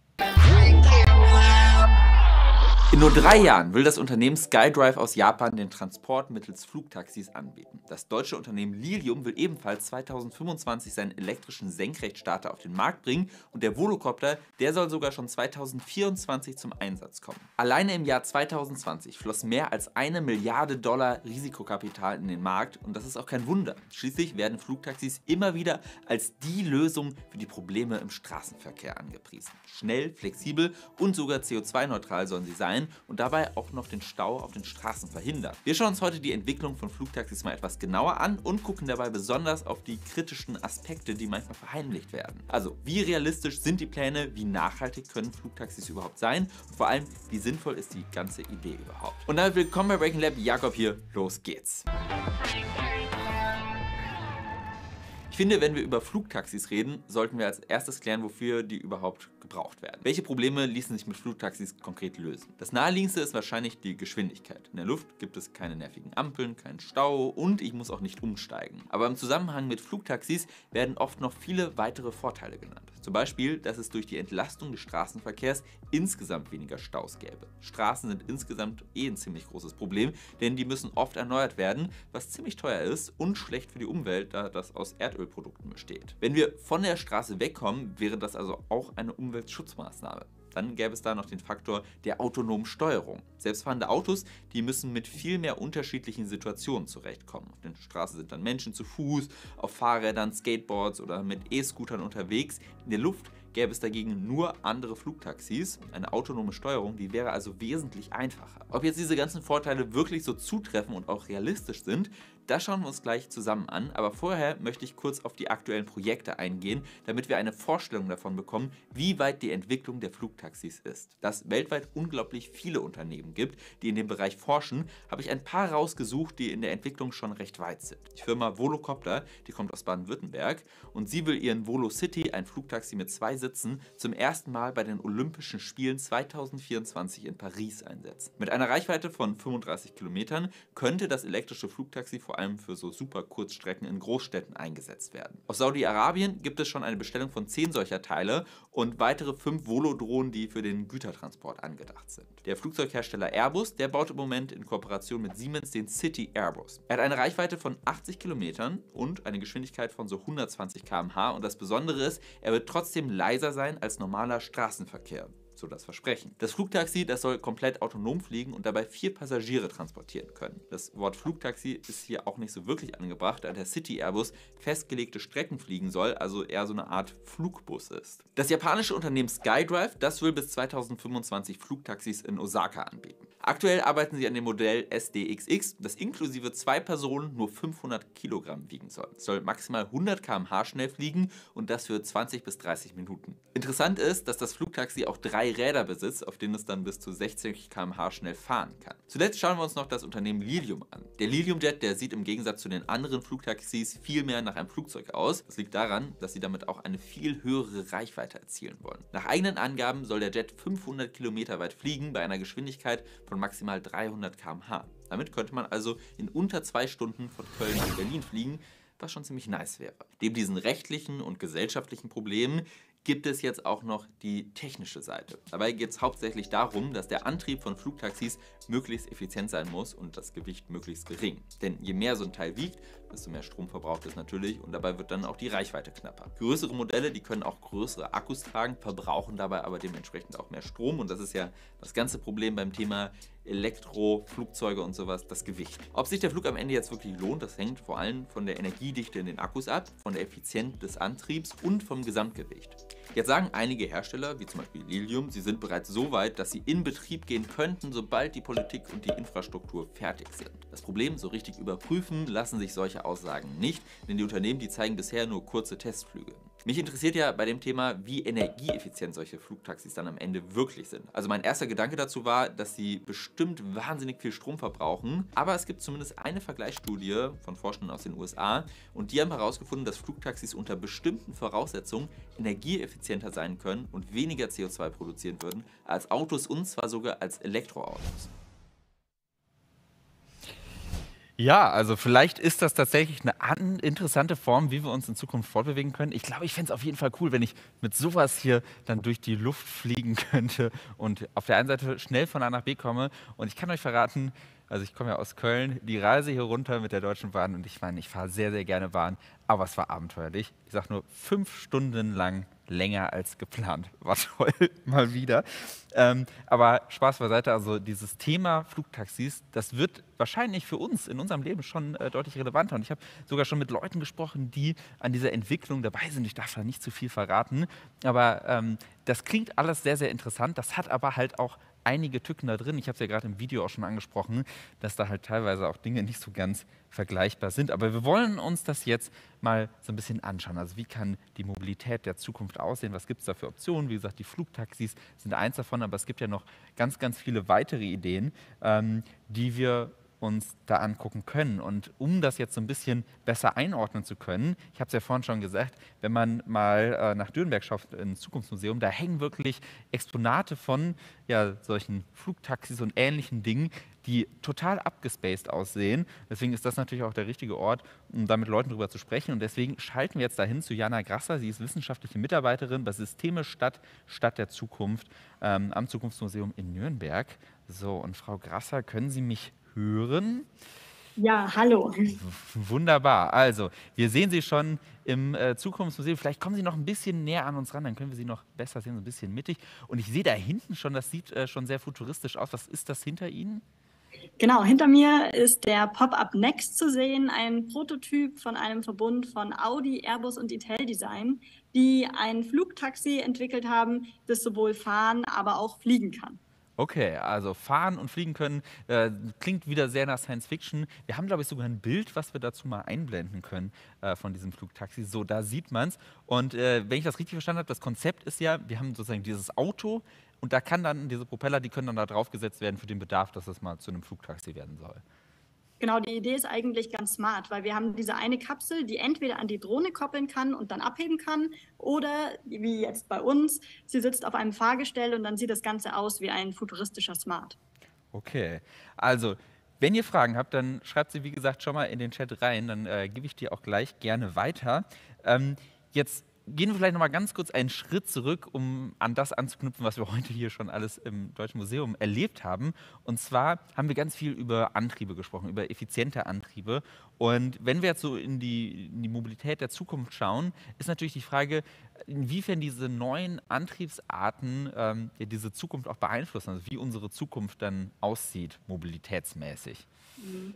In nur drei Jahren will das Unternehmen SkyDrive aus Japan den Transport mittels Flugtaxis anbieten. Das deutsche Unternehmen Lilium will ebenfalls zweitausendfünfundzwanzig seinen elektrischen Senkrechtstarter auf den Markt bringen und der Volocopter, der soll sogar schon zweitausendvierundzwanzig zum Einsatz kommen. Alleine im Jahr zweitausendzwanzig floss mehr als eine Milliarde Dollar Risikokapital in den Markt und das ist auch kein Wunder. Schließlich werden Flugtaxis immer wieder als die Lösung für die Probleme im Straßenverkehr angepriesen. Schnell, flexibel und sogar C O zwei neutral sollen sie sein und dabei auch noch den Stau auf den Straßen verhindern. Wir schauen uns heute die Entwicklung von Flugtaxis mal etwas genauer an und gucken dabei besonders auf die kritischen Aspekte, die manchmal verheimlicht werden. Also, wie realistisch sind die Pläne, wie nachhaltig können Flugtaxis überhaupt sein und vor allem, wie sinnvoll ist die ganze Idee überhaupt. Und damit willkommen bei Breaking Lab, Jakob hier, los geht's! Ich finde, wenn wir über Flugtaxis reden, sollten wir als erstes klären, wofür die überhaupt gebraucht werden. Welche Probleme ließen sich mit Flugtaxis konkret lösen? Das naheliegendste ist wahrscheinlich die Geschwindigkeit. In der Luft gibt es keine nervigen Ampeln, keinen Stau und ich muss auch nicht umsteigen. Aber im Zusammenhang mit Flugtaxis werden oft noch viele weitere Vorteile genannt. Zum Beispiel, dass es durch die Entlastung des Straßenverkehrs insgesamt weniger Staus gäbe. Straßen sind insgesamt eh ein ziemlich großes Problem, denn die müssen oft erneuert werden, was ziemlich teuer ist und schlecht für die Umwelt, da das aus Erdölprodukten besteht. Wenn wir von der Straße wegkommen, wäre das also auch eine Umweltschutzmaßnahme. Dann gäbe es da noch den Faktor der autonomen Steuerung. Selbstfahrende Autos, die müssen mit viel mehr unterschiedlichen Situationen zurechtkommen. Auf den Straßen sind dann Menschen zu Fuß, auf Fahrrädern, Skateboards oder mit E-Scootern unterwegs. In der Luft gäbe es dagegen nur andere Flugtaxis. Eine autonome Steuerung, die wäre also wesentlich einfacher. Ob jetzt diese ganzen Vorteile wirklich so zutreffen und auch realistisch sind, das schauen wir uns gleich zusammen an, aber vorher möchte ich kurz auf die aktuellen Projekte eingehen, damit wir eine Vorstellung davon bekommen, wie weit die Entwicklung der Flugtaxis ist. Da es weltweit unglaublich viele Unternehmen gibt, die in dem Bereich forschen, habe ich ein paar rausgesucht, die in der Entwicklung schon recht weit sind. Die Firma Volocopter, die kommt aus Baden-Württemberg und sie will ihren VoloCity, ein Flugtaxi mit zwei Sitzen, zum ersten Mal bei den Olympischen Spielen zweitausendvierundzwanzig in Paris einsetzen. Mit einer Reichweite von fünfunddreißig Kilometern könnte das elektrische Flugtaxi vor allem für so super Kurzstrecken in Großstädten eingesetzt werden. Aus Saudi-Arabien gibt es schon eine Bestellung von zehn solcher Teile und weitere fünf Volodrohnen, die für den Gütertransport angedacht sind. Der Flugzeughersteller Airbus, der baut im Moment in Kooperation mit Siemens den City Airbus. Er hat eine Reichweite von achtzig Kilometern und eine Geschwindigkeit von so hundertzwanzig Kilometer pro Stunde und das Besondere ist, er wird trotzdem leiser sein als normaler Straßenverkehr. So das Versprechen. Das Flugtaxi, das soll komplett autonom fliegen und dabei vier Passagiere transportieren können. Das Wort Flugtaxi ist hier auch nicht so wirklich angebracht, da der City Airbus festgelegte Strecken fliegen soll, also eher so eine Art Flugbus ist. Das japanische Unternehmen SkyDrive, das will bis zweitausendfünfundzwanzig Flugtaxis in Osaka anbieten. Aktuell arbeiten sie an dem Modell S D X X, das inklusive zwei Personen nur fünfhundert Kilogramm wiegen soll. Es soll maximal hundert Kilometer pro Stunde schnell fliegen und das für zwanzig bis dreißig Minuten. Interessant ist, dass das Flugtaxi auch drei Räder besitzt, auf denen es dann bis zu sechzig Kilometer pro Stunde schnell fahren kann. Zuletzt schauen wir uns noch das Unternehmen Lilium an. Der Lilium-Jet, der sieht im Gegensatz zu den anderen Flugtaxis viel mehr nach einem Flugzeug aus. Das liegt daran, dass sie damit auch eine viel höhere Reichweite erzielen wollen. Nach eigenen Angaben soll der Jet fünfhundert Kilometer weit fliegen, bei einer Geschwindigkeit von maximal dreihundert Kilometer pro Stunde. Damit könnte man also in unter zwei Stunden von Köln nach Berlin fliegen, was schon ziemlich nice wäre. Neben diesen rechtlichen und gesellschaftlichen Problemen gibt es jetzt auch noch die technische Seite. Dabei geht es hauptsächlich darum, dass der Antrieb von Flugtaxis möglichst effizient sein muss und das Gewicht möglichst gering. Denn je mehr so ein Teil wiegt, desto mehr Strom verbraucht es natürlich und dabei wird dann auch die Reichweite knapper. Größere Modelle, die können auch größere Akkus tragen, verbrauchen dabei aber dementsprechend auch mehr Strom und das ist ja das ganze Problem beim Thema Elektroflugzeuge und sowas, das Gewicht. Ob sich der Flug am Ende jetzt wirklich lohnt, das hängt vor allem von der Energiedichte in den Akkus ab, von der Effizienz des Antriebs und vom Gesamtgewicht. Jetzt sagen einige Hersteller, wie zum Beispiel Lilium, sie sind bereits so weit, dass sie in Betrieb gehen könnten, sobald die Politik und die Infrastruktur fertig sind. Das Problem, so richtig überprüfen lassen sich solche Aussagen nicht, denn die Unternehmen, die zeigen bisher nur kurze Testflüge. Mich interessiert ja bei dem Thema, wie energieeffizient solche Flugtaxis dann am Ende wirklich sind. Also mein erster Gedanke dazu war, dass sie bestimmt wahnsinnig viel Strom verbrauchen, aber es gibt zumindest eine Vergleichsstudie von Forschenden aus den U S A und die haben herausgefunden, dass Flugtaxis unter bestimmten Voraussetzungen energieeffizienter sein können und weniger C O zwei produzieren würden als Autos und zwar sogar als Elektroautos. Ja, also vielleicht ist das tatsächlich eine an interessante Form, wie wir uns in Zukunft fortbewegen können. Ich glaube, ich fände es auf jeden Fall cool, wenn ich mit sowas hier dann durch die Luft fliegen könnte und auf der einen Seite schnell von A nach B komme. Und ich kann euch verraten, also ich komme ja aus Köln, die Reise hier runter mit der Deutschen Bahn und ich meine, ich fahre sehr, sehr gerne Bahn, aber es war abenteuerlich. Ich sage nur fünf Stunden lang länger als geplant. War toll, mal wieder. Ähm, aber Spaß beiseite, also dieses Thema Flugtaxis, das wird wahrscheinlich für uns in unserem Leben schon äh, deutlich relevanter. Und ich habe sogar schon mit Leuten gesprochen, die an dieser Entwicklung dabei sind. Ich darf da nicht zu viel verraten, aber ähm, das klingt alles sehr, sehr interessant. Das hat aber halt auch einige Tücken da drin. Ich habe es ja gerade im Video auch schon angesprochen, dass da halt teilweise auch Dinge nicht so ganz vergleichbar sind. Aber wir wollen uns das jetzt mal so ein bisschen anschauen. Also wie kann die Mobilität der Zukunft aussehen? Was gibt es da für Optionen? Wie gesagt, die Flugtaxis sind eins davon, aber es gibt ja noch ganz, ganz viele weitere Ideen, ähm, die wir uns da angucken können. Und um das jetzt so ein bisschen besser einordnen zu können, ich habe es ja vorhin schon gesagt, wenn man mal äh, nach Dürnberg schaut ins Zukunftsmuseum, da hängen wirklich Exponate von ja, solchen Flugtaxis und ähnlichen Dingen, die total abgespaced aussehen. Deswegen ist das natürlich auch der richtige Ort, um da mit Leuten drüber zu sprechen. Und deswegen schalten wir jetzt dahin zu Jana Grasser. Sie ist wissenschaftliche Mitarbeiterin bei Systeme Stadt, Stadt der Zukunft ähm, am Zukunftsmuseum in Nürnberg. So, und Frau Grasser, können Sie mich hören? Ja, hallo. Wunderbar. Also, wir sehen Sie schon im äh, Zukunftsmuseum. Vielleicht kommen Sie noch ein bisschen näher an uns ran, dann können wir Sie noch besser sehen, so ein bisschen mittig. Und ich sehe da hinten schon, das sieht äh, schon sehr futuristisch aus. Was ist das hinter Ihnen? Genau, hinter mir ist der Pop-Up Next zu sehen, ein Prototyp von einem Verbund von Audi, Airbus und Italdesign, die ein Flugtaxi entwickelt haben, das sowohl fahren, aber auch fliegen kann. Okay, also fahren und fliegen können, äh, klingt wieder sehr nach Science Fiction. Wir haben, glaube ich, sogar ein Bild, was wir dazu mal einblenden können äh, von diesem Flugtaxi. So, da sieht man es. Und äh, wenn ich das richtig verstanden habe, das Konzept ist ja, wir haben sozusagen dieses Auto und da kann dann, diese Propeller, die können dann da draufgesetzt werden für den Bedarf, dass es mal zu einem Flugtaxi werden soll. Genau, die Idee ist eigentlich ganz smart, weil wir haben diese eine Kapsel, die entweder an die Drohne koppeln kann und dann abheben kann oder, wie jetzt bei uns, sie sitzt auf einem Fahrgestell und dann sieht das Ganze aus wie ein futuristischer Smart. Okay, also wenn ihr Fragen habt, dann schreibt sie, wie gesagt, schon mal in den Chat rein, dann äh, gebe ich dir auch gleich gerne weiter. Ähm, jetzt gehen wir vielleicht noch mal ganz kurz einen Schritt zurück, um an das anzuknüpfen, was wir heute hier schon alles im Deutschen Museum erlebt haben. Und zwar haben wir ganz viel über Antriebe gesprochen, über effiziente Antriebe. Und wenn wir jetzt so in die, in die Mobilität der Zukunft schauen, ist natürlich die Frage, inwiefern diese neuen Antriebsarten ähm, ja, diese Zukunft auch beeinflussen, also wie unsere Zukunft dann aussieht, mobilitätsmäßig. Mhm.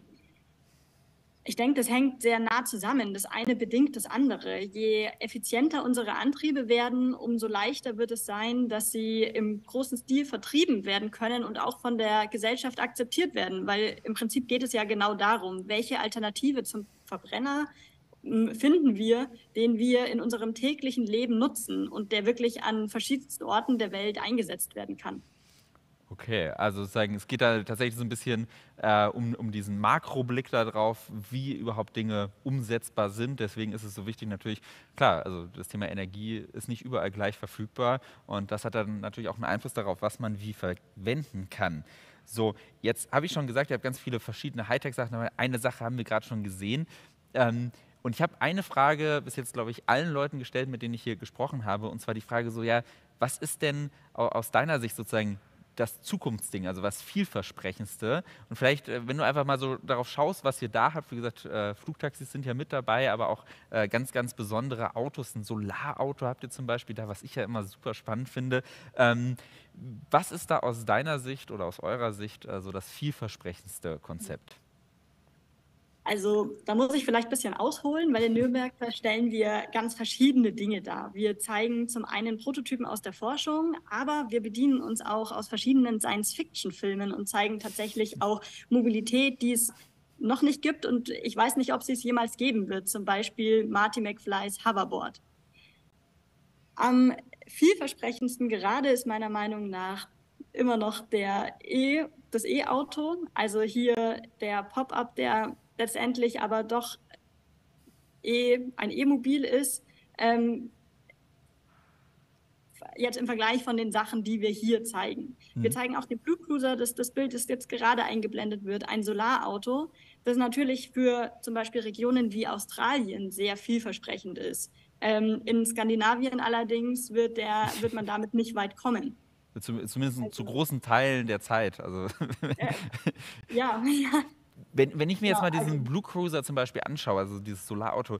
Ich denke, das hängt sehr nah zusammen. Das eine bedingt das andere. Je effizienter unsere Antriebe werden, umso leichter wird es sein, dass sie im großen Stil vertrieben werden können und auch von der Gesellschaft akzeptiert werden. Weil im Prinzip geht es ja genau darum, welche Alternative zum Verbrenner finden wir, den wir in unserem täglichen Leben nutzen und der wirklich an verschiedensten Orten der Welt eingesetzt werden kann. Okay, also sozusagen, es geht da tatsächlich so ein bisschen äh, um, um diesen Makroblick darauf, wie überhaupt Dinge umsetzbar sind. Deswegen ist es so wichtig natürlich, klar, also das Thema Energie ist nicht überall gleich verfügbar und das hat dann natürlich auch einen Einfluss darauf, was man wie verwenden kann. So, jetzt habe ich schon gesagt, ihr habt ganz viele verschiedene Hightech-Sachen, aber eine Sache haben wir gerade schon gesehen. Ähm, und ich habe eine Frage bis jetzt, glaube ich, allen Leuten gestellt, mit denen ich hier gesprochen habe, und zwar die Frage so, ja, was ist denn aus deiner Sicht sozusagen das Zukunftsding, also was vielversprechendste. Und vielleicht, äh, wenn du einfach mal so darauf schaust, was ihr da habt, wie gesagt, äh, Flugtaxis sind ja mit dabei, aber auch äh, ganz, ganz besondere Autos. Ein Solarauto habt ihr zum Beispiel da, was ich ja immer super spannend finde. Ähm, was ist da aus deiner Sicht oder aus eurer Sicht äh, so das vielversprechendste Konzept? Also da muss ich vielleicht ein bisschen ausholen, weil in Nürnberg stellen wir ganz verschiedene Dinge dar. Wir zeigen zum einen Prototypen aus der Forschung, aber wir bedienen uns auch aus verschiedenen Science-Fiction-Filmen und zeigen tatsächlich auch Mobilität, die es noch nicht gibt und ich weiß nicht, ob sie es jemals geben wird, zum Beispiel Marty McFlys Hoverboard. Am vielversprechendsten gerade ist meiner Meinung nach immer noch der E, das E-Auto, also hier der Pop-up, der letztendlich aber doch eh ein E-Mobil ist, ähm, jetzt im Vergleich von den Sachen, die wir hier zeigen. Mhm. Wir zeigen auch den Blue Cruiser, das, das Bild, das jetzt gerade eingeblendet wird, ein Solarauto, das natürlich für zum Beispiel Regionen wie Australien sehr vielversprechend ist. Ähm, in Skandinavien allerdings wird, der, wird man damit nicht weit kommen. Zumindest also, zu großen Teilen der Zeit. Also. Äh, ja, ja. Wenn, wenn ich mir jetzt ja, mal diesen also, Blue Cruiser zum Beispiel anschaue, also dieses Solarauto,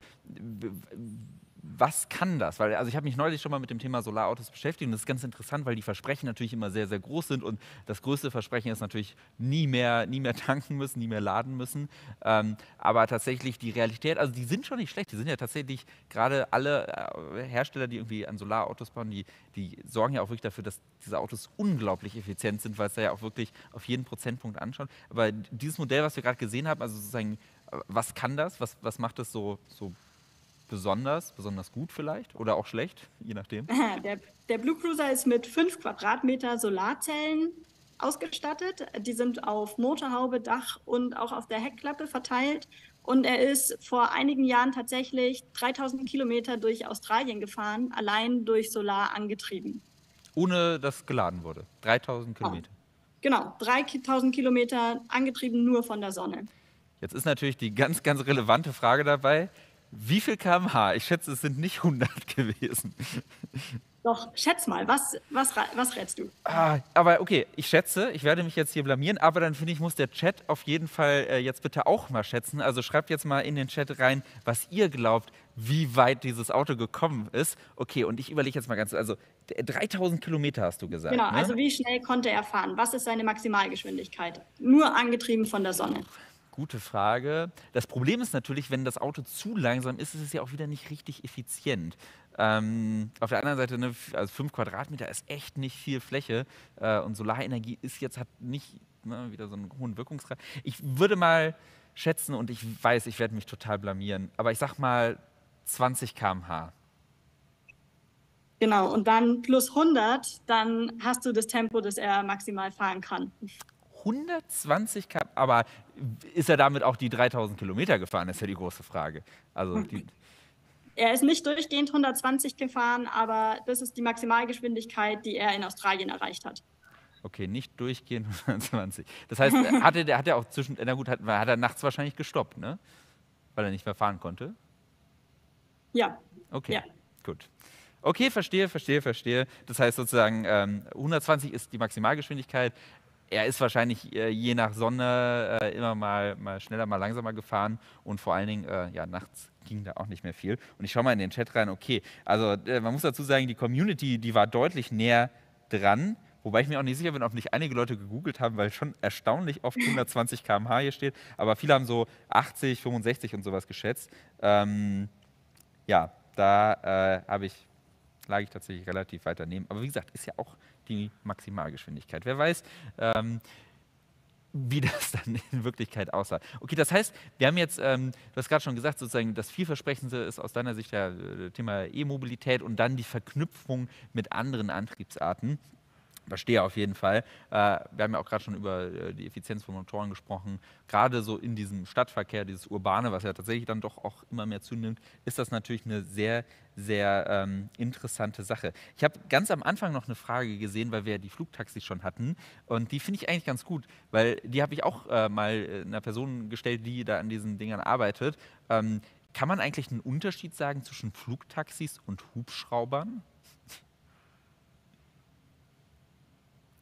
was kann das? Weil, also ich habe mich neulich schon mal mit dem Thema Solarautos beschäftigt und das ist ganz interessant, weil die Versprechen natürlich immer sehr, sehr groß sind und das größte Versprechen ist natürlich nie mehr, nie mehr tanken müssen, nie mehr laden müssen. Ähm, aber tatsächlich die Realität, also die sind schon nicht schlecht, die sind ja tatsächlich gerade alle äh, Hersteller, die irgendwie an Solarautos bauen, die, die sorgen ja auch wirklich dafür, dass diese Autos unglaublich effizient sind, weil es da ja auch wirklich auf jeden Prozentpunkt anschaut. Aber dieses Modell, was wir gerade gesehen haben, also sozusagen, was kann das? Was, was macht das so, so besonders, besonders gut vielleicht oder auch schlecht, je nachdem? Der, der Blue Cruiser ist mit fünf Quadratmeter Solarzellen ausgestattet. Die sind auf Motorhaube, Dach und auch auf der Heckklappe verteilt. Und er ist vor einigen Jahren tatsächlich dreitausend Kilometer durch Australien gefahren, allein durch Solar angetrieben. Ohne dass geladen wurde? dreitausend Kilometer? Genau, dreitausend Kilometer angetrieben nur von der Sonne. Jetzt ist natürlich die ganz, ganz relevante Frage dabei, wie viel Kilometer pro Stunde? Ich schätze, es sind nicht hundert gewesen. Doch, schätz mal, was, was, was rätst du? Ah, aber okay, ich schätze, ich werde mich jetzt hier blamieren, aber dann finde ich, muss der Chat auf jeden Fall äh, jetzt bitte auch mal schätzen. Also schreibt jetzt mal in den Chat rein, was ihr glaubt, wie weit dieses Auto gekommen ist. Okay, und ich überlege jetzt mal ganz, also dreitausend Kilometer hast du gesagt. Genau, ne? Also wie schnell konnte er fahren? Was ist seine Maximalgeschwindigkeit? Nur angetrieben von der Sonne. Gute Frage. Das Problem ist natürlich, wenn das Auto zu langsam ist, ist es ja auch wieder nicht richtig effizient. Ähm, auf der anderen Seite, ne, also fünf Quadratmeter ist echt nicht viel Fläche äh, und Solarenergie ist jetzt, hat nicht ne, wieder so einen hohen Wirkungsgrad. Ich würde mal schätzen und ich weiß, ich werde mich total blamieren, aber ich sag mal zwanzig Kilometer pro Stunde. Genau, und dann plus hundert, dann hast du das Tempo, das er maximal fahren kann. hundertzwanzig Kilometer, aber ist er damit auch die dreitausend Kilometer gefahren, ist ja die große Frage. Also die er ist nicht durchgehend hundertzwanzig gefahren, aber das ist die Maximalgeschwindigkeit, die er in Australien erreicht hat. Okay, nicht durchgehend hundertzwanzig. Das heißt, hat er, hat er auch zwischen, na gut, hat, hat er nachts wahrscheinlich gestoppt, ne? Weil er nicht mehr fahren konnte? Ja. Okay, ja. gut. Okay, verstehe, verstehe, verstehe. Das heißt sozusagen, ähm, hundertzwanzig ist die Maximalgeschwindigkeit. Er ist wahrscheinlich äh, je nach Sonne äh, immer mal, mal schneller, mal langsamer gefahren und vor allen Dingen, äh, ja, nachts ging da auch nicht mehr viel. Und ich schaue mal in den Chat rein, okay, also äh, man muss dazu sagen, die Community, die war deutlich näher dran, wobei ich mir auch nicht sicher bin, ob nicht einige Leute gegoogelt haben, weil schon erstaunlich oft hundertzwanzig Kilometer pro Stunde hier steht, aber viele haben so achtzig, fünfundsechzig und sowas geschätzt. Ähm, ja, da äh, habe ich, lag ich tatsächlich relativ weit daneben, aber wie gesagt, ist ja auch die Maximalgeschwindigkeit. Wer weiß, ähm, wie das dann in Wirklichkeit aussah. Okay, das heißt, wir haben jetzt, ähm, du hast gerade schon gesagt, sozusagen das Vielversprechendste ist aus deiner Sicht ja äh, Thema E-Mobilität und dann die Verknüpfung mit anderen Antriebsarten. Verstehe auf jeden Fall. Äh, wir haben ja auch gerade schon über äh, die Effizienz von Motoren gesprochen. Gerade so in diesem Stadtverkehr, dieses Urbane, was ja tatsächlich dann doch auch immer mehr zunimmt, ist das natürlich eine sehr, sehr ähm, interessante Sache. Ich habe ganz am Anfang noch eine Frage gesehen, weil wir ja die Flugtaxis schon hatten. Und die finde ich eigentlich ganz gut, weil die habe ich auch äh, mal einer Person gestellt, die da an diesen Dingern arbeitet. Ähm, kann man eigentlich einen Unterschied sagen zwischen Flugtaxis und Hubschraubern?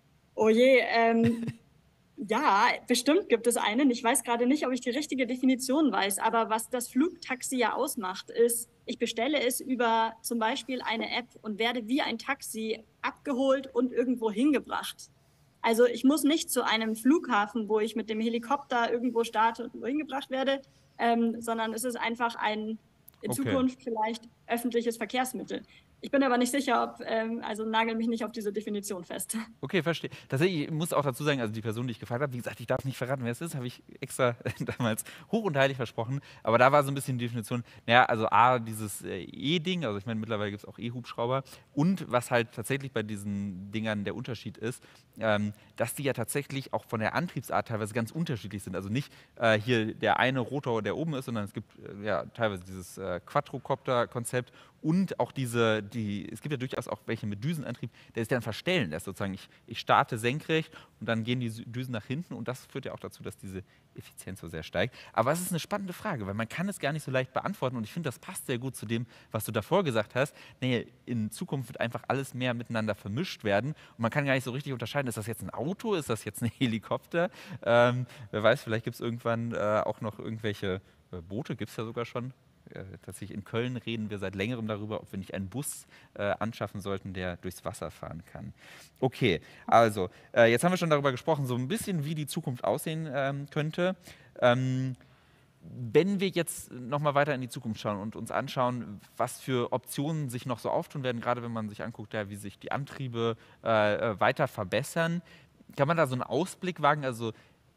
Oh je, ähm, ja, bestimmt gibt es einen. Ich weiß gerade nicht, ob ich die richtige Definition weiß, aber was das Flugtaxi ja ausmacht, ist, ich bestelle es über zum Beispiel eine App und werde wie ein Taxi abgeholt und irgendwo hingebracht. Also ich muss nicht zu einem Flughafen, wo ich mit dem Helikopter irgendwo starte und wohin gebracht werde, ähm, sondern es ist einfach ein in Okay. Zukunft vielleicht öffentliches Verkehrsmittel. Ich bin aber nicht sicher, ob, ähm, also nagel mich nicht auf diese Definition fest. Okay, verstehe. Tatsächlich, ich muss auch dazu sagen, also die Person, die ich gefragt habe, wie gesagt, ich darf nicht verraten, wer es ist, habe ich extra damals hoch und heilig versprochen. Aber da war so ein bisschen die Definition, naja, also A, dieses äh, E-Ding, also ich meine, mittlerweile gibt es auch E-Hubschrauber. Und was halt tatsächlich bei diesen Dingern der Unterschied ist, ähm, dass die ja tatsächlich auch von der Antriebsart teilweise ganz unterschiedlich sind. Also nicht äh, hier der eine Rotor, der oben ist, sondern es gibt äh, ja teilweise dieses äh, Quadrocopter-Konzept. Und auch diese, die, es gibt ja durchaus auch welche mit Düsenantrieb, der sich dann verstellen lässt. Sozusagen, ich, ich starte senkrecht und dann gehen die Düsen nach hinten und das führt ja auch dazu, dass diese Effizienz so sehr steigt. Aber es ist eine spannende Frage, weil man kann es gar nicht so leicht beantworten und ich finde, das passt sehr gut zu dem, was du davor gesagt hast. Nee, in Zukunft wird einfach alles mehr miteinander vermischt werden und man kann gar nicht so richtig unterscheiden, ist das jetzt ein Auto, ist das jetzt ein Helikopter? Ähm, wer weiß, vielleicht gibt es irgendwann äh, auch noch irgendwelche äh, Boote, gibt es ja sogar schon. Äh, tatsächlich in Köln reden wir seit längerem darüber, ob wir nicht einen Bus äh, anschaffen sollten, der durchs Wasser fahren kann. Okay, also äh, jetzt haben wir schon darüber gesprochen, so ein bisschen, wie die Zukunft aussehen ähm, könnte. Ähm, wenn wir jetzt nochmal weiter in die Zukunft schauen und uns anschauen, was für Optionen sich noch so auftun werden, gerade wenn man sich anguckt, ja, wie sich die Antriebe äh, weiter verbessern, kann man da so einen Ausblick wagen? Also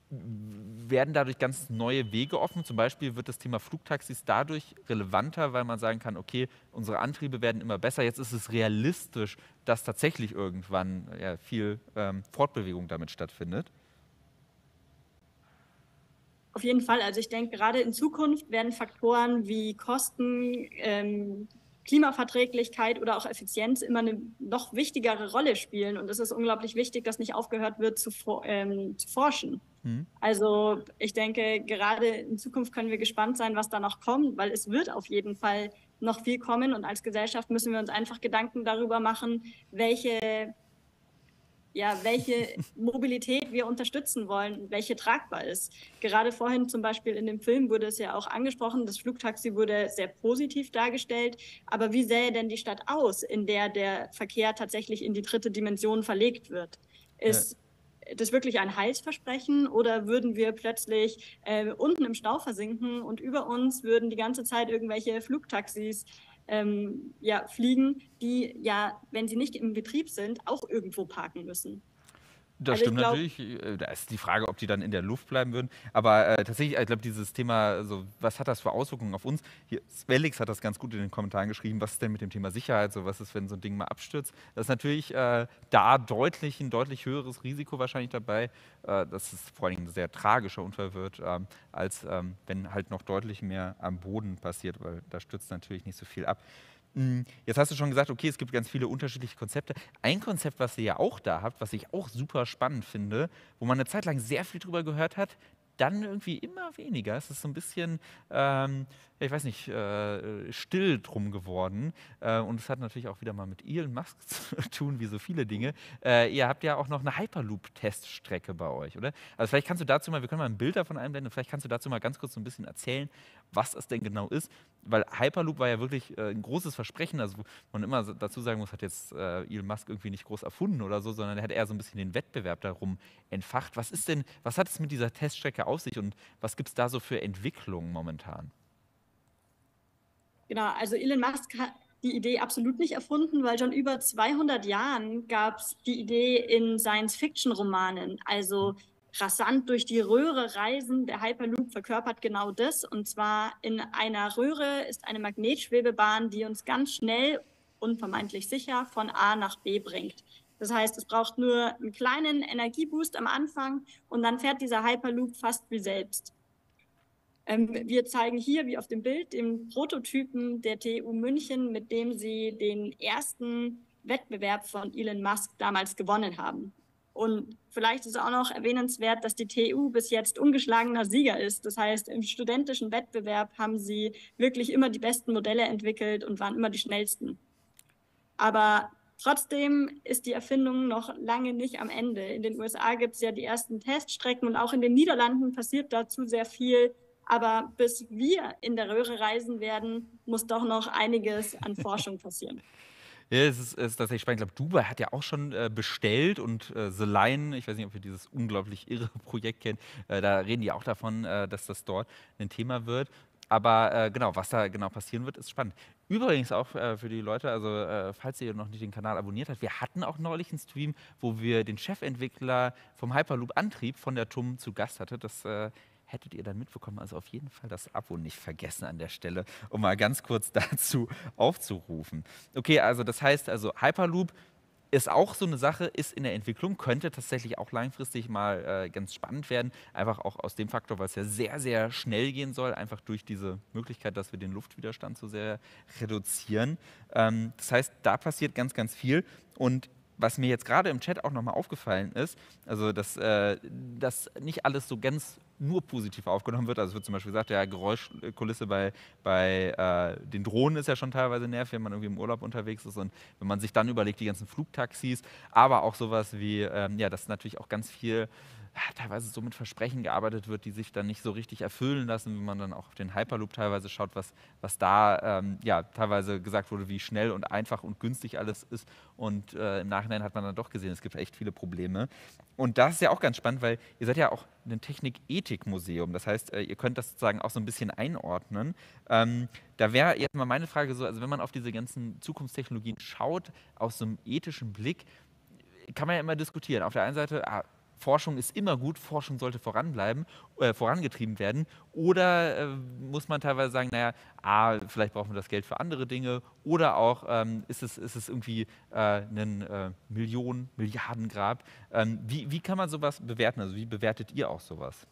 werden dadurch ganz neue Wege offen? Zum Beispiel wird das Thema Flugtaxis dadurch relevanter, weil man sagen kann, okay, unsere Antriebe werden immer besser. Jetzt ist es realistisch, dass tatsächlich irgendwann ja, viel ähm, Fortbewegung damit stattfindet. Auf jeden Fall. Also ich denke, gerade in Zukunft werden Faktoren wie Kosten, ähm, Klimaverträglichkeit oder auch Effizienz immer eine noch wichtigere Rolle spielen. Und es ist unglaublich wichtig, dass nicht aufgehört wird zu, ähm, zu forschen. Mhm. Also ich denke, gerade in Zukunft können wir gespannt sein, was da noch kommt, weil es wird auf jeden Fall noch viel kommen. Und als Gesellschaft müssen wir uns einfach Gedanken darüber machen, welche, ja, welche Mobilität wir unterstützen wollen, welche tragbar ist. Gerade vorhin zum Beispiel in dem Film wurde es ja auch angesprochen, das Flugtaxi wurde sehr positiv dargestellt. Aber wie sähe denn die Stadt aus, in der der Verkehr tatsächlich in die dritte Dimension verlegt wird? Ist ja. das wirklich ein Heilsversprechen oder würden wir plötzlich äh, unten im Stau versinken und über uns würden die ganze Zeit irgendwelche Flugtaxis Ähm, ja, fliegen, die ja, wenn sie nicht im Betrieb sind, auch irgendwo parken müssen. Das Also stimmt glaub, natürlich. Da ist die Frage, ob die dann in der Luft bleiben würden. Aber äh, tatsächlich, ich glaube, dieses Thema, also, was hat das für Auswirkungen auf uns? Hier, Svelix hat das ganz gut in den Kommentaren geschrieben. Was ist denn mit dem Thema Sicherheit? So, was ist, wenn so ein Ding mal abstürzt? Das ist natürlich äh, da deutlich ein deutlich höheres Risiko wahrscheinlich dabei, äh, dass es vor allem ein sehr tragischer Unfall wird, ähm, als ähm, wenn halt noch deutlich mehr am Boden passiert, weil da stürzt natürlich nicht so viel ab. Jetzt hast du schon gesagt, okay, es gibt ganz viele unterschiedliche Konzepte. Ein Konzept, was ihr ja auch da habt, was ich auch super spannend finde, wo man eine Zeit lang sehr viel drüber gehört hat, dann irgendwie immer weniger. Es ist so ein bisschen, ähm, ich weiß nicht, äh, still drum geworden. Äh, und es hat natürlich auch wieder mal mit Elon Musk zu tun, wie so viele Dinge. Äh, ihr habt ja auch noch eine Hyperloop-Teststrecke bei euch, oder? Also vielleicht kannst du dazu mal, wir können mal ein Bild davon einblenden, vielleicht kannst du dazu mal ganz kurz so ein bisschen erzählen, was es denn genau ist. Weil Hyperloop war ja wirklich äh, ein großes Versprechen, also man immer dazu sagen muss, hat jetzt äh, Elon Musk irgendwie nicht groß erfunden oder so, sondern er hat eher so ein bisschen den Wettbewerb darum entfacht. Was ist denn, was hat es mit dieser Teststrecke auf sich und was gibt es da so für Entwicklungen momentan? Genau, also Elon Musk hat die Idee absolut nicht erfunden, weil schon über zweihundert Jahren gab es die Idee in Science-Fiction-Romanen, also rasant durch die Röhre reisen. Der Hyperloop verkörpert genau das. Und zwar in einer Röhre ist eine Magnetschwebebahn, die uns ganz schnell und vermeintlich sicher von A nach B bringt. Das heißt, es braucht nur einen kleinen Energieboost am Anfang und dann fährt dieser Hyperloop fast wie selbst. Ähm, wir zeigen hier, wie auf dem Bild, den Prototypen der T U München, mit dem sie den ersten Wettbewerb von Elon Musk damals gewonnen haben. Und vielleicht ist auch noch erwähnenswert, dass die T U bis jetzt ungeschlagener Sieger ist. Das heißt, im studentischen Wettbewerb haben sie wirklich immer die besten Modelle entwickelt und waren immer die schnellsten. Aber Trotzdem ist die Erfindung noch lange nicht am Ende. In den U S A gibt es ja die ersten Teststrecken und auch in den Niederlanden passiert dazu sehr viel. Aber bis wir in der Röhre reisen werden, muss doch noch einiges an Forschung passieren. Ja, es ist, es ist tatsächlich spannend. Ich glaube, Dubai hat ja auch schon äh, bestellt und äh, The Line, ich weiß nicht, ob ihr dieses unglaublich irre Projekt kennt, äh, da reden die auch davon, äh, dass das dort ein Thema wird. Aber äh, genau, was da genau passieren wird, ist spannend. Übrigens auch äh, für die Leute, also äh, falls ihr noch nicht den Kanal abonniert habt, wir hatten auch neulich einen Stream, wo wir den Chefentwickler vom Hyperloop-Antrieb von der T U M zu Gast hatten. Das äh, hättet ihr dann mitbekommen. Also auf jeden Fall das Abo nicht vergessen an der Stelle, um mal ganz kurz dazu aufzurufen. Okay, also das heißt, also Hyperloop ist auch so eine Sache, ist in der Entwicklung, könnte tatsächlich auch langfristig mal äh, ganz spannend werden. Einfach auch aus dem Faktor, weil es ja sehr, sehr schnell gehen soll, einfach durch diese Möglichkeit, dass wir den Luftwiderstand so sehr reduzieren. Ähm, das heißt, da passiert ganz, ganz viel. Und was mir jetzt gerade im Chat auch nochmal aufgefallen ist, also dass, äh, dass nicht alles so ganz nur positiv aufgenommen wird. Also es wird zum Beispiel gesagt, ja, Geräuschkulisse bei, bei äh, den Drohnen ist ja schon teilweise nervig, wenn man irgendwie im Urlaub unterwegs ist und wenn man sich dann überlegt, die ganzen Flugtaxis, aber auch sowas wie, ähm, ja, dass natürlich auch ganz viel ja, teilweise so mit Versprechen gearbeitet wird, die sich dann nicht so richtig erfüllen lassen, wenn man dann auch auf den Hyperloop teilweise schaut, was, was da ähm, ja, teilweise gesagt wurde, wie schnell und einfach und günstig alles ist. Und äh, im Nachhinein hat man dann doch gesehen, es gibt echt viele Probleme. Und das ist ja auch ganz spannend, weil ihr seid ja auch ein Technik-Ethik-Museum. Das heißt, äh, ihr könnt das sozusagen auch so ein bisschen einordnen. Ähm, da wäre jetzt mal meine Frage so, also wenn man auf diese ganzen Zukunftstechnologien schaut, aus so einem ethischen Blick, kann man ja immer diskutieren. Auf der einen Seite, ah, Forschung ist immer gut, Forschung sollte voranbleiben, äh, vorangetrieben werden. Oder äh, muss man teilweise sagen, naja, ah, vielleicht brauchen wir das Geld für andere Dinge. Oder auch ähm, ist, es, ist es irgendwie äh, ein äh, Millionen-, Milliardengrab. Ähm, wie, wie kann man sowas bewerten? Also wie bewertet ihr auch sowas?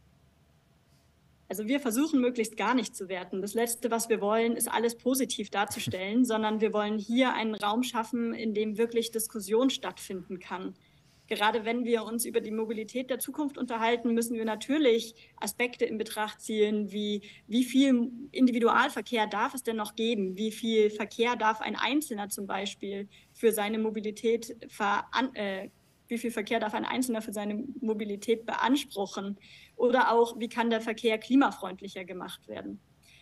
Also wir versuchen möglichst gar nicht zu werten. Das Letzte, was wir wollen, ist alles positiv darzustellen, sondern wir wollen hier einen Raum schaffen, in dem wirklich Diskussion stattfinden kann. Gerade wenn wir uns über die Mobilität der Zukunft unterhalten, müssen wir natürlich Aspekte in Betracht ziehen, wie wie viel Individualverkehr darf es denn noch geben? Wie viel Verkehr darf ein Einzelner zum Beispiel für seine Mobilität veran äh, wie viel Verkehr darf ein Einzelner für seine Mobilität beanspruchen? Oder auch, wie kann der Verkehr klimafreundlicher gemacht werden?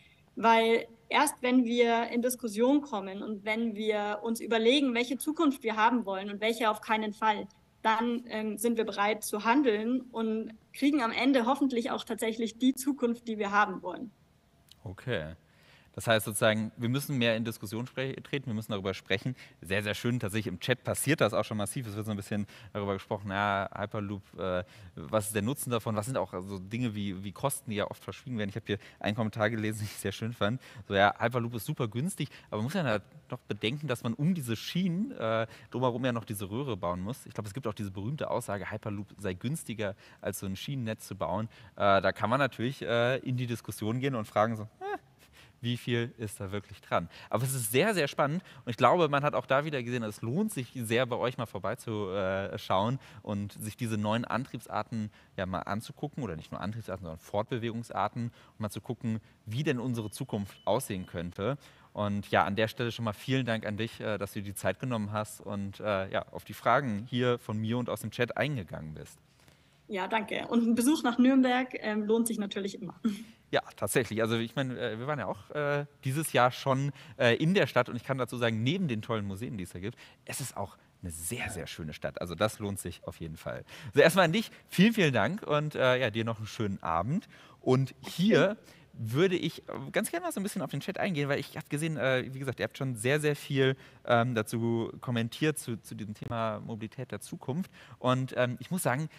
Weil erst wenn wir in Diskussion kommen und wenn wir uns überlegen, welche Zukunft wir haben wollen und welche auf keinen Fall, dann ähm, sind wir bereit zu handeln und kriegen am Ende hoffentlich auch tatsächlich die Zukunft, die wir haben wollen. Okay. Das heißt sozusagen, wir müssen mehr in Diskussion treten, wir müssen darüber sprechen. Sehr, sehr schön, tatsächlich im Chat passiert das auch schon massiv. Es wird so ein bisschen darüber gesprochen, ja, Hyperloop, äh, was ist der Nutzen davon? Was sind auch so Dinge wie, wie Kosten, die ja oft verschwiegen werden? Ich habe hier einen Kommentar gelesen, den ich sehr schön fand. So, ja, Hyperloop ist super günstig, aber man muss ja noch bedenken, dass man um diese Schienen äh, drumherum ja noch diese Röhre bauen muss. Ich glaube, es gibt auch diese berühmte Aussage, Hyperloop sei günstiger, als so ein Schienennetz zu bauen. Äh, da kann man natürlich äh, in die Diskussion gehen und fragen so, äh, wie viel ist da wirklich dran? Aber es ist sehr, sehr spannend und ich glaube, man hat auch da wieder gesehen, es lohnt sich sehr, bei euch mal vorbeizuschauen und sich diese neuen Antriebsarten ja mal anzugucken oder nicht nur Antriebsarten, sondern Fortbewegungsarten und mal zu gucken, wie denn unsere Zukunft aussehen könnte. Und ja, an der Stelle schon mal vielen Dank an dich, dass du dir die Zeit genommen hast und ja, auf die Fragen hier von mir und aus dem Chat eingegangen bist. Ja, danke. Und ein Besuch nach Nürnberg ähm, lohnt sich natürlich immer. Ja, tatsächlich. Also ich meine, wir waren ja auch äh, dieses Jahr schon äh, in der Stadt und ich kann dazu sagen, neben den tollen Museen, die es da gibt, es ist auch eine sehr, sehr schöne Stadt. Also das lohnt sich auf jeden Fall. Also erstmal an dich, vielen, vielen Dank und äh, ja, dir noch einen schönen Abend. Und hier würde ich ganz gerne mal so ein bisschen auf den Chat eingehen, weil ich habe gesehen, äh, wie gesagt, ihr habt schon sehr, sehr viel ähm, dazu kommentiert, zu, zu diesem Thema Mobilität der Zukunft. Und ähm, ich muss sagen,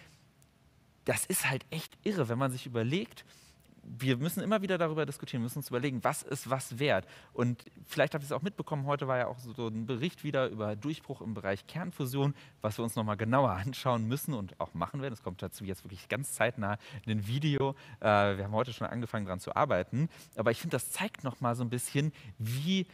das ist halt echt irre, wenn man sich überlegt, wir müssen immer wieder darüber diskutieren, wir müssen uns überlegen, was ist was wert. Und vielleicht habt ihr es auch mitbekommen, heute war ja auch so ein Bericht wieder über Durchbruch im Bereich Kernfusion, was wir uns nochmal genauer anschauen müssen und auch machen werden. Es kommt dazu jetzt wirklich ganz zeitnah ein Video. Wir haben heute schon angefangen, daran zu arbeiten. Aber ich finde, das zeigt nochmal so ein bisschen, wie,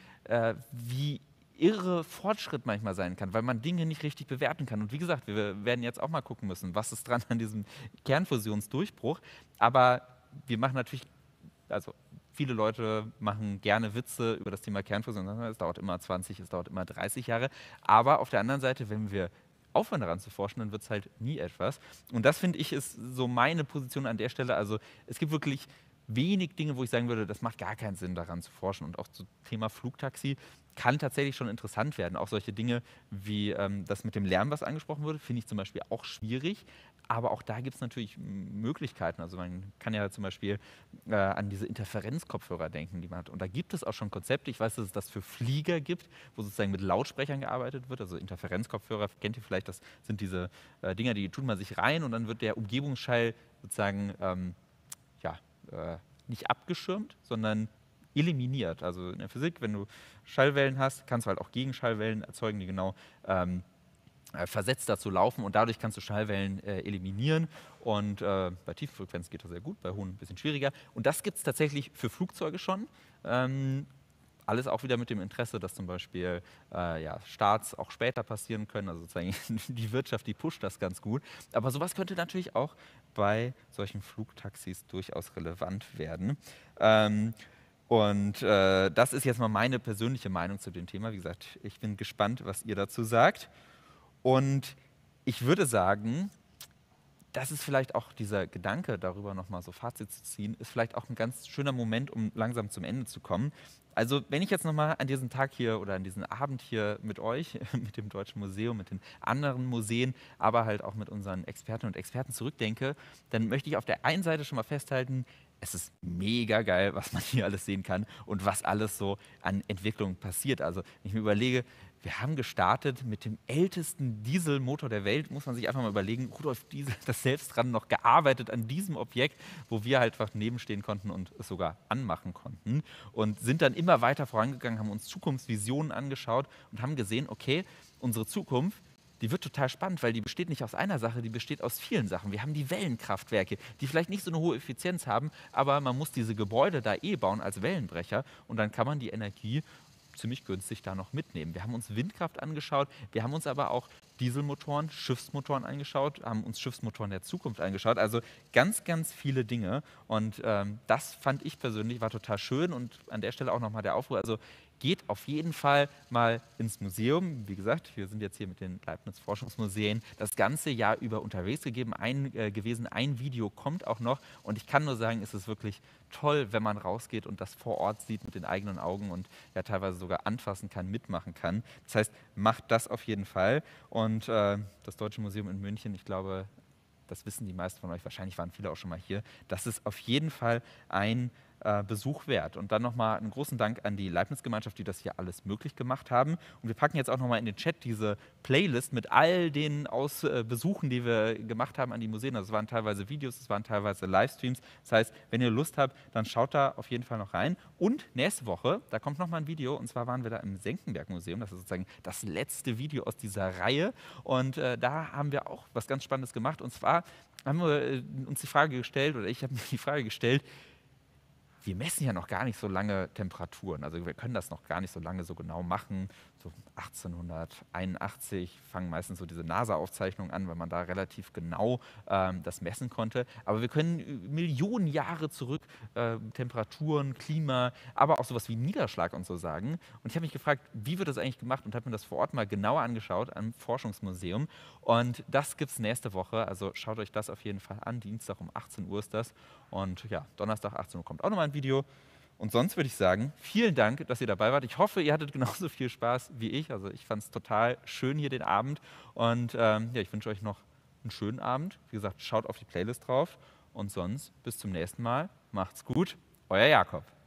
wie irre Fortschritt manchmal sein kann, weil man Dinge nicht richtig bewerten kann. Und wie gesagt, wir werden jetzt auch mal gucken müssen, was ist dran an diesem Kernfusionsdurchbruch. Aber wir machen natürlich, also viele Leute machen gerne Witze über das Thema Kernfusion. Es dauert immer zwanzig, es dauert immer dreißig Jahre. Aber auf der anderen Seite, wenn wir aufhören daran zu forschen, dann wird es halt nie etwas. Und das, finde ich, ist so meine Position an der Stelle. Also es gibt wirklich wenig Dinge, wo ich sagen würde, das macht gar keinen Sinn, daran zu forschen. Und auch zum Thema Flugtaxi kann tatsächlich schon interessant werden. Auch solche Dinge wie ähm, das mit dem Lärm, was angesprochen wurde, finde ich zum Beispiel auch schwierig. Aber auch da gibt es natürlich Möglichkeiten. Also man kann ja zum Beispiel äh, an diese Interferenzkopfhörer denken, die man hat. Und da gibt es auch schon Konzepte. Ich weiß, dass es das für Flieger gibt, wo sozusagen mit Lautsprechern gearbeitet wird. Also Interferenzkopfhörer, kennt ihr vielleicht, das sind diese äh, Dinger, die tut man sich rein und dann wird der Umgebungsschall sozusagen ähm, ja, äh, nicht abgeschirmt, sondern eliminiert. Also in der Physik, wenn du Schallwellen hast, kannst du halt auch Gegenschallwellen erzeugen, die genau ähm, äh, versetzt dazu laufen und dadurch kannst du Schallwellen äh, eliminieren und äh, bei tiefen Frequenzen geht das sehr gut, bei hohen ein bisschen schwieriger. Und das gibt es tatsächlich für Flugzeuge schon. Ähm, Alles auch wieder mit dem Interesse, dass zum Beispiel äh, ja, Starts auch später passieren können. Also sozusagen die Wirtschaft, die pusht das ganz gut. Aber sowas könnte natürlich auch bei solchen Flugtaxis durchaus relevant werden. Ähm, und äh, das ist jetzt mal meine persönliche Meinung zu dem Thema. Wie gesagt, ich bin gespannt, was ihr dazu sagt. Und ich würde sagen, das ist vielleicht auch dieser Gedanke, darüber nochmal so Fazit zu ziehen, ist vielleicht auch ein ganz schöner Moment, um langsam zum Ende zu kommen. Also wenn ich jetzt nochmal an diesen Tag hier oder an diesen Abend hier mit euch, mit dem Deutschen Museum, mit den anderen Museen, aber halt auch mit unseren Expertinnen und Experten zurückdenke, dann möchte ich auf der einen Seite schon mal festhalten, es ist mega geil, was man hier alles sehen kann und was alles so an Entwicklung passiert. Also wenn ich mir überlege, wir haben gestartet mit dem ältesten Dieselmotor der Welt, muss man sich einfach mal überlegen, Rudolf Diesel hat das selbst dran noch gearbeitet an diesem Objekt, wo wir halt einfach nebenstehen konnten und es sogar anmachen konnten und sind dann immer weiter vorangegangen, haben uns Zukunftsvisionen angeschaut und haben gesehen, okay, unsere Zukunft, die wird total spannend, weil die besteht nicht aus einer Sache, die besteht aus vielen Sachen. Wir haben die Wellenkraftwerke, die vielleicht nicht so eine hohe Effizienz haben, aber man muss diese Gebäude da eh bauen als Wellenbrecher und dann kann man die Energie ziemlich günstig da noch mitnehmen. Wir haben uns Windkraft angeschaut, wir haben uns aber auch Dieselmotoren, Schiffsmotoren angeschaut, haben uns Schiffsmotoren der Zukunft angeschaut. Also ganz, ganz viele Dinge und ähm, das fand ich persönlich, war total schön und an der Stelle auch nochmal der Aufruf, also geht auf jeden Fall mal ins Museum. Wie gesagt, wir sind jetzt hier mit den Leibniz Forschungsmuseen das ganze Jahr über unterwegs gegeben, ein, äh, gewesen. Ein Video kommt auch noch und ich kann nur sagen, es ist wirklich toll, wenn man rausgeht und das vor Ort sieht mit den eigenen Augen und ja teilweise sogar anfassen kann, mitmachen kann. Das heißt, macht das auf jeden Fall. Und äh, das Deutsche Museum in München, ich glaube, das wissen die meisten von euch, wahrscheinlich waren viele auch schon mal hier, das ist auf jeden Fall ein äh, Besuch wert. Und dann nochmal einen großen Dank an die Leibniz-Gemeinschaft, die das hier alles möglich gemacht haben. Und wir packen jetzt auch nochmal in den Chat diese Playlist mit all den Aus äh, Besuchen, die wir gemacht haben an die Museen. Also es waren teilweise Videos, es waren teilweise Livestreams. Das heißt, wenn ihr Lust habt, dann schaut da auf jeden Fall noch rein. Und nächste Woche, da kommt nochmal ein Video, und zwar waren wir da im Senckenberg-Museum. Das ist sozusagen das letzte Video aus dieser Reihe. Und äh, da haben wir auch was ganz Spannendes gemacht. Und zwar haben wir äh, uns die Frage gestellt, oder ich habe mir die Frage gestellt, wir messen ja noch gar nicht so lange Temperaturen, also wir können das noch gar nicht so lange so genau machen. So achtzehnhunderteinundachtzig fangen meistens so diese NASA-Aufzeichnungen an, weil man da relativ genau ähm, das messen konnte. Aber wir können Millionen Jahre zurück äh, Temperaturen, Klima, aber auch sowas wie Niederschlag und so sagen. Und ich habe mich gefragt, wie wird das eigentlich gemacht und habe mir das vor Ort mal genauer angeschaut am Forschungsmuseum. Und das gibt es nächste Woche, also schaut euch das auf jeden Fall an. Dienstag um achtzehn Uhr ist das. Und ja, Donnerstag achtzehn Uhr kommt auch nochmal ein Video. Und sonst würde ich sagen, vielen Dank, dass ihr dabei wart. Ich hoffe, ihr hattet genauso viel Spaß wie ich. Also ich fand es total schön hier den Abend. Und ähm, ja, ich wünsche euch noch einen schönen Abend. Wie gesagt, schaut auf die Playlist drauf. Und sonst bis zum nächsten Mal. Macht's gut. Euer Jakob.